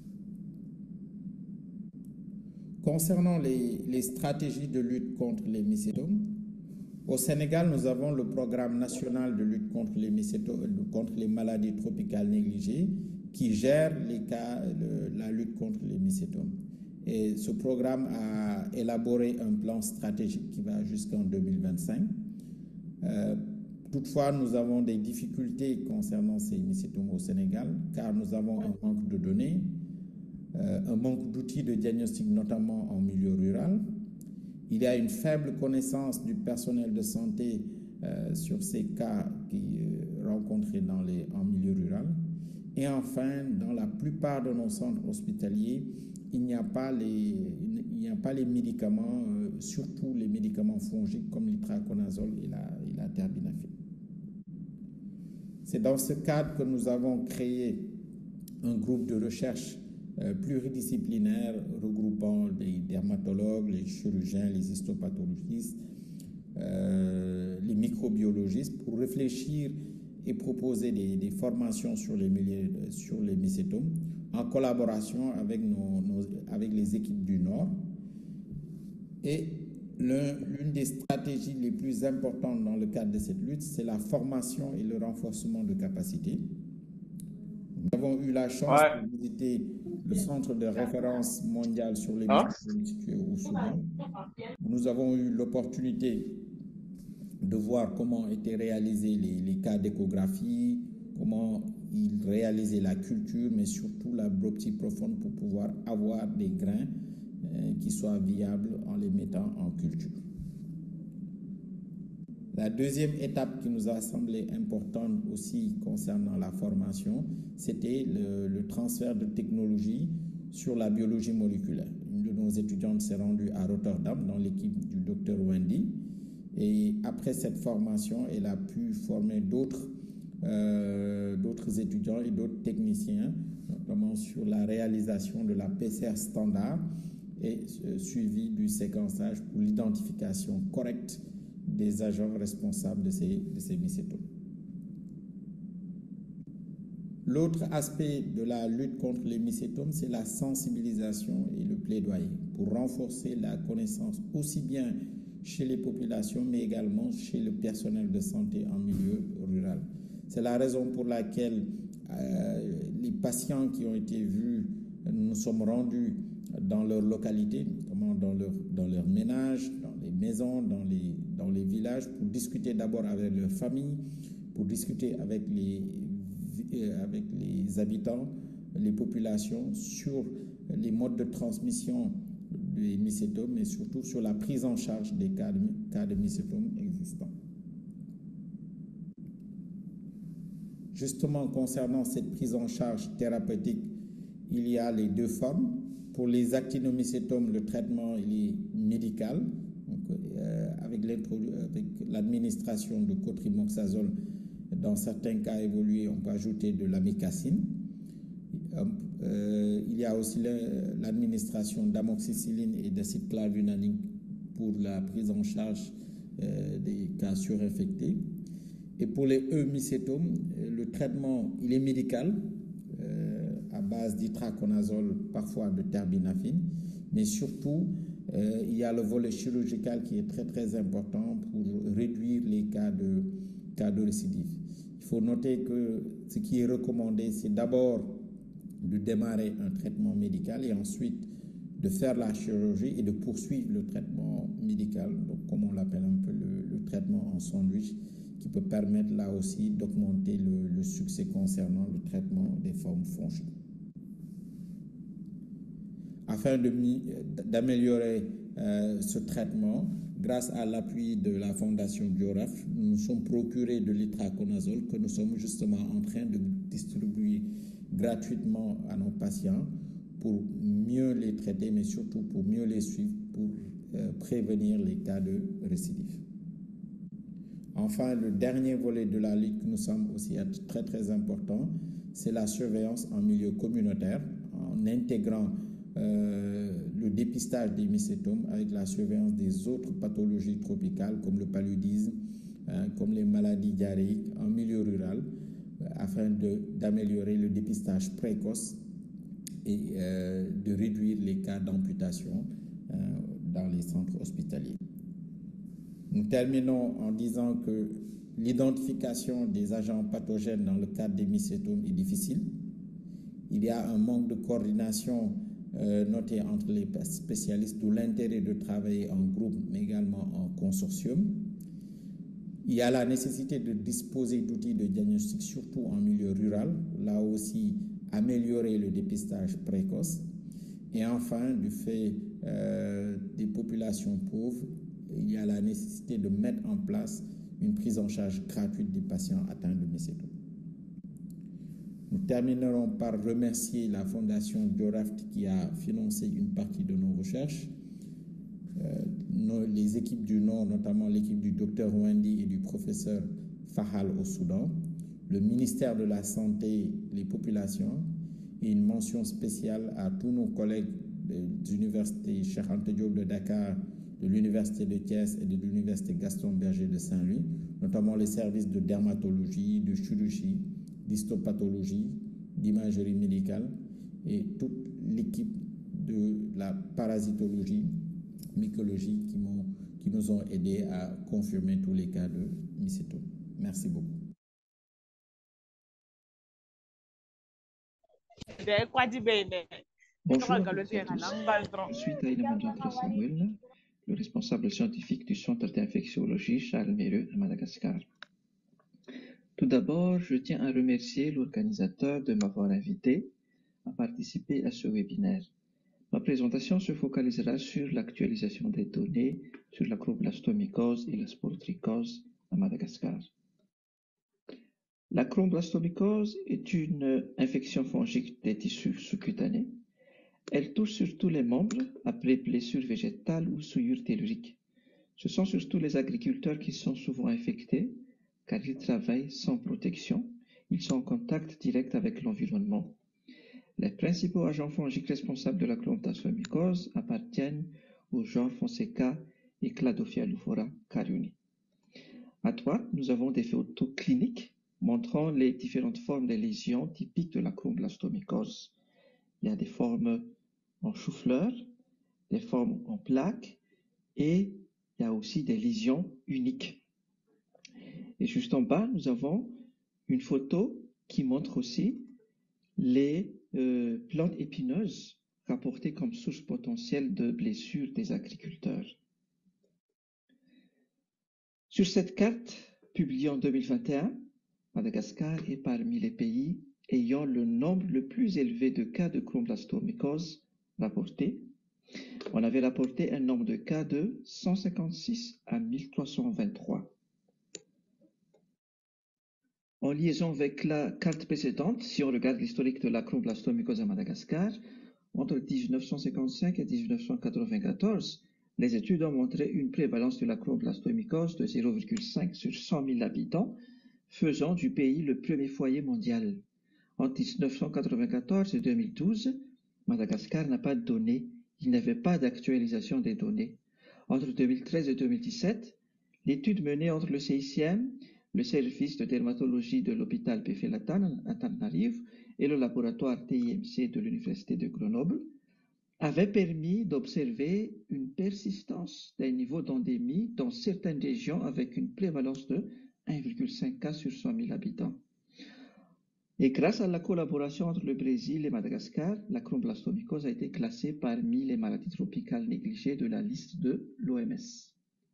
Concernant les, les stratégies de lutte contre les mycétomes, au Sénégal, nous avons le programme national de lutte contre les, contre les maladies tropicales négligées qui gère les cas, le, la lutte contre les mycétomes. Et ce programme a élaboré un plan stratégique qui va jusqu'en deux mille vingt-cinq. Euh, toutefois, nous avons des difficultés concernant ces mycétomes au Sénégal car nous avons un manque de données, euh, un manque d'outils de diagnostic, notamment en milieu rural. Il y a une faible connaissance du personnel de santé euh, sur ces cas qui euh, rencontrés dans les, en milieu rural. Et enfin, dans la plupart de nos centres hospitaliers, il n'y a pas les, il n'y a pas les médicaments, euh, surtout les médicaments fongiques comme l'itraconazole et la, et la terbinafine. C'est dans ce cadre que nous avons créé un groupe de recherche euh, pluridisciplinaire regroupant regroupant les dermatologues, les chirurgiens, les histopathologistes, euh, les microbiologistes, pour réfléchir et proposer des, des formations sur les, sur les mycétomes en collaboration avec, nos, nos, avec les équipes du Nord. Et l'une des stratégies les plus importantes dans le cadre de cette lutte, c'est la formation et le renforcement de capacités. Nous avons eu la chance ouais. de visiter le centre de référence mondial sur les mycétomes situé au Soudan. Nous avons eu l'opportunité de voir comment étaient réalisés les, les cas d'échographie, comment ils réalisaient la culture, mais surtout la biopsie profonde pour pouvoir avoir des grains euh, qui soient viables en les mettant en culture. La deuxième étape qui nous a semblé importante aussi concernant la formation, c'était le, le transfert de technologie sur la biologie moléculaire. Une de nos étudiantes s'est rendue à Rotterdam dans l'équipe du docteur Wendy. Et après cette formation, elle a pu former d'autres euh, d'autres étudiants et d'autres techniciens, notamment sur la réalisation de la P C R standard et euh, suivi du séquençage pour l'identification correcte des agents responsables de ces, de ces mycétomes. L'autre aspect de la lutte contre les mycétomes, c'est la sensibilisation et le plaidoyer pour renforcer la connaissance aussi bien chez les populations, mais également chez le personnel de santé en milieu rural. C'est la raison pour laquelle euh, les patients qui ont été vus, nous sommes rendus dans leur localité, notamment dans leur, dans leur ménage, dans les maisons, dans les, dans les villages, pour discuter d'abord avec leurs familles, pour discuter avec les, euh, avec les habitants, les populations, sur les modes de transmission des mycétomes, mais surtout sur la prise en charge des cas de, cas de mycétomes existants. Justement, concernant cette prise en charge thérapeutique, il y a les deux formes. Pour les actinomycétomes, le traitement il est médical, donc, euh, avec l'administration de cotrimoxazole. Dans certains cas évolués, on peut ajouter de l'amicacine. Euh, il y a aussi l'administration d'amoxicilline et d'acide clavulanique pour la prise en charge euh, des cas surinfectés. Et pour les eumycétomes, le traitement il est médical euh, à base d'itraconazole, parfois de terbinafine, mais surtout euh, il y a le volet chirurgical qui est très très important pour réduire les cas de, cas de récidive. Il faut noter que ce qui est recommandé, c'est d'abord de démarrer un traitement médical et ensuite de faire la chirurgie et de poursuivre le traitement médical, donc comme on l'appelle un peu le, le traitement en sandwich, qui peut permettre là aussi d'augmenter le, le succès concernant le traitement des formes fongiques. Afin d'améliorer euh, ce traitement, grâce à l'appui de la Fondation Bioraf, nous nous sommes procurés de l'itraconazole que nous sommes justement en train de distribuer gratuitement à nos patients pour mieux les traiter, mais surtout pour mieux les suivre, pour euh, prévenir les cas de récidive. Enfin, le dernier volet de la lutte qui nous semble aussi être très très important, c'est la surveillance en milieu communautaire, en intégrant euh, le dépistage des mycétomes avec la surveillance des autres pathologies tropicales comme le paludisme, hein, comme les maladies diarrhéiques en milieu rural, afin d'améliorer le dépistage précoce et euh, de réduire les cas d'amputation euh, dans les centres hospitaliers. Nous terminons en disant que l'identification des agents pathogènes dans le cadre des mycétomes est difficile. Il y a un manque de coordination euh, noté entre les spécialistes, d'où l'intérêt de travailler en groupe, mais également en consortium. Il y a la nécessité de disposer d'outils de diagnostic, surtout en milieu rural, là aussi améliorer le dépistage précoce. Et enfin, du fait euh, des populations pauvres, il y a la nécessité de mettre en place une prise en charge gratuite des patients atteints de mycétomes. Nous terminerons par remercier la Fondation Bioraft qui a financé une partie de nos recherches. Euh, nos, les équipes du Nord, notamment l'équipe du docteur Wendy et du professeur Fahal au Soudan, le ministère de la Santé, les populations, et une mention spéciale à tous nos collègues des universités Cheikh Anta Diop de Dakar, de l'Université de Thiès et de l'Université Gaston Berger de Saint-Louis, notamment les services de dermatologie, de chirurgie, d'histopathologie, d'imagerie médicale et toute l'équipe de la parasitologie, mycologie qui, m'ont, qui nous ont aidés à confirmer tous les cas de mycétome. Merci beaucoup. Bonjour, je suis Taïna Mandiantra Samuel, le responsable scientifique du Centre d'infectiologie Charles Méreux à Madagascar. Tout d'abord, je tiens à remercier l'organisateur de m'avoir invité à participer à ce webinaire. Ma présentation se focalisera sur l'actualisation des données sur la chromblastomycose et la sporotrichose à Madagascar. La chromblastomycose est une infection fongique des tissus sous-cutanés. Elle touche surtout les membres après blessure végétale ou souillure tellurique. Ce sont surtout les agriculteurs qui sont souvent infectés car ils travaillent sans protection. Ils sont en contact direct avec l'environnement. Les principaux agents fongiques responsables de la chromblastomycose appartiennent au genre Fonseca et Cladophila carioni. À droite, nous avons des photos cliniques montrant les différentes formes de lésions typiques de la chromblastomycose. Il y a des formes en chou-fleur, des formes en plaques et il y a aussi des lésions uniques. Et juste en bas, nous avons une photo qui montre aussi les euh, plantes épineuses rapportées comme source potentielle de blessures des agriculteurs. Sur cette carte, publiée en deux mille vingt et un, Madagascar est parmi les pays ayant le nombre le plus élevé de cas de chromblastomycose rapportés. On avait rapporté un nombre de cas de cent cinquante-six à mille trois cent vingt-trois. En liaison avec la carte précédente, si on regarde l'historique de la chromblastomycose à Madagascar, entre mille neuf cent cinquante-cinq et mille neuf cent quatre-vingt-quatorze, les études ont montré une prévalence de la chromblastomycose de zéro virgule cinq sur cent mille habitants, faisant du pays le premier foyer mondial. Entre mille neuf cent quatre-vingt-quatorze et deux mille douze, Madagascar n'a pas de données, il n'y avait pas d'actualisation des données. Entre deux mille treize et deux mille dix-sept, l'étude menée entre le C I C M, le service de dermatologie de l'hôpital Pfelatan à Tananarive et le laboratoire T I M C de l'Université de Grenoble avait permis d'observer une persistance des niveaux d'endémie dans certaines régions avec une prévalence de un virgule cinq cas sur cent mille habitants. Et grâce à la collaboration entre le Brésil et Madagascar, la chromblastomycose a été classée parmi les maladies tropicales négligées de la liste de l'O M S.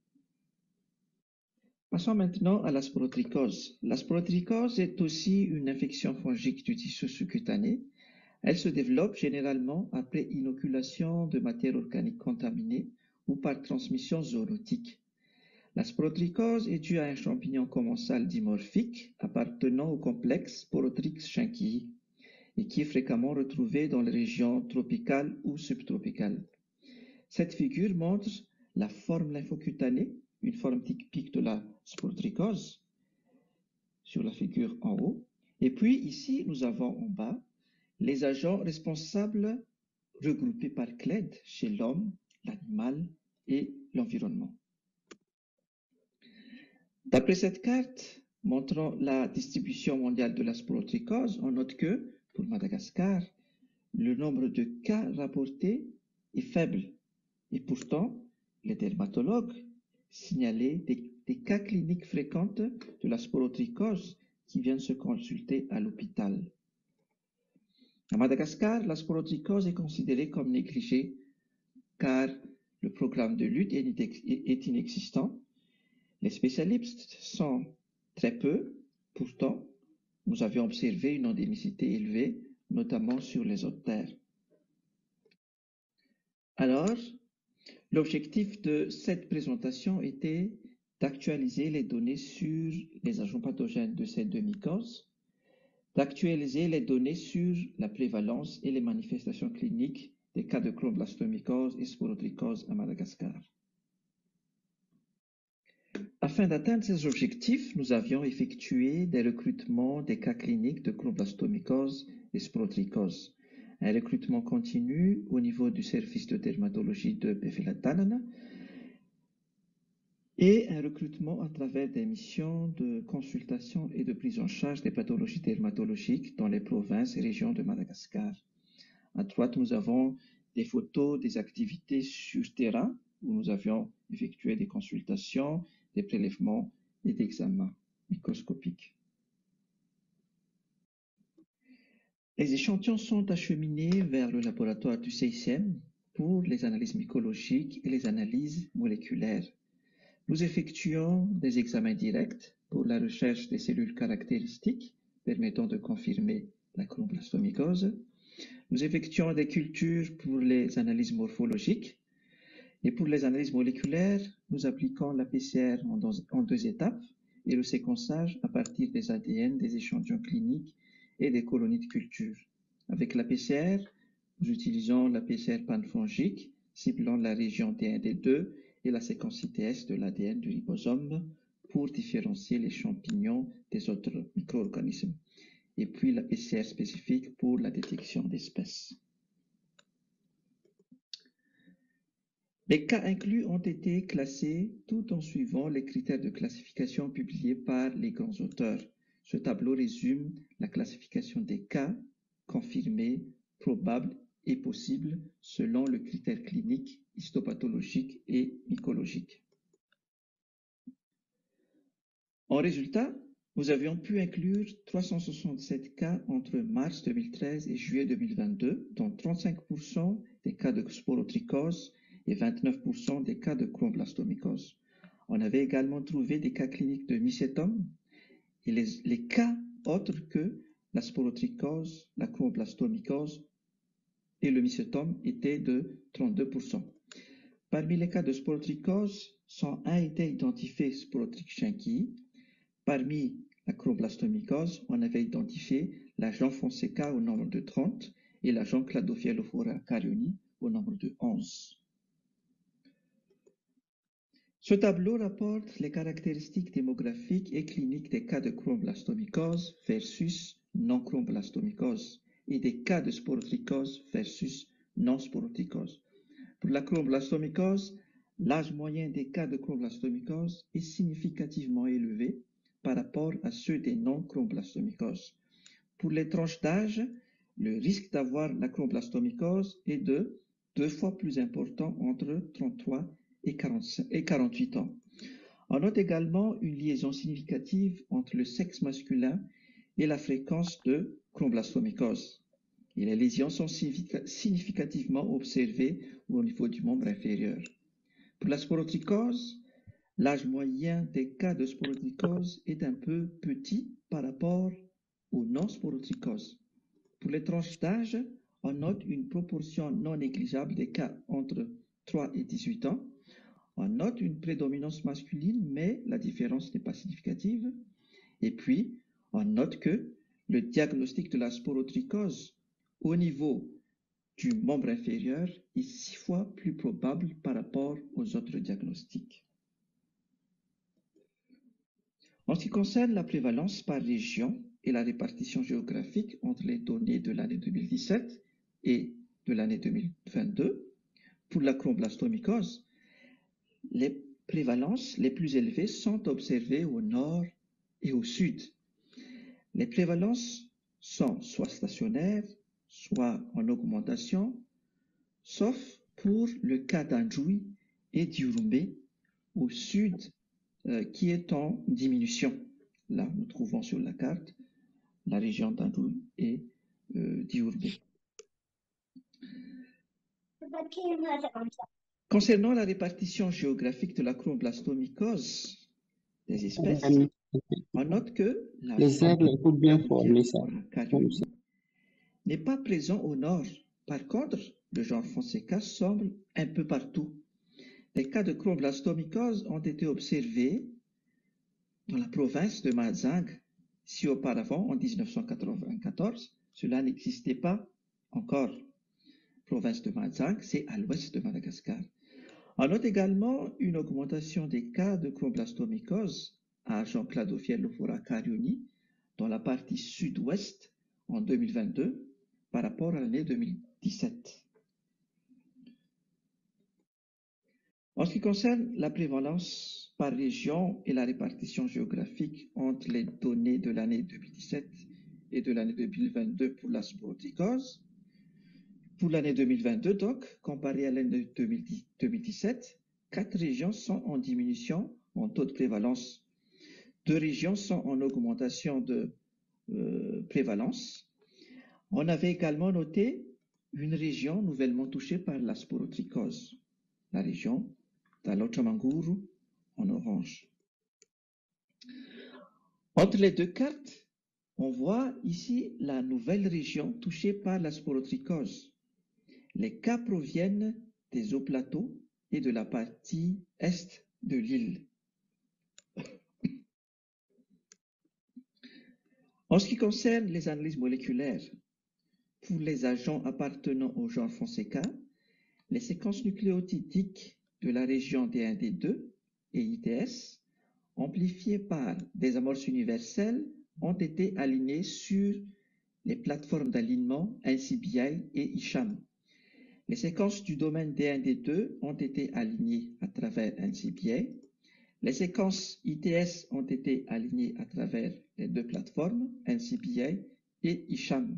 Passons maintenant à la sporotrichose. La sporotrichose est aussi une infection fongique du tissu sous-cutané. Elle se développe généralement après inoculation de matière organique contaminée ou par transmission zoonotique. La sporotrichose est due à un champignon commensal dimorphique appartenant au complexe Sporotrix schenkii et qui est fréquemment retrouvé dans les régions tropicales ou subtropicales. Cette figure montre la forme lymphocutanée, une forme typique de la sporotrichose, sur la figure en haut. Et puis ici, nous avons en bas les agents responsables regroupés par clade chez l'homme, l'animal et l'environnement. D'après cette carte montrant la distribution mondiale de la sporotrichose, on note que, pour Madagascar, le nombre de cas rapportés est faible. Et pourtant, les dermatologues signalaient des, des cas cliniques fréquents de la sporotrichose qui viennent se consulter à l'hôpital. À Madagascar, la sporotrichose est considérée comme négligée car le programme de lutte est inexistant. Les spécialistes sont très peu, pourtant, nous avions observé une endémicité élevée, notamment sur les hautes terres. Alors, l'objectif de cette présentation était d'actualiser les données sur les agents pathogènes de ces deux mycoses, d'actualiser les données sur la prévalence et les manifestations cliniques des cas de chromblastomycose et sporotrichose à Madagascar. Afin d'atteindre ces objectifs, nous avions effectué des recrutements des cas cliniques de chromblastomycose et sporotrichose, un recrutement continu au niveau du service de dermatologie de Befelatanan et un recrutement à travers des missions de consultation et de prise en charge des pathologies dermatologiques dans les provinces et régions de Madagascar. À droite, nous avons des photos des activités sur terrain où nous avions effectué des consultations, des prélèvements et des examens microscopiques. Les échantillons sont acheminés vers le laboratoire du C I C M pour les analyses mycologiques et les analyses moléculaires. Nous effectuons des examens directs pour la recherche des cellules caractéristiques permettant de confirmer la chromblastomycose. Nous effectuons des cultures pour les analyses morphologiques et pour les analyses moléculaires, nous appliquons la P C R en deux, en deux étapes et le séquençage à partir des A D N des échantillons cliniques et des colonies de culture. Avec la P C R, nous utilisons la P C R panfongique ciblant la région D un D deux et la séquence I T S de l'A D N du ribosome pour différencier les champignons des autres micro-organismes. Et puis la P C R spécifique pour la détection d'espèces. Les cas inclus ont été classés tout en suivant les critères de classification publiés par les grands auteurs. Ce tableau résume la classification des cas confirmés, probables et possibles selon le critère clinique, histopathologique et mycologique. En résultat, nous avions pu inclure trois cent soixante-sept cas entre mars deux mille treize et juillet deux mille vingt-deux, dont trente-cinq pour cent des cas de sporotrichose et vingt-neuf pour cent des cas de chromblastomycose. On avait également trouvé des cas cliniques de mycétome et les, les cas autres que la sporotrichose, la chromblastomycose et le mycétome étaient de trente-deux pour cent. Parmi les cas de sporotrichose, cent un étaient identifiés Sporotrichschenki. Parmi la chromblastomycose, on avait identifié l'agent Fonseca au nombre de trente et l'agent Cladophillophora carioni au nombre de onze. Ce tableau rapporte les caractéristiques démographiques et cliniques des cas de chromblastomycose versus non-chromblastomycose et des cas de sporotrichose versus non-sporotrichose. Pour la chromblastomycose, l'âge moyen des cas de chromblastomycose est significativement élevé par rapport à ceux des non-chromblastomycoses. Pour les tranches d'âge, le risque d'avoir la chromblastomycose est de deux fois plus important entre trente-trois et quarante-huit ans. On note également une liaison significative entre le sexe masculin et la fréquence de chromblastomycose. Et les lésions sont significativement observées au niveau du membre inférieur. Pour la sporotrichose, l'âge moyen des cas de sporotrichose est un peu petit par rapport aux non-sporotrichoses. Pour les tranches d'âge, on note une proportion non négligeable des cas entre trois et dix-huit ans. On note une prédominance masculine, mais la différence n'est pas significative. Et puis, on note que le diagnostic de la sporotrichose au niveau du membre inférieur est six fois plus probable par rapport aux autres diagnostics. En ce qui concerne la prévalence par région et la répartition géographique entre les données de l'année deux mille dix-sept et de l'année deux mille vingt-deux, pour la chromblastomycose, les prévalences les plus élevées sont observées au nord et au sud. Les prévalences sont soit stationnaires, soit en augmentation, sauf pour le cas d'Anjouy et d'Urumbé au sud, euh, qui est en diminution. Là, nous trouvons sur la carte la région d'Anjouy et euh, d'Urumbé. Concernant la répartition géographique de la chromblastomycose des espèces, on note que la n'est pas présent au nord. Par contre, le genre Fonseca semble un peu partout. Les cas de chromblastomycose ont été observés dans la province de Mazang. Si auparavant, en mille neuf cent quatre-vingt-quatorze, cela n'existait pas encore. Province de Mazang, c'est à l'ouest de Madagascar. On note également une augmentation des cas de chromblastomycose à agent Cladophillophora carioni dans la partie sud-ouest en deux mille vingt-deux par rapport à l'année deux mille dix-sept. En ce qui concerne la prévalence par région et la répartition géographique entre les données de l'année deux mille dix-sept et de l'année deux mille vingt-deux pour la sporotrichose, pour l'année deux mille vingt-deux, donc, comparé à l'année deux mille dix-sept, quatre régions sont en diminution en taux de prévalence. Deux régions sont en augmentation de euh, prévalence. On avait également noté une région nouvellement touchée par la sporotrichose, la région d'Alotramanguru en orange. Entre les deux cartes, on voit ici la nouvelle région touchée par la sporotrichose. Les cas proviennent des hauts plateaux et de la partie est de l'île. En ce qui concerne les analyses moléculaires, pour les agents appartenant au genre Fonseca, les séquences nucléotidiques de la région D un D deux et I T S, amplifiées par des amorces universelles, ont été alignées sur les plateformes d'alignement N C B I et Isham. Les séquences du domaine D un D deux ont été alignées à travers N C B I. Les séquences I T S ont été alignées à travers les deux plateformes, N C B I et Isham.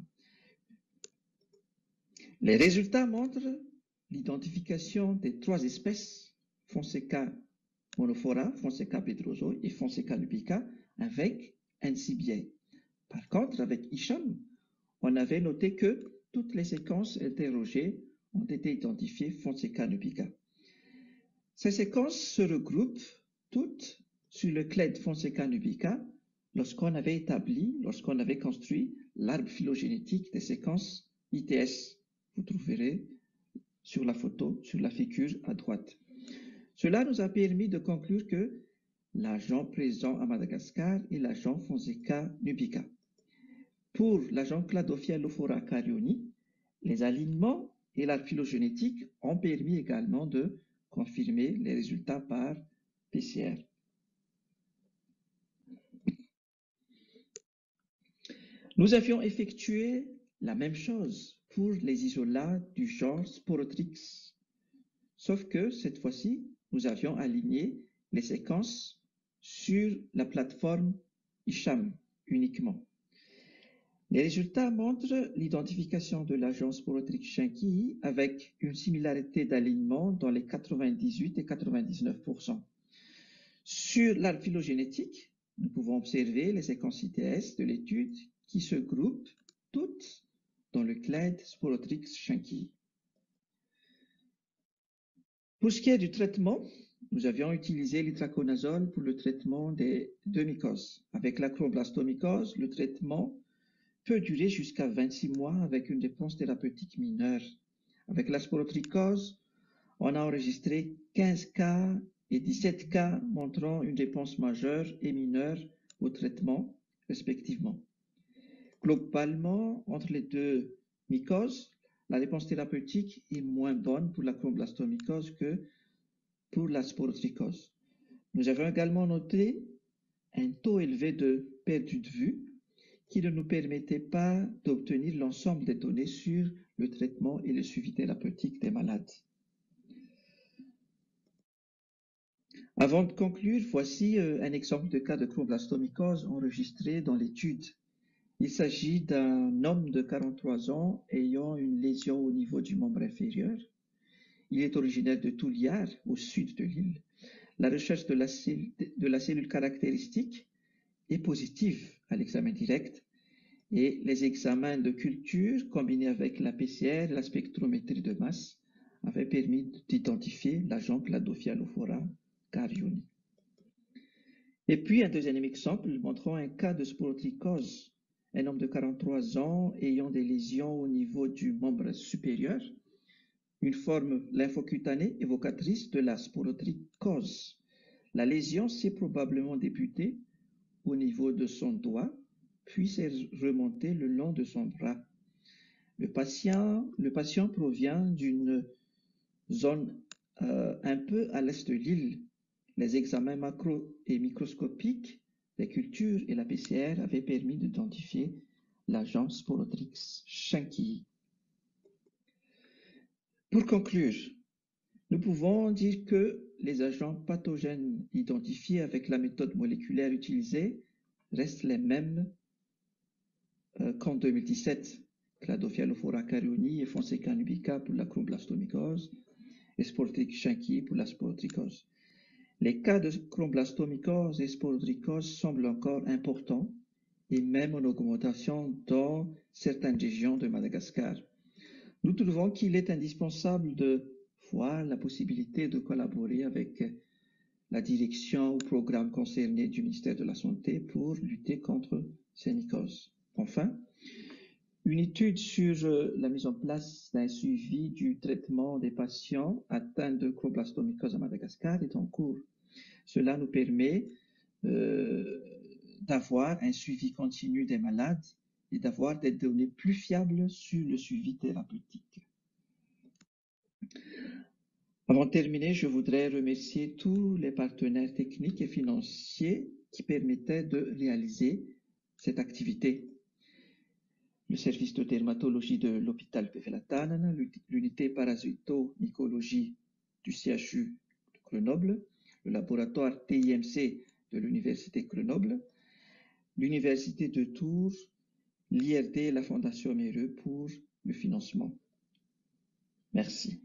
Les résultats montrent l'identification des trois espèces, Fonseca monophora, Fonseca pedroso et Fonseca nubica, avec N C B I. Par contre, avec Isham, on avait noté que toutes les séquences interrogées ont été identifiées Fonseca nubica. Ces séquences se regroupent toutes sur le clade Fonseca nubica lorsqu'on avait établi, lorsqu'on avait construit l'arbre phylogénétique des séquences I T S. Vous trouverez sur la photo, sur la figure à droite. Cela nous a permis de conclure que l'agent présent à Madagascar est l'agent Fonseca nubica. Pour l'agent Cladophila carioni, les alignements et l'arbre phylogénétique ont permis également de confirmer les résultats par P C R. Nous avions effectué la même chose pour les isolats du genre Sporotrix, sauf que cette fois-ci, nous avions aligné les séquences sur la plateforme Isham uniquement. Les résultats montrent l'identification de l'agent Sporotrix Chinquii avec une similarité d'alignement dans les quatre-vingt-dix-huit et quatre-vingt-dix-neuf pour cent. Sur l'arbre phylogénétique, nous pouvons observer les séquences I T S de l'étude qui se groupent toutes dans le clade Sporotrix Chinquii. Pour ce qui est du traitement, nous avions utilisé l'itraconazole pour le traitement des deux mycoses. Avec la chromoblastomycose, le traitement peut durer jusqu'à vingt-six mois avec une réponse thérapeutique mineure. Avec la sporotrichose, on a enregistré quinze cas et dix-sept cas montrant une réponse majeure et mineure au traitement, respectivement. Globalement, entre les deux mycoses, la réponse thérapeutique est moins bonne pour la chromoblastomycose que pour la sporotrichose. Nous avons également noté un taux élevé de perte de vue qui ne nous permettait pas d'obtenir l'ensemble des données sur le traitement et le suivi thérapeutique des malades. Avant de conclure, voici un exemple de cas de chromoblastomycose enregistré dans l'étude. Il s'agit d'un homme de quarante-trois ans ayant une lésion au niveau du membre inférieur. Il est originaire de Touliar, au sud de l'île. La recherche de la, cellule, de la cellule caractéristique est positive à l'examen direct et les examens de culture combinés avec la P C R et la spectrométrie de masse avaient permis d'identifier l'agent Cladophila carioni. Et puis un deuxième exemple montrant un cas de sporotrichose, un homme de quarante-trois ans ayant des lésions au niveau du membre supérieur, une forme lymphocutanée évocatrice de la sporotrichose. La lésion s'est probablement débutée au niveau de son doigt, puis s'est remontée le long de son bras. Le patient, le patient provient d'une zone euh, un peu à l'est de l'île. Les examens macro et microscopiques, les cultures et la P C R avaient permis d'identifier l'agent Sportrix Chantilly. Pour conclure, nous pouvons dire que les agents pathogènes identifiés avec la méthode moléculaire utilisée restent les mêmes euh, qu'en deux mille dix-sept. Cladophillophora carioni et Fonseca nubica pour la chromblastomycose et Sportrix Chantilly pour la sporotrichose. Les cas de chromblastomycose et sporotrichose semblent encore importants et même en augmentation dans certaines régions de Madagascar. Nous trouvons qu'il est indispensable de voir la possibilité de collaborer avec la direction ou programme concerné du ministère de la Santé pour lutter contre ces mycoses. Enfin, une étude sur la mise en place d'un suivi du traitement des patients atteints de chromblastomycose à Madagascar est en cours. Cela nous permet euh, d'avoir un suivi continu des malades et d'avoir des données plus fiables sur le suivi thérapeutique. Avant de terminer, je voudrais remercier tous les partenaires techniques et financiers qui permettaient de réaliser cette activité. Le service de dermatologie de l'hôpital Pefelatanana, l'unité parasito-mycologie du C H U de Grenoble, le laboratoire T I M C de l'université Grenoble, l'université de Tours, l'I R D et la Fondation Méreux pour le financement. Merci.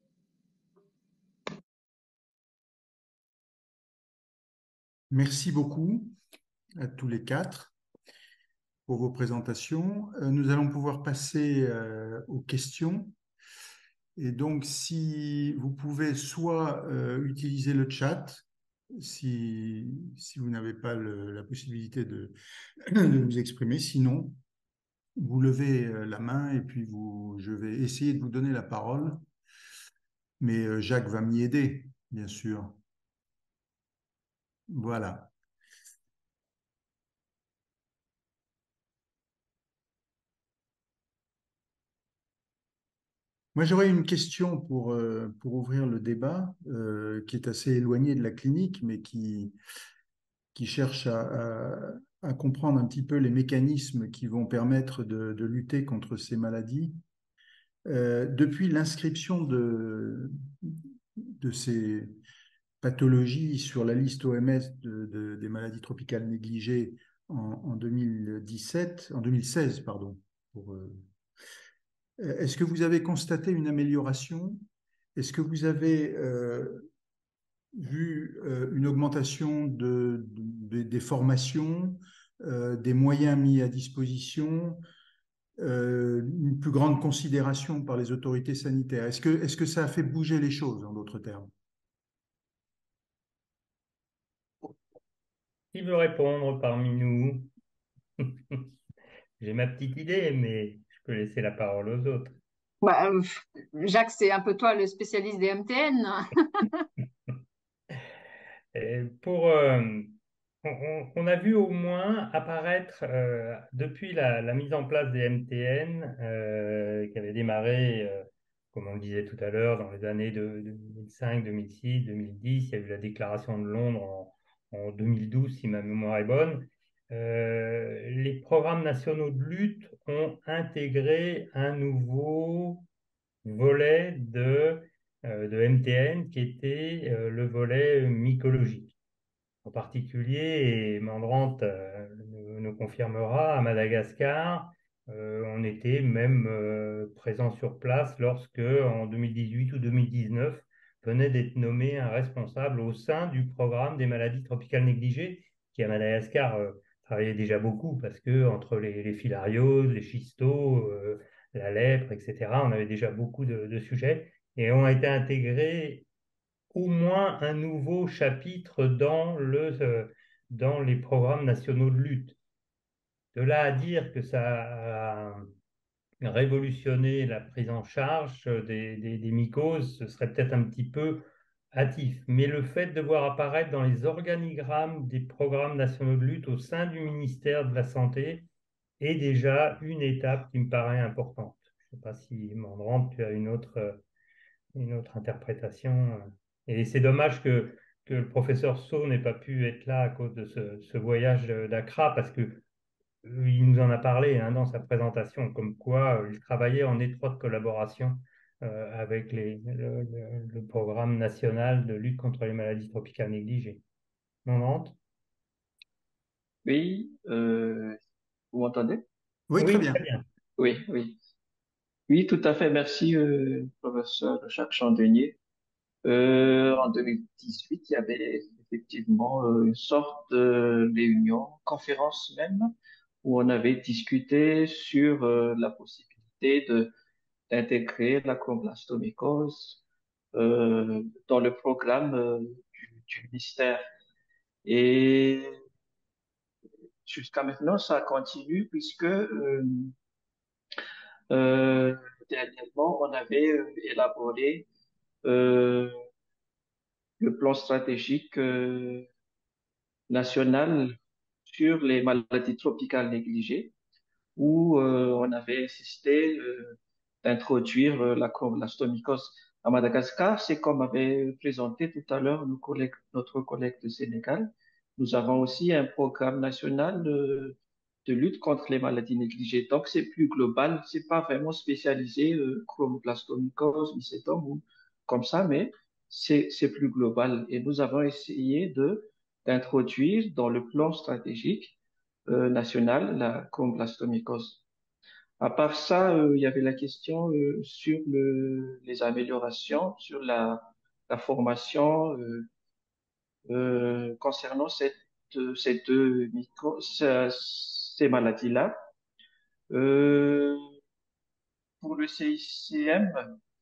Merci beaucoup à tous les quatre pour vos présentations. Nous allons pouvoir passer aux questions. Et donc, si vous pouvez soit utiliser le chat, si, si vous n'avez pas le, la possibilité de, de vous exprimer, sinon, vous levez la main et puis vous, je vais essayer de vous donner la parole. Mais Jacques va m'y aider, bien sûr. Voilà. Moi, j'aurais une question pour, pour ouvrir le débat, euh, qui est assez éloignée de la clinique, mais qui, qui cherche à, à, à comprendre un petit peu les mécanismes qui vont permettre de, de lutter contre ces maladies. Euh, depuis l'inscription de, de ces pathologies sur la liste O M S de, de, des maladies tropicales négligées en, en deux mille dix-sept, en deux mille seize, pardon, pour... Euh, Est-ce que vous avez constaté une amélioration? Est-ce que vous avez euh, vu euh, une augmentation de, de, des formations, euh, des moyens mis à disposition, euh, une plus grande considération par les autorités sanitaires? Est-ce que, est-ce que ça a fait bouger les choses, en d'autres termes? Qui veut répondre parmi nous? J'ai ma petite idée, mais je peux laisser la parole aux autres. Bah, euh, Jacques, c'est un peu toi le spécialiste des M T N. Et pour, euh, on, on a vu au moins apparaître, euh, depuis la, la mise en place des M T N, euh, qui avait démarré, euh, comme on le disait tout à l'heure, dans les années de, de deux mille cinq, deux mille six, deux mille dix. Il y a eu la déclaration de Londres en, en deux mille douze, si ma mémoire est bonne. Euh, les programmes nationaux de lutte ont intégré un nouveau volet de, euh, de M T N qui était euh, le volet mycologique. En particulier, et Mandrante euh, nous, nous confirmera, à Madagascar, euh, on était même euh, présent sur place lorsque, en deux mille dix-huit ou deux mille dix-neuf, venait d'être nommé un responsable au sein du programme des maladies tropicales négligées, qui à Madagascar euh, travaillait déjà beaucoup, parce que entre les, les filarioses, les schistos, euh, la lèpre, et cetera, on avait déjà beaucoup de, de sujets, et ont été intégrés au moins un nouveau chapitre dans, le, euh, dans les programmes nationaux de lutte. De là à dire que ça a révolutionné la prise en charge des, des, des mycoses, ce serait peut-être un petit peu hâtif. Mais le fait de voir apparaître dans les organigrammes des programmes nationaux de lutte au sein du ministère de la Santé est déjà une étape qui me paraît importante. Je ne sais pas si, Mandrante, tu as une autre, une autre interprétation. Et c'est dommage que, que le professeur Sceaux n'ait pas pu être là à cause de ce, ce voyage d'Accra, parce que il nous en a parlé hein, dans sa présentation, comme quoi euh, il travaillait en étroite collaboration euh, avec les, le, le- le programme national de lutte contre les maladies tropicales négligées. Non, non? Oui, euh, vous m'entendez? Oui, très Oui, bien. très bien. Oui, oui. Oui, tout à fait. Merci, euh, professeur Jacques Chandonnier. Euh, en deux mille dix-huit, il y avait effectivement euh, une sorte de réunion, conférence même, où on avait discuté sur euh, la possibilité de d'intégrer la chromblastomycose euh, dans le programme euh, du, du ministère. Et jusqu'à maintenant, ça continue puisque euh, euh, dernièrement, on avait euh, élaboré euh, le plan stratégique euh, national sur les maladies tropicales négligées, où euh, on avait insisté euh, d'introduire euh, la, la stomicose à Madagascar. C'est comme avait présenté tout à l'heure nos collègues, notre collègue du Sénégal. Nous avons aussi un programme national de, de lutte contre les maladies négligées. Donc, c'est plus global. C'est pas vraiment spécialisé, euh, chromoplastomycose, mycétome ou comme ça, mais c'est, c'est plus global. Et nous avons essayé de, d'introduire dans le plan stratégique euh, national la chromblastomycose. À part ça, euh, il y avait la question euh, sur le, les améliorations, sur la, la formation euh, euh, concernant cette, euh, ces deux micro, ces, ces maladies-là. Euh, pour le C I C M,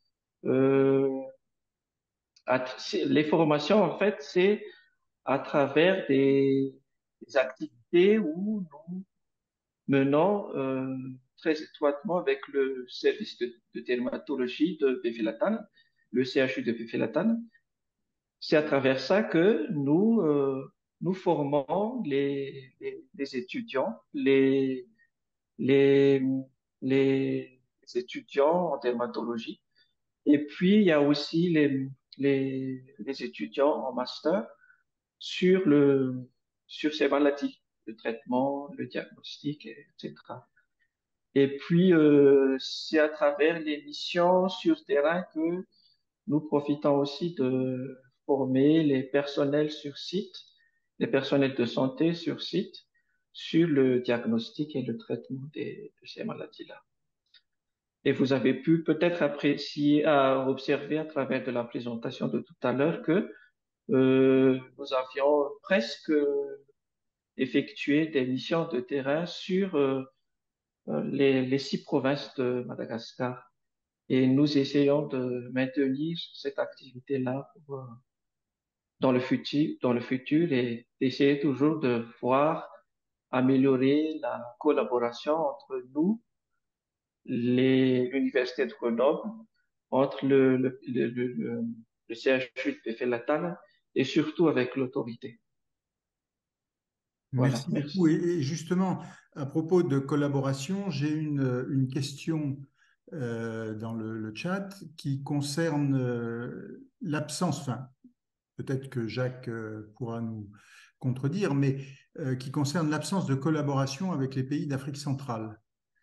euh, à- c'est- les formations, en fait, c'est à travers des, des activités où nous menons euh, très étroitement avec le service de, de dermatologie de Péfélatane, le C H U de Péfélatane. C'est à travers ça que nous, euh, nous formons les, les, les étudiants, les, les, les étudiants en dermatologie. Et puis, il y a aussi les, les, les étudiants en master sur le, sur ces maladies, le traitement, le diagnostic, et cetera. Et puis, euh, c'est à travers les missions sur terrain que nous profitons aussi de former les personnels sur site, les personnels de santé sur site, sur le diagnostic et le traitement des- de ces maladies-là. Et vous avez pu peut-être apprécier, à observer à travers de la présentation de tout à l'heure que euh, nous avions presque effectué des missions de terrain sur euh, euh, les, les six provinces de Madagascar. Et nous essayons de maintenir cette activité-là pour, euh, dans le futur, dans le futur et d'essayer toujours de voir améliorer la collaboration entre nous, les l'université de Grenoble, entre le, le, le, le, le, le C H U de Péfélatane et surtout avec l'autorité. Voilà, Merci beaucoup. merci. Et, et justement, à propos de collaboration, j'ai une, une question euh, dans le, le chat qui concerne euh, l'absence, enfin, peut-être que Jacques euh, pourra nous contredire, mais euh, qui concerne l'absence de collaboration avec les pays d'Afrique centrale.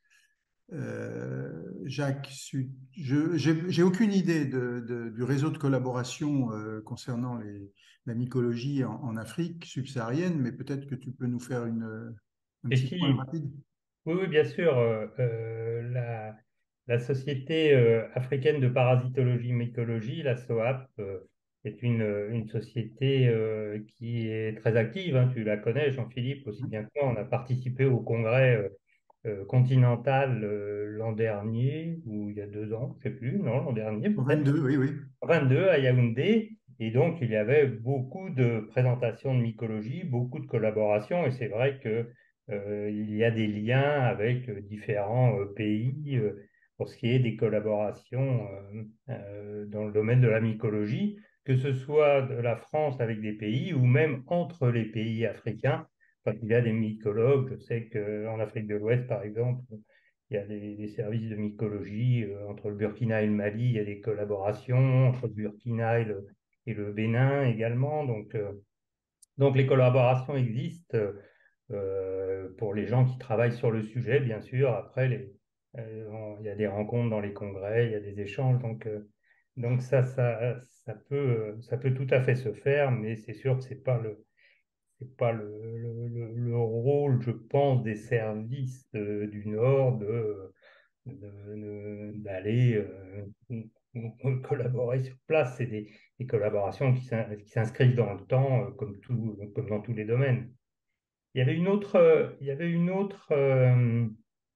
Euh, Jacques, su- je j'ai j'ai aucune idée de- de- du réseau de collaboration euh, concernant les- la mycologie en, en Afrique subsaharienne, mais peut-être que tu peux nous faire une, un Et petit point si, rapide. oui, oui, bien sûr, euh, euh, la, la Société euh, africaine de parasitologie mycologie, la SOAP, euh, est une, une société euh, qui est très active, hein, tu la connais, Jean-Philippe, aussi bien que moi. On a participé au congrès euh, euh, continental euh, l'an dernier, ou il y a deux ans, je ne sais plus, non, l'an dernier peut-être vingt-deux, oui, oui. vingt-deux à Yaoundé. Et donc, il y avait beaucoup de présentations de mycologie, beaucoup de collaborations. Et c'est vrai que, euh, il y a des liens avec euh, différents euh, pays euh, pour ce qui est des collaborations euh, euh, dans le domaine de la mycologie, que ce soit de la France avec des pays ou même entre les pays africains. Enfin, il y a des mycologues. Je sais qu'en Afrique de l'Ouest, par exemple, il y a des, des services de mycologie euh, entre le Burkina et le Mali, il y a des collaborations entre le Burkina et le, et le Bénin également. Donc, euh, donc les collaborations existent. euh, pour les gens qui travaillent sur le sujet, bien sûr. Après, les, euh, on- il y a des rencontres dans les congrès, il y a des échanges, donc, euh, donc ça, ça, ça peut, ça peut tout à fait se faire, mais c'est sûr que c'est pas le, c'est pas le, le, le- le rôle, je pense, des services de- du Nord de, de- de- d'aller euh, collaborer sur place. C'est des, des collaborations qui s'in- qui s'inscrivent dans le temps, euh, comme tout, comme dans tous les domaines. Il y avait une autre, euh, il y avait une autre, euh,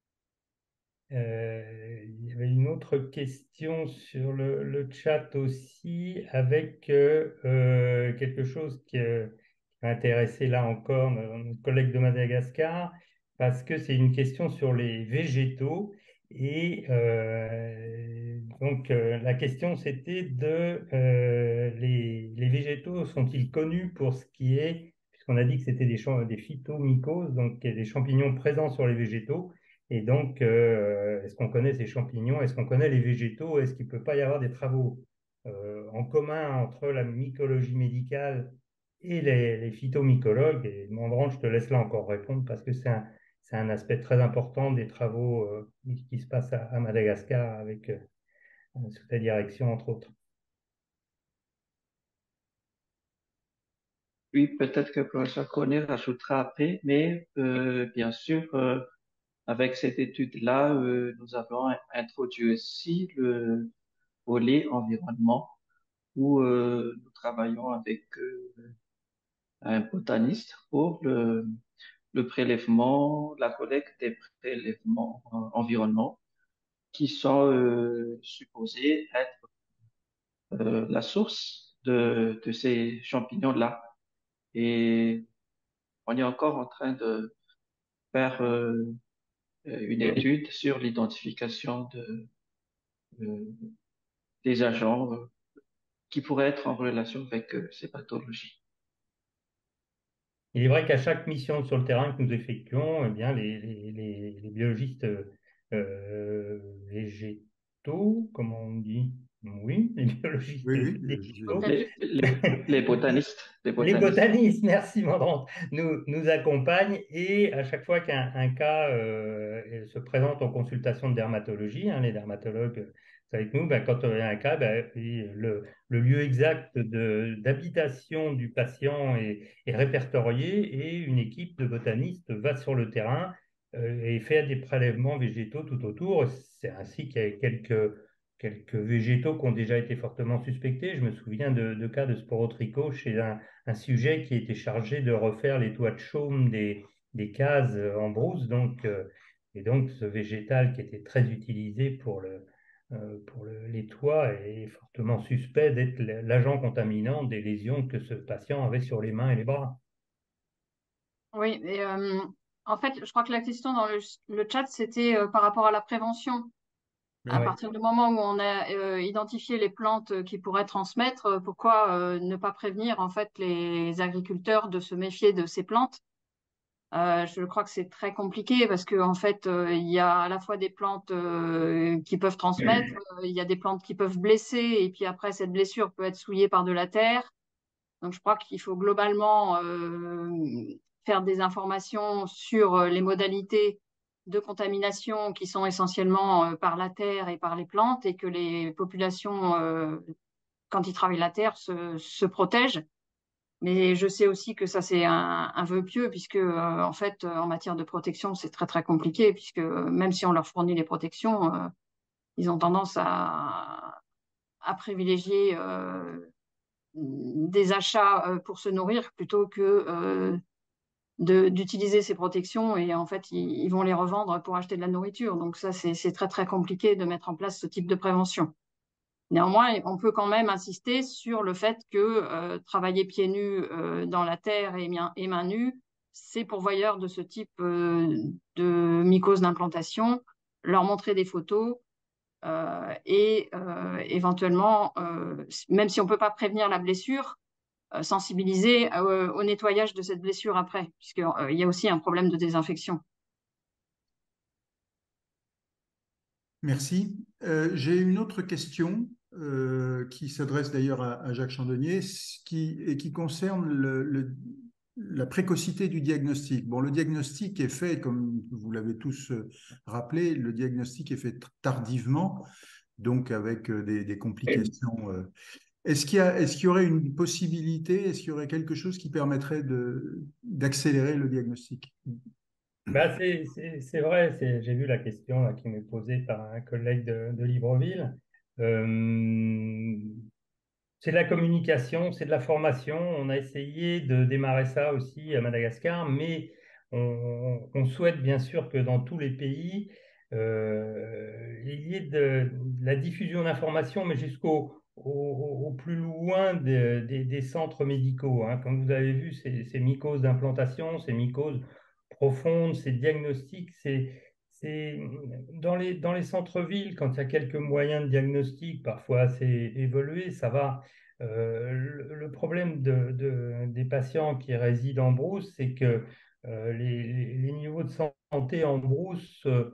euh, il y avait une autre question sur le, le chat aussi, avec euh, euh, quelque chose qui, euh, qui a intéressé là encore notre collègue de Madagascar, parce que c'est une question sur les végétaux. Et euh, donc euh, la question c'était de euh, les, les végétaux sont-ils connus pour ce qui est, puisqu'on a dit que c'était des, champ- des phytomycoses, donc des champignons présents sur les végétaux. Et donc, euh, est-ce qu'on connaît ces champignons? Est-ce qu'on connaît les végétaux? Est-ce qu'il ne peut pas y avoir des travaux euh, en commun entre la mycologie médicale et les, les phytomycologues? Et Mandran, je te laisse là encore répondre parce que c'est un, c'est un aspect très important des travaux euh, qui, qui se passent à, à Madagascar avec, euh, sous ta direction, entre autres. Oui, peut-être que le professeur Cornet rajoutera après, mais euh, bien sûr, euh, avec cette étude-là, euh, nous avons introduit aussi le volet environnement où euh, nous travaillons avec euh, un botaniste pour le, le prélèvement, la collecte des prélèvements euh, environnement qui sont euh, supposés être euh, la source de, de ces champignons-là. Et on est encore en train de faire euh, une étude sur l'identification de, euh, des agents euh, qui pourraient être en relation avec euh, ces pathologies. Il est vrai qu'à chaque mission sur le terrain que nous effectuons, eh bien, les, les, les, les biologistes euh, végétaux, comment on dit? Oui, les biologistes Oui, oui, végétaux. je- Les, les, les botanistes, les Les botanistes. botanistes, merci Mandran, nous, nous accompagnent et à chaque fois qu'un un cas euh, se présente en consultation de dermatologie, hein, les dermatologues sont avec nous, ben, quand il y a un cas, ben, le, le lieu exact de- d'habitation du patient est, est répertorié et une équipe de botanistes va sur le terrain euh, et fait des prélèvements végétaux tout autour. C'est ainsi qu'il y a quelques quelques végétaux qui ont déjà été fortement suspectés. Je me souviens de, de cas de sporotricot chez un, un sujet qui était chargé de refaire les toits de chaume des, des cases en brousse. Donc, euh, et donc, ce végétal qui était très utilisé pour, le, euh, pour le, les toits est fortement suspect d'être l'agent contaminant des lésions que ce patient avait sur les mains et les bras. Oui, et euh, en fait, je crois que la question dans le, le chat, c'était euh, par rapport à la prévention. À Ouais. partir du moment où on a euh, identifié les plantes qui pourraient transmettre, euh, pourquoi euh, ne pas prévenir en fait les agriculteurs de se méfier de ces plantes? Euh, je crois que c'est très compliqué parce que en fait, euh, il y a à la fois des plantes euh, qui peuvent transmettre, euh, il y a des plantes qui peuvent blesser, et puis après cette blessure peut être souillée par de la terre. Donc je crois qu'il faut globalement euh, faire des informations sur euh, les modalités de contamination qui sont essentiellement euh, par la terre et par les plantes, et que les populations, euh, quand ils travaillent la terre, se, se protègent. Mais je sais aussi que ça, c'est un, un vœu pieux, puisque, euh, en fait, euh, en matière de protection, c'est très, très compliqué, puisque euh, même si on leur fournit les protections, euh, ils ont tendance à, à privilégier euh, des achats euh, pour se nourrir plutôt que euh, de, d'utiliser ces protections, et en fait, ils, ils vont les revendre pour acheter de la nourriture. Donc ça, c'est, c'est très, très compliqué de mettre en place ce type de prévention. Néanmoins, on peut quand même insister sur le fait que euh, travailler pieds nus euh, dans la terre et, main, et mains nues, c'est pourvoyeur de ce type euh, de mycose d'implantation, leur montrer des photos euh, et euh, éventuellement, euh, même si on ne peut pas prévenir la blessure, euh, sensibiliser euh, au nettoyage de cette blessure après, puisqu'il euh, y a aussi un problème de désinfection. Merci. Euh, j'ai une autre question euh, qui s'adresse d'ailleurs à, à Jacques Chandonnier qui, et qui concerne le, le, la précocité du diagnostic. Bon, le diagnostic est fait, comme vous l'avez tous rappelé, le diagnostic est fait tardivement, donc avec des, des complications. Est-ce qu'il y a, est-ce qu'il y aurait une possibilité, est-ce qu'il y aurait quelque chose qui permettrait de, d'accélérer le diagnostic? Bah, c'est, c'est, c'est vrai, c'est, j'ai vu la question là, qui m'est posée par un collègue de, de Libreville. Euh, c'est de la communication, c'est de la formation. On a essayé de démarrer ça aussi à Madagascar, mais on, on souhaite bien sûr que dans tous les pays, euh, il y ait de, de la diffusion d'informations, mais jusqu'au au, au plus loin de- des des centres médicaux, hein. Comme vous avez vu, ces, ces mycoses d'implantation, ces mycoses profondes, ces diagnostics, c'est c'est dans les, dans les centres-villes, quand il y a quelques moyens de diagnostic, parfois assez évolués, ça va. Euh, le, le problème de, de- des patients qui résident en brousse, c'est que euh, les, les- les niveaux de santé en brousse euh,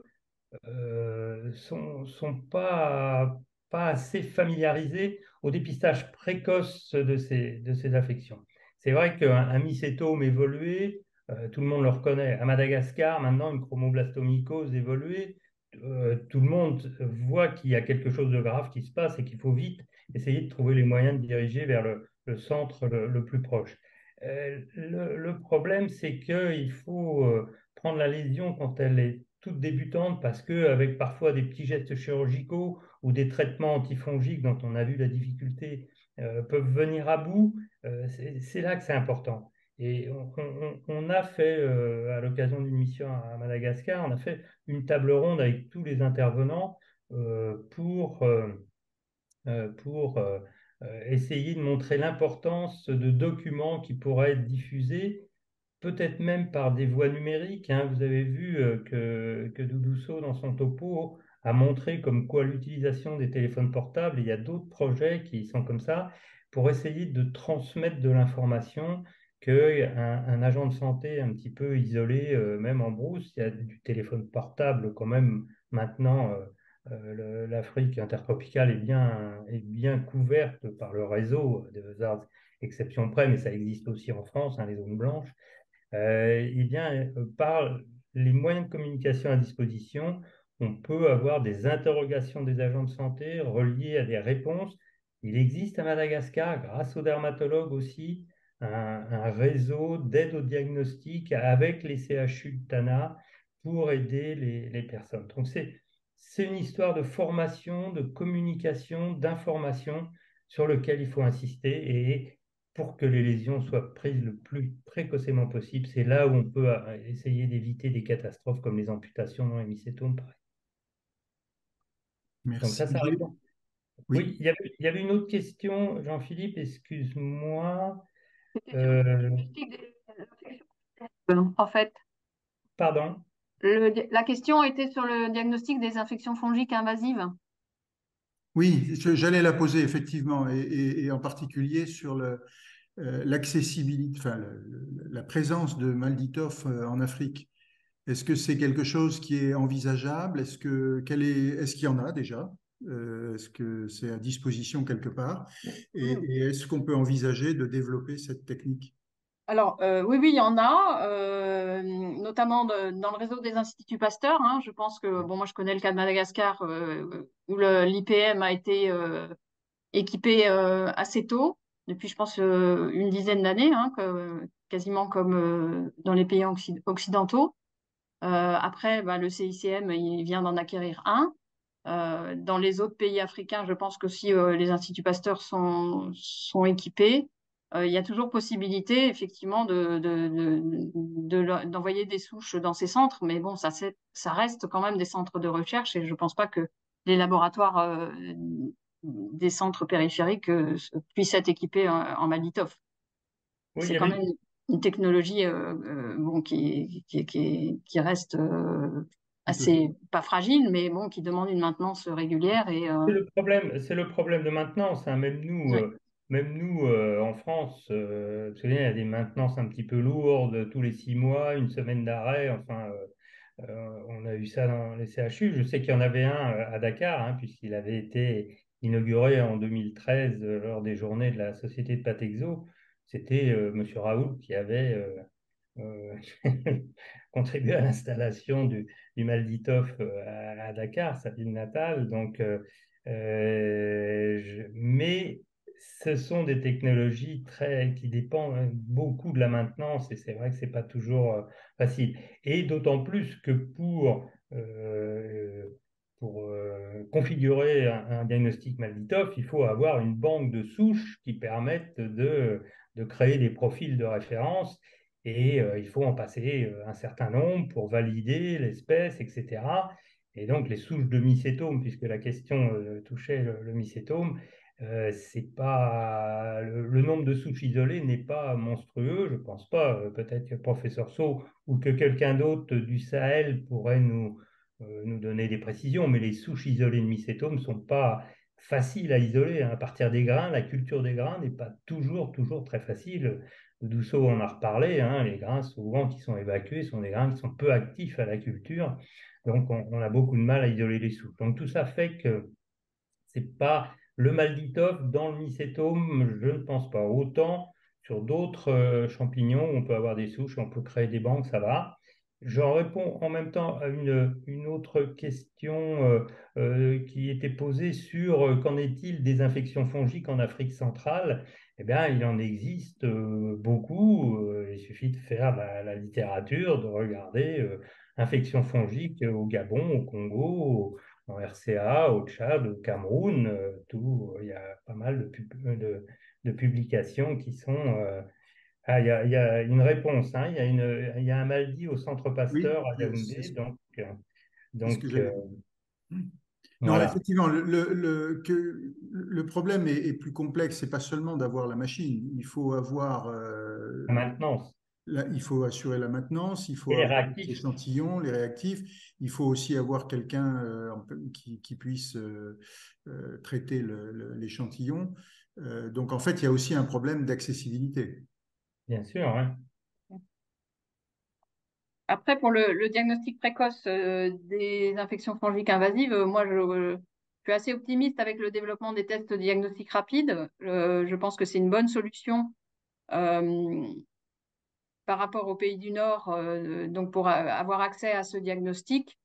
euh, sont, sont pas, pas assez familiarisés au dépistage précoce de ces, de ces affections. C'est vrai qu'un un mycétome évolué, euh, tout le monde le reconnaît. À Madagascar, maintenant, une chromoblastomycose évoluée, euh, tout le monde voit qu'il y a quelque chose de grave qui se passe et qu'il faut vite essayer de trouver les moyens de diriger vers le, le centre le, le plus proche. Euh, le, le problème, c'est qu'il faut euh, prendre la lésion quand elle est toute débutante parce qu'avec parfois des petits gestes chirurgicaux ou des traitements antifongiques dont on a vu la difficulté euh, peuvent venir à bout, euh, c'est c'est là que c'est important. Et on, on- on a fait, euh, à l'occasion d'une mission à Madagascar, on a fait une table ronde avec tous les intervenants euh, pour, euh, euh, pour euh, euh, essayer de montrer l'importance de documents qui pourraient être diffusés peut-être même par des voies numériques, hein. Vous avez vu euh, que, que Doudousso, dans son topo, a montré comme quoi l'utilisation des téléphones portables, et il y a d'autres projets qui sont comme ça, pour essayer de transmettre de l'information qu'un un agent de santé un petit peu isolé, euh, même en brousse, il y a du téléphone portable quand même maintenant. euh, euh, le- L'Afrique intertropicale est bien, est bien couverte par le réseau, de rares exceptions près, mais ça existe aussi en France, hein, les zones blanches. Euh, eh bien, euh, par les moyens de communication à disposition, on peut avoir des interrogations des agents de santé reliées à des réponses. Il existe à Madagascar, grâce aux dermatologues aussi, un, un réseau d'aide au diagnostic avec les C H U de Tana pour aider les, les personnes. Donc, c'est, c'est une histoire de formation, de communication, d'information sur lequel il faut insister. Et pour que les lésions soient prises le plus précocement possible. C'est là où on peut euh, essayer d'éviter des catastrophes comme les amputations dans les mycétomes, par exemple. Donc Merci. ça, ça répond. Oui. Oui, il y avait, il y avait une autre question, Jean-Philippe, excuse-moi. C'était sur le Euh, diagnostic des infections. En fait, pardon. le, la question était sur le diagnostic des infections fongiques invasives. Oui, je- j'allais la poser effectivement, et, et- et en particulier sur le, euh, l'accessibilité, enfin, le- le- la présence de Malditoff euh, en Afrique. Est-ce que c'est quelque chose qui est envisageable? Est-ce que, quel est, est-ce qu'il y en a déjà? Euh, est-ce que c'est à disposition quelque part? Et, Mm. et est-ce qu'on peut envisager de développer cette technique? Alors, euh, oui, oui, il y en a, euh, notamment de- dans le réseau des instituts Pasteur, hein. Je pense que, bon, moi, je connais le cas de Madagascar, euh, où l'I P M a été euh, équipé euh, assez tôt, depuis, je pense, euh, une dizaine d'années, hein, que- quasiment comme euh, dans les pays occi- occidentaux. Euh, après, bah, le C I C M, il vient d'en acquérir un. Euh, dans les autres pays africains, je pense que si euh, les instituts Pasteur sont, sont équipés, euh, il y a toujours possibilité, effectivement, de, de, de, de- d'envoyer des souches dans ces centres. Mais bon, ça, c'est- ça reste quand même des centres de recherche et je ne pense pas que les laboratoires euh, des centres périphériques euh, puissent être équipés en, en Malditoff. Oui, il C'est y quand avait, même une technologie euh, euh, bon, qui, qui, qui, qui reste euh, Tout à fait. assez, pas fragile, mais bon, qui demande une maintenance régulière. Et, euh, c'est le problème, c'est le problème de maintenance, hein. Même nous, ouais. euh, même nous euh, en France, euh, vous savez, il y a des maintenances un petit peu lourdes tous les six mois, une semaine d'arrêt. Enfin, euh, Euh, on a eu ça dans les C H U. Je sais qu'il y en avait un euh, à Dakar, hein, puisqu'il avait été inauguré en deux mille treize euh, lors des journées de la Société de Patexo. c'était euh, M. Raoult qui avait euh, euh, contribué à l'installation du, du Malditoff à, à Dakar, sa ville natale. Donc, euh, euh, je, mais ce sont des technologies très, qui dépendent beaucoup de la maintenance et c'est vrai que ce n'est pas toujours euh, facile. Et d'autant plus que pour, euh, pour euh, configurer un, un diagnostic Malditoff, il faut avoir une banque de souches qui permettent de, de créer des profils de référence et euh, il faut en passer euh, un certain nombre pour valider l'espèce, et cetera. Et donc, les souches de mycétome, puisque la question euh, touchait le, le mycétome, euh, c'est pas le, le nombre de souches isolées n'est pas monstrueux, je pense pas. Euh, peut-être que le professeur Saut ou que quelqu'un d'autre du Sahel pourrait nous, euh, nous donner des précisions, mais les souches isolées de mycétome ne sont pas faciles à isoler, hein. À partir des grains, la culture des grains n'est pas toujours, toujours très facile. Douceau en a reparlé, hein, les grains souvent qui sont évacués sont des grains qui sont peu actifs à la culture, donc on, on a beaucoup de mal à isoler les souches. Donc tout ça fait que c'est pas le Malditoff dans le mycétome, je ne pense pas. Autant sur d'autres euh, champignons, on peut avoir des souches, on peut créer des banques, ça va. J'en réponds en même temps à une, une autre question euh, euh, qui était posée sur euh, qu'en est-il des infections fongiques en Afrique centrale? Eh bien, il en existe euh, beaucoup. Euh, il suffit de faire la, la littérature, de regarder euh, infections fongiques au Gabon, au Congo, en R C A, au Tchad, au Cameroun, euh, tout, il y a pas mal de, pub- de, de publications qui sont. euh, ah, il y a, il y a une réponse, hein, il y a une, il y a un mal-dit au Centre Oui, Pasteur à c'est c'est Yaoundé, ce donc, euh, c'est ce que donc euh, j'allais dire. Non, voilà, effectivement, le, le, le- que, le problème est, est plus complexe. C'est pas seulement d'avoir la machine. Il faut avoir, euh, la maintenance. la- il faut assurer la maintenance, il faut Et les avoir les réactifs. échantillons, les réactifs. Il faut aussi avoir quelqu'un euh, qui, qui puisse euh, euh, traiter le- le- l'échantillon. Euh, donc, en fait, il y a aussi un problème d'accessibilité. Bien sûr, hein. Après, pour le, le diagnostic précoce euh, des infections fongiques invasives, euh, moi, je, je suis assez optimiste avec le développement des tests de diagnostic rapide. Euh, je pense que c'est une bonne solution euh, par rapport aux pays du Nord, euh, donc pour a- avoir accès à ce diagnostic.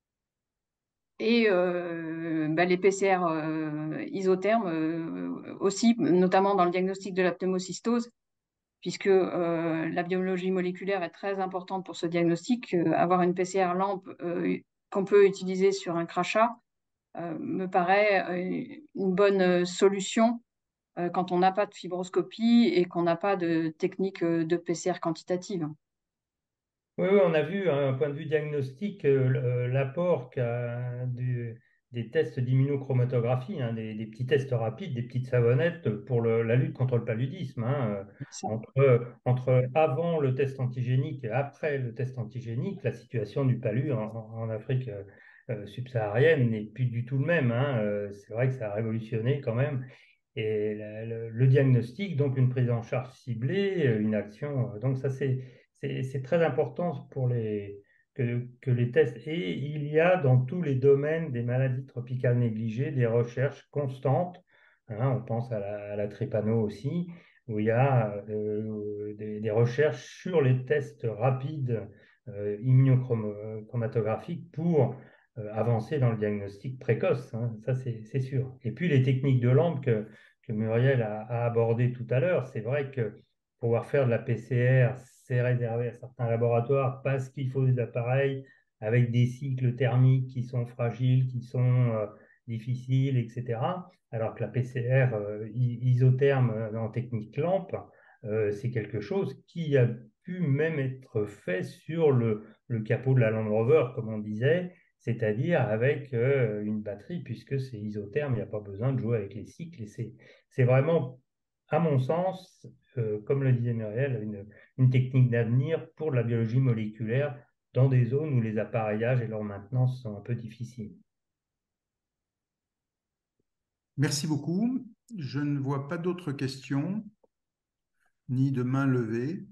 Et euh, bah, les P C R euh, isothermes euh, aussi, notamment dans le diagnostic de la pneumocystose, puisque euh, la biologie moléculaire est très importante pour ce diagnostic. Euh, avoir une P C R lampe euh, qu'on peut utiliser sur un crachat euh, me paraît euh, une bonne solution euh, quand on n'a pas de fibroscopie et qu'on n'a pas de technique euh, de P C R quantitative. Oui, oui, on a vu, hein, un point de vue diagnostique, euh, l- euh, l'apport qu'a du- des tests d'immunochromatographie, hein, des, des petits tests rapides, des petites savonnettes pour le- la lutte contre le paludisme, hein, euh, Ça. entre, entre avant le test antigénique et après le test antigénique, la situation du palu en, en- en Afrique euh, euh, subsaharienne n'est plus du tout le même, hein. Euh, c'est vrai que ça a révolutionné quand même. Et la- le, le diagnostic, donc une prise en charge ciblée, euh, une action. euh, Donc ça, c'est c'est c'est très important pour les, que, que les tests. Et il y a dans tous les domaines des maladies tropicales négligées des recherches constantes, hein. On pense à la, à la trépano aussi, où il y a euh, des, des recherches sur les tests rapides euh, immunochromatographiques pour euh, avancer dans le diagnostic précoce, hein. Ça, c'est c'est sûr. Et puis les techniques de lampe que, que Muriel a, a abordées tout à l'heure, c'est vrai que pouvoir faire de la P C R, c'est réservé à certains laboratoires parce qu'il faut des appareils avec des cycles thermiques qui sont fragiles, qui sont euh, difficiles, et cetera. Alors que la P C R euh, isotherme euh, en technique lampe, euh, c'est quelque chose qui a pu même être fait sur le, le capot de la Land Rover, comme on disait, c'est-à-dire avec euh, une batterie, puisque c'est isotherme, il n'y a pas besoin de jouer avec les cycles. Et c'est, c'est vraiment, à mon sens, euh, comme le disait Muriel, une, une technique d'avenir pour la biologie moléculaire dans des zones où les appareillages et leur maintenance sont un peu difficiles. Merci beaucoup. Je ne vois pas d'autres questions, ni de main levée.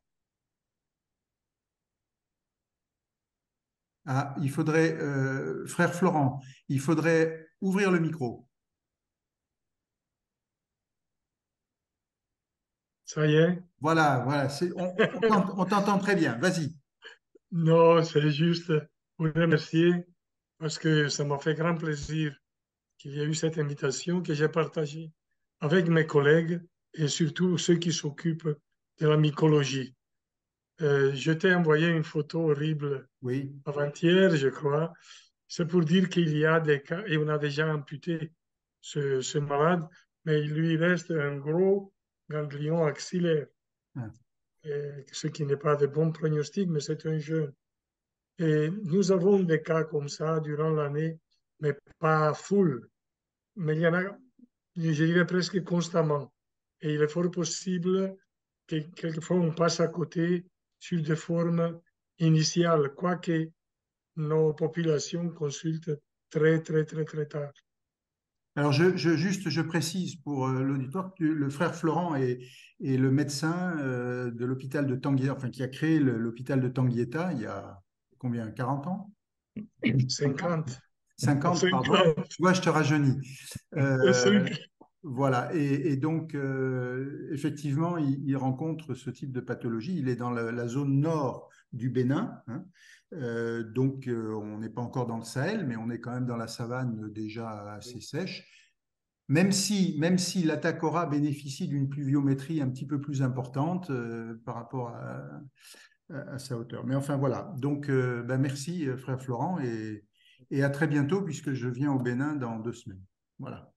Ah, il faudrait, euh, frère Florent, il faudrait ouvrir le micro. Ça y est? Voilà, voilà, c'est- on, on t'ent- on t'entend très bien. Vas-y. Non, c'est juste pour remercier parce que ça m'a fait grand plaisir qu'il y ait eu cette invitation que j'ai partagée avec mes collègues et surtout ceux qui s'occupent de la mycologie. Euh, je t'ai envoyé une photo horrible Oui. avant-hier, je crois. C'est pour dire qu'il y a des cas, et on a déjà amputé ce, ce malade, mais il lui reste un gros ganglion axillaire, Ah. et ce qui n'est pas de bon pronostic, mais c'est un jeune. Et nous avons des cas comme ça durant l'année, mais pas full. Mais il y en a, je dirais presque constamment. Et il est fort possible que quelquefois on passe à côté sur des formes initiales, quoique nos populations consultent très, très, très, très tard. Alors, je, je- juste, je précise pour euh, l'auditoire que tu- le frère Florent est, est le médecin euh, de l'hôpital de Tanguieta, enfin, qui a créé le- l'hôpital de Tanguieta il y a combien, quarante ans? cinquante? cinquante. cinquante, pardon. cinquante. Tu vois, je te rajeunis. Euh, cinquante. voilà, et, et donc, euh, effectivement, il, il rencontre ce type de pathologie. Il est dans la, la zone nord du Bénin, hein. Euh, donc, euh, on n'est pas encore dans le Sahel, mais on est quand même dans la savane déjà assez sèche. Même si, même si l'Atacora bénéficie d'une pluviométrie un petit peu plus importante euh, par rapport à, à, à sa hauteur. Mais enfin, voilà. Donc, euh, ben, merci, euh, frère Florent, et, et à très bientôt, puisque je viens au Bénin dans deux semaines. Voilà.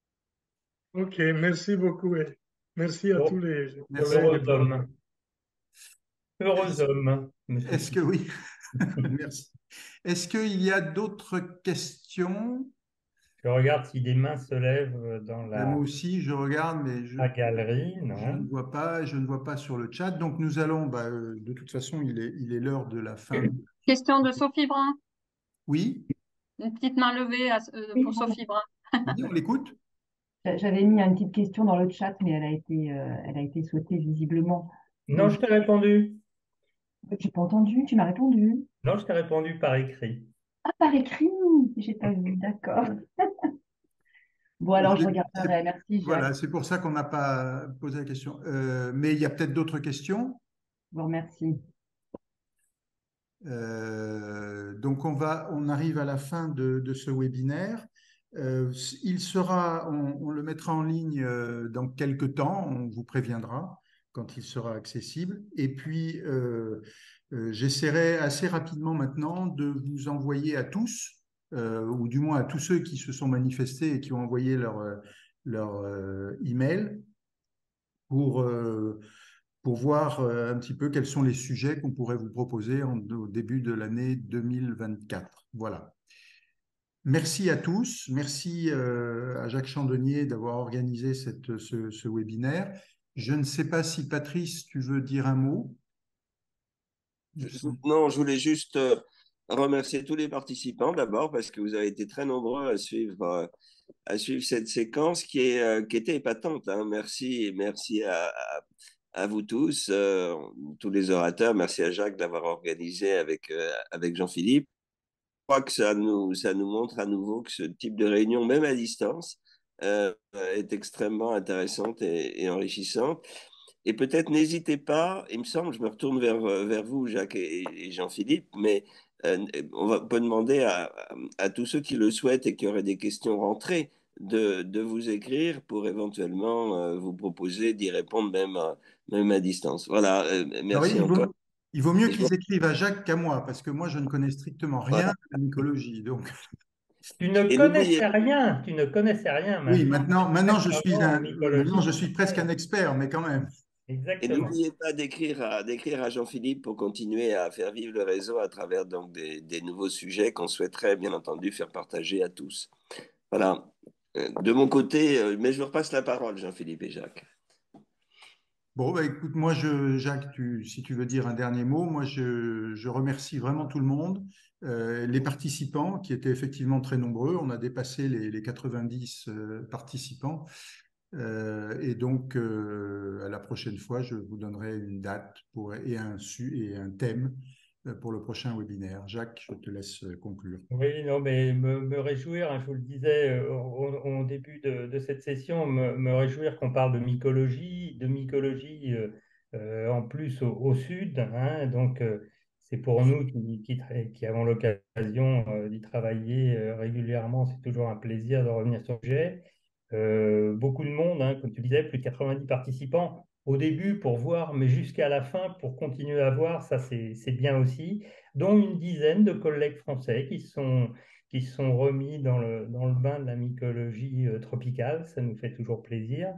Ok, merci beaucoup. Et merci à tous Bon, les Merci. collègues. heureux homme. Heureux Est-ce, homme, monsieur. est-ce que oui? Merci. Est-ce qu'il y a d'autres questions? Je regarde si des mains se lèvent dans Ben, moi la, aussi, je regarde, mais je, la galerie, je ne non? vois pas, je ne vois pas sur le chat. Donc, nous allons, bah, euh, de toute façon, il est, il est l'heure de la fin. Question de Sophie Brun. Oui, Une petite main levée à- euh, Oui, pour bon, Sophie Brun. oui, on l'écoute. j'avais mis une petite question dans le chat, mais elle a été, euh, elle a été sautée visiblement. Non, Donc, je t'ai répondu. j'ai pas entendu, tu m'as répondu. Non, je t'ai répondu par écrit. Ah, par écrit, j'ai pas vu, d'accord. Bon, alors je C'est- c'est- regarderai. Merci, Voilà, Jacques. c'est pour ça qu'on n'a pas posé la question. Euh, mais il y a peut-être d'autres questions. Je vous remercie. Euh, donc, on va, on arrive à la fin de, de ce webinaire. Euh, il sera, on, on le mettra en ligne euh, dans quelques temps. On vous préviendra quand il sera accessible. Et puis, euh, euh, j'essaierai assez rapidement maintenant de vous envoyer à tous, euh, ou du moins à tous ceux qui se sont manifestés et qui ont envoyé leur, euh, leur euh, email pour, euh, pour voir euh, un petit peu quels sont les sujets qu'on pourrait vous proposer en- au début de l'année deux mille vingt-quatre. Voilà. Merci à tous. Merci euh, à Jacques Chandonnier d'avoir organisé cette, ce, ce webinaire. Je ne sais pas si Patrice, tu veux dire un mot? Non, je voulais juste euh, remercier tous les participants d'abord parce que vous avez été très nombreux à suivre, euh, à suivre cette séquence qui, est, euh, qui était épatante, hein. Merci, merci à, à, à vous tous, euh, tous les orateurs. Merci à Jacques d'avoir organisé avec, euh, avec Jean-Philippe. Je crois que ça nous, ça nous montre à nouveau que ce type de réunion, même à distance, euh, est extrêmement intéressante et, et enrichissante. Et peut-être n'hésitez pas, il me semble, je me retourne vers, vers vous, Jacques et, et Jean-Philippe, mais euh, on, va, on peut demander à, à, à tous ceux qui le souhaitent et qui auraient des questions rentrées de, de vous écrire pour éventuellement euh, vous proposer d'y répondre même à, même à distance. Voilà, euh, Alors, merci il encore. vaut, il vaut mieux Et je vous- qu'ils écrivent à Jacques qu'à moi, parce que moi, je ne connais strictement rien voilà. de la mycologie. Donc, Tu ne Et n'oubliez connaissais rien, tu ne connaissais rien oui, maintenant. maintenant, maintenant, je suis Sincèrement, en un, maintenant, je mycologie, suis presque un expert, mais quand même. Et exactement. n'oubliez pas d'écrire à, d'écrire à Jean-Philippe pour continuer à faire vivre le réseau à travers donc des, des nouveaux sujets qu'on souhaiterait bien entendu faire partager à tous. Voilà. Euh, De mon côté, euh, mais je vous repasse la parole, Jean-Philippe et Jacques. Bon, bah, écoute, moi, je, Jacques, tu, si tu veux dire un dernier mot, moi, je, je remercie vraiment tout le monde, euh, les participants qui étaient effectivement très nombreux. On a dépassé les, les quatre-vingt-dix euh, participants. Euh, et donc, euh, à la prochaine fois, je vous donnerai une date pour, et, un, su- et un thème pour le prochain webinaire. Jacques, je te laisse conclure. Oui, non, mais me, me réjouir, hein, je vous le disais au, au- au début de, de cette session, me, me réjouir qu'on parle de mycologie, de mycologie euh, euh, en plus au, au sud, hein, donc euh, c'est pour nous qui, qui, tra- qui avons l'occasion euh, d'y travailler euh, régulièrement, c'est toujours un plaisir de revenir sur le sujet. Euh, beaucoup de monde, hein, comme tu disais, plus de quatre-vingt-dix participants au début pour voir, mais jusqu'à la fin pour continuer à voir, ça c'est c'est bien aussi, dont une dizaine de collègues français qui sont, qui sont remis dans le, dans le bain de la mycologie euh, tropicale. Ça nous fait toujours plaisir.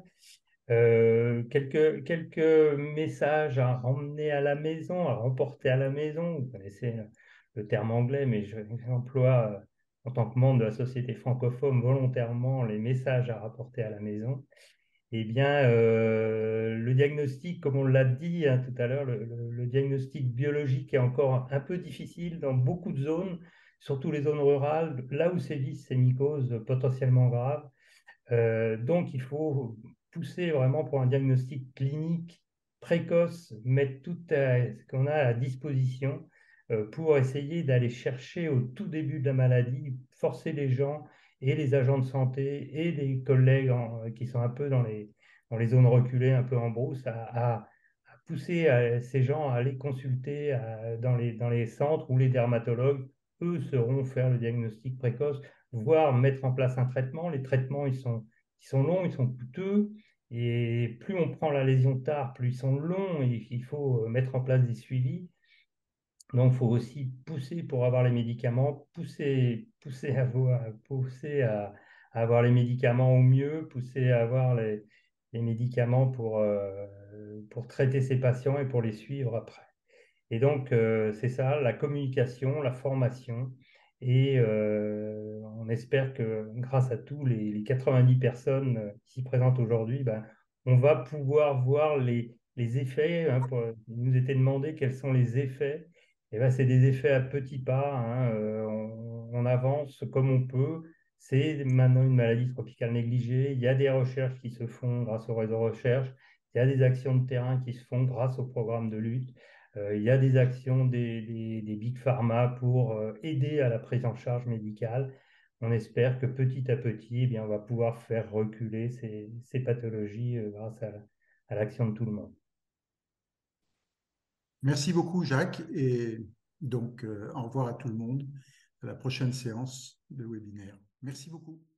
Euh, quelques, quelques messages à ramener à la maison, à remporter à la maison. Vous connaissez le terme anglais, mais je- j'emploie euh, en tant que membre de la société francophone volontairement les messages à rapporter à la maison. Eh bien, euh, le diagnostic, comme on l'a dit hein, tout à l'heure, le, le- le diagnostic biologique est encore un peu difficile dans beaucoup de zones, surtout les zones rurales, là où sévissent ces mycoses potentiellement graves. Euh, donc, il faut pousser vraiment pour un diagnostic clinique précoce, mettre tout à- ce qu'on a à disposition euh, pour essayer d'aller chercher au tout début de la maladie, forcer les gens et les agents de santé et les collègues en- qui sont un peu dans les, dans les zones reculées, un peu en brousse, à, à- à pousser euh, ces gens à aller consulter à- dans les, dans les centres où les dermatologues, eux, sauront faire le diagnostic précoce, voire mettre en place un traitement. Les traitements, ils sont, ils sont longs, ils sont coûteux, et plus on prend la lésion tard, plus ils sont longs, et il faut mettre en place des suivis. Donc, il faut aussi pousser pour avoir les médicaments, pousser, pousser, à, avoir, pousser à, à avoir les médicaments au mieux, pousser à avoir les, les médicaments pour, euh, pour traiter ces patients et pour les suivre après. Et donc, euh, c'est ça, la communication, la formation. Et euh, on espère que grâce à tous les, les quatre-vingt-dix personnes euh, qui s'y présentent aujourd'hui, ben, on va pouvoir voir les, les effets. Hein, pour- il nous était demandé quels sont les effets. Et ben, c'est des effets à petits pas. Hein, euh, on, on avance comme on peut. C'est maintenant une maladie tropicale négligée. Il y a des recherches qui se font grâce au réseau recherche. Il y a des actions de terrain qui se font grâce au programme de lutte. Euh, il y a des actions des, des- des big pharma pour euh, aider à la prise en charge médicale. On espère que petit à petit, eh bien, on va pouvoir faire reculer ces, ces pathologies euh, grâce à, à l'action de tout le monde. Merci beaucoup, Jacques. Et donc, euh, au revoir à tout le monde à la prochaine séance de webinaire. Merci beaucoup.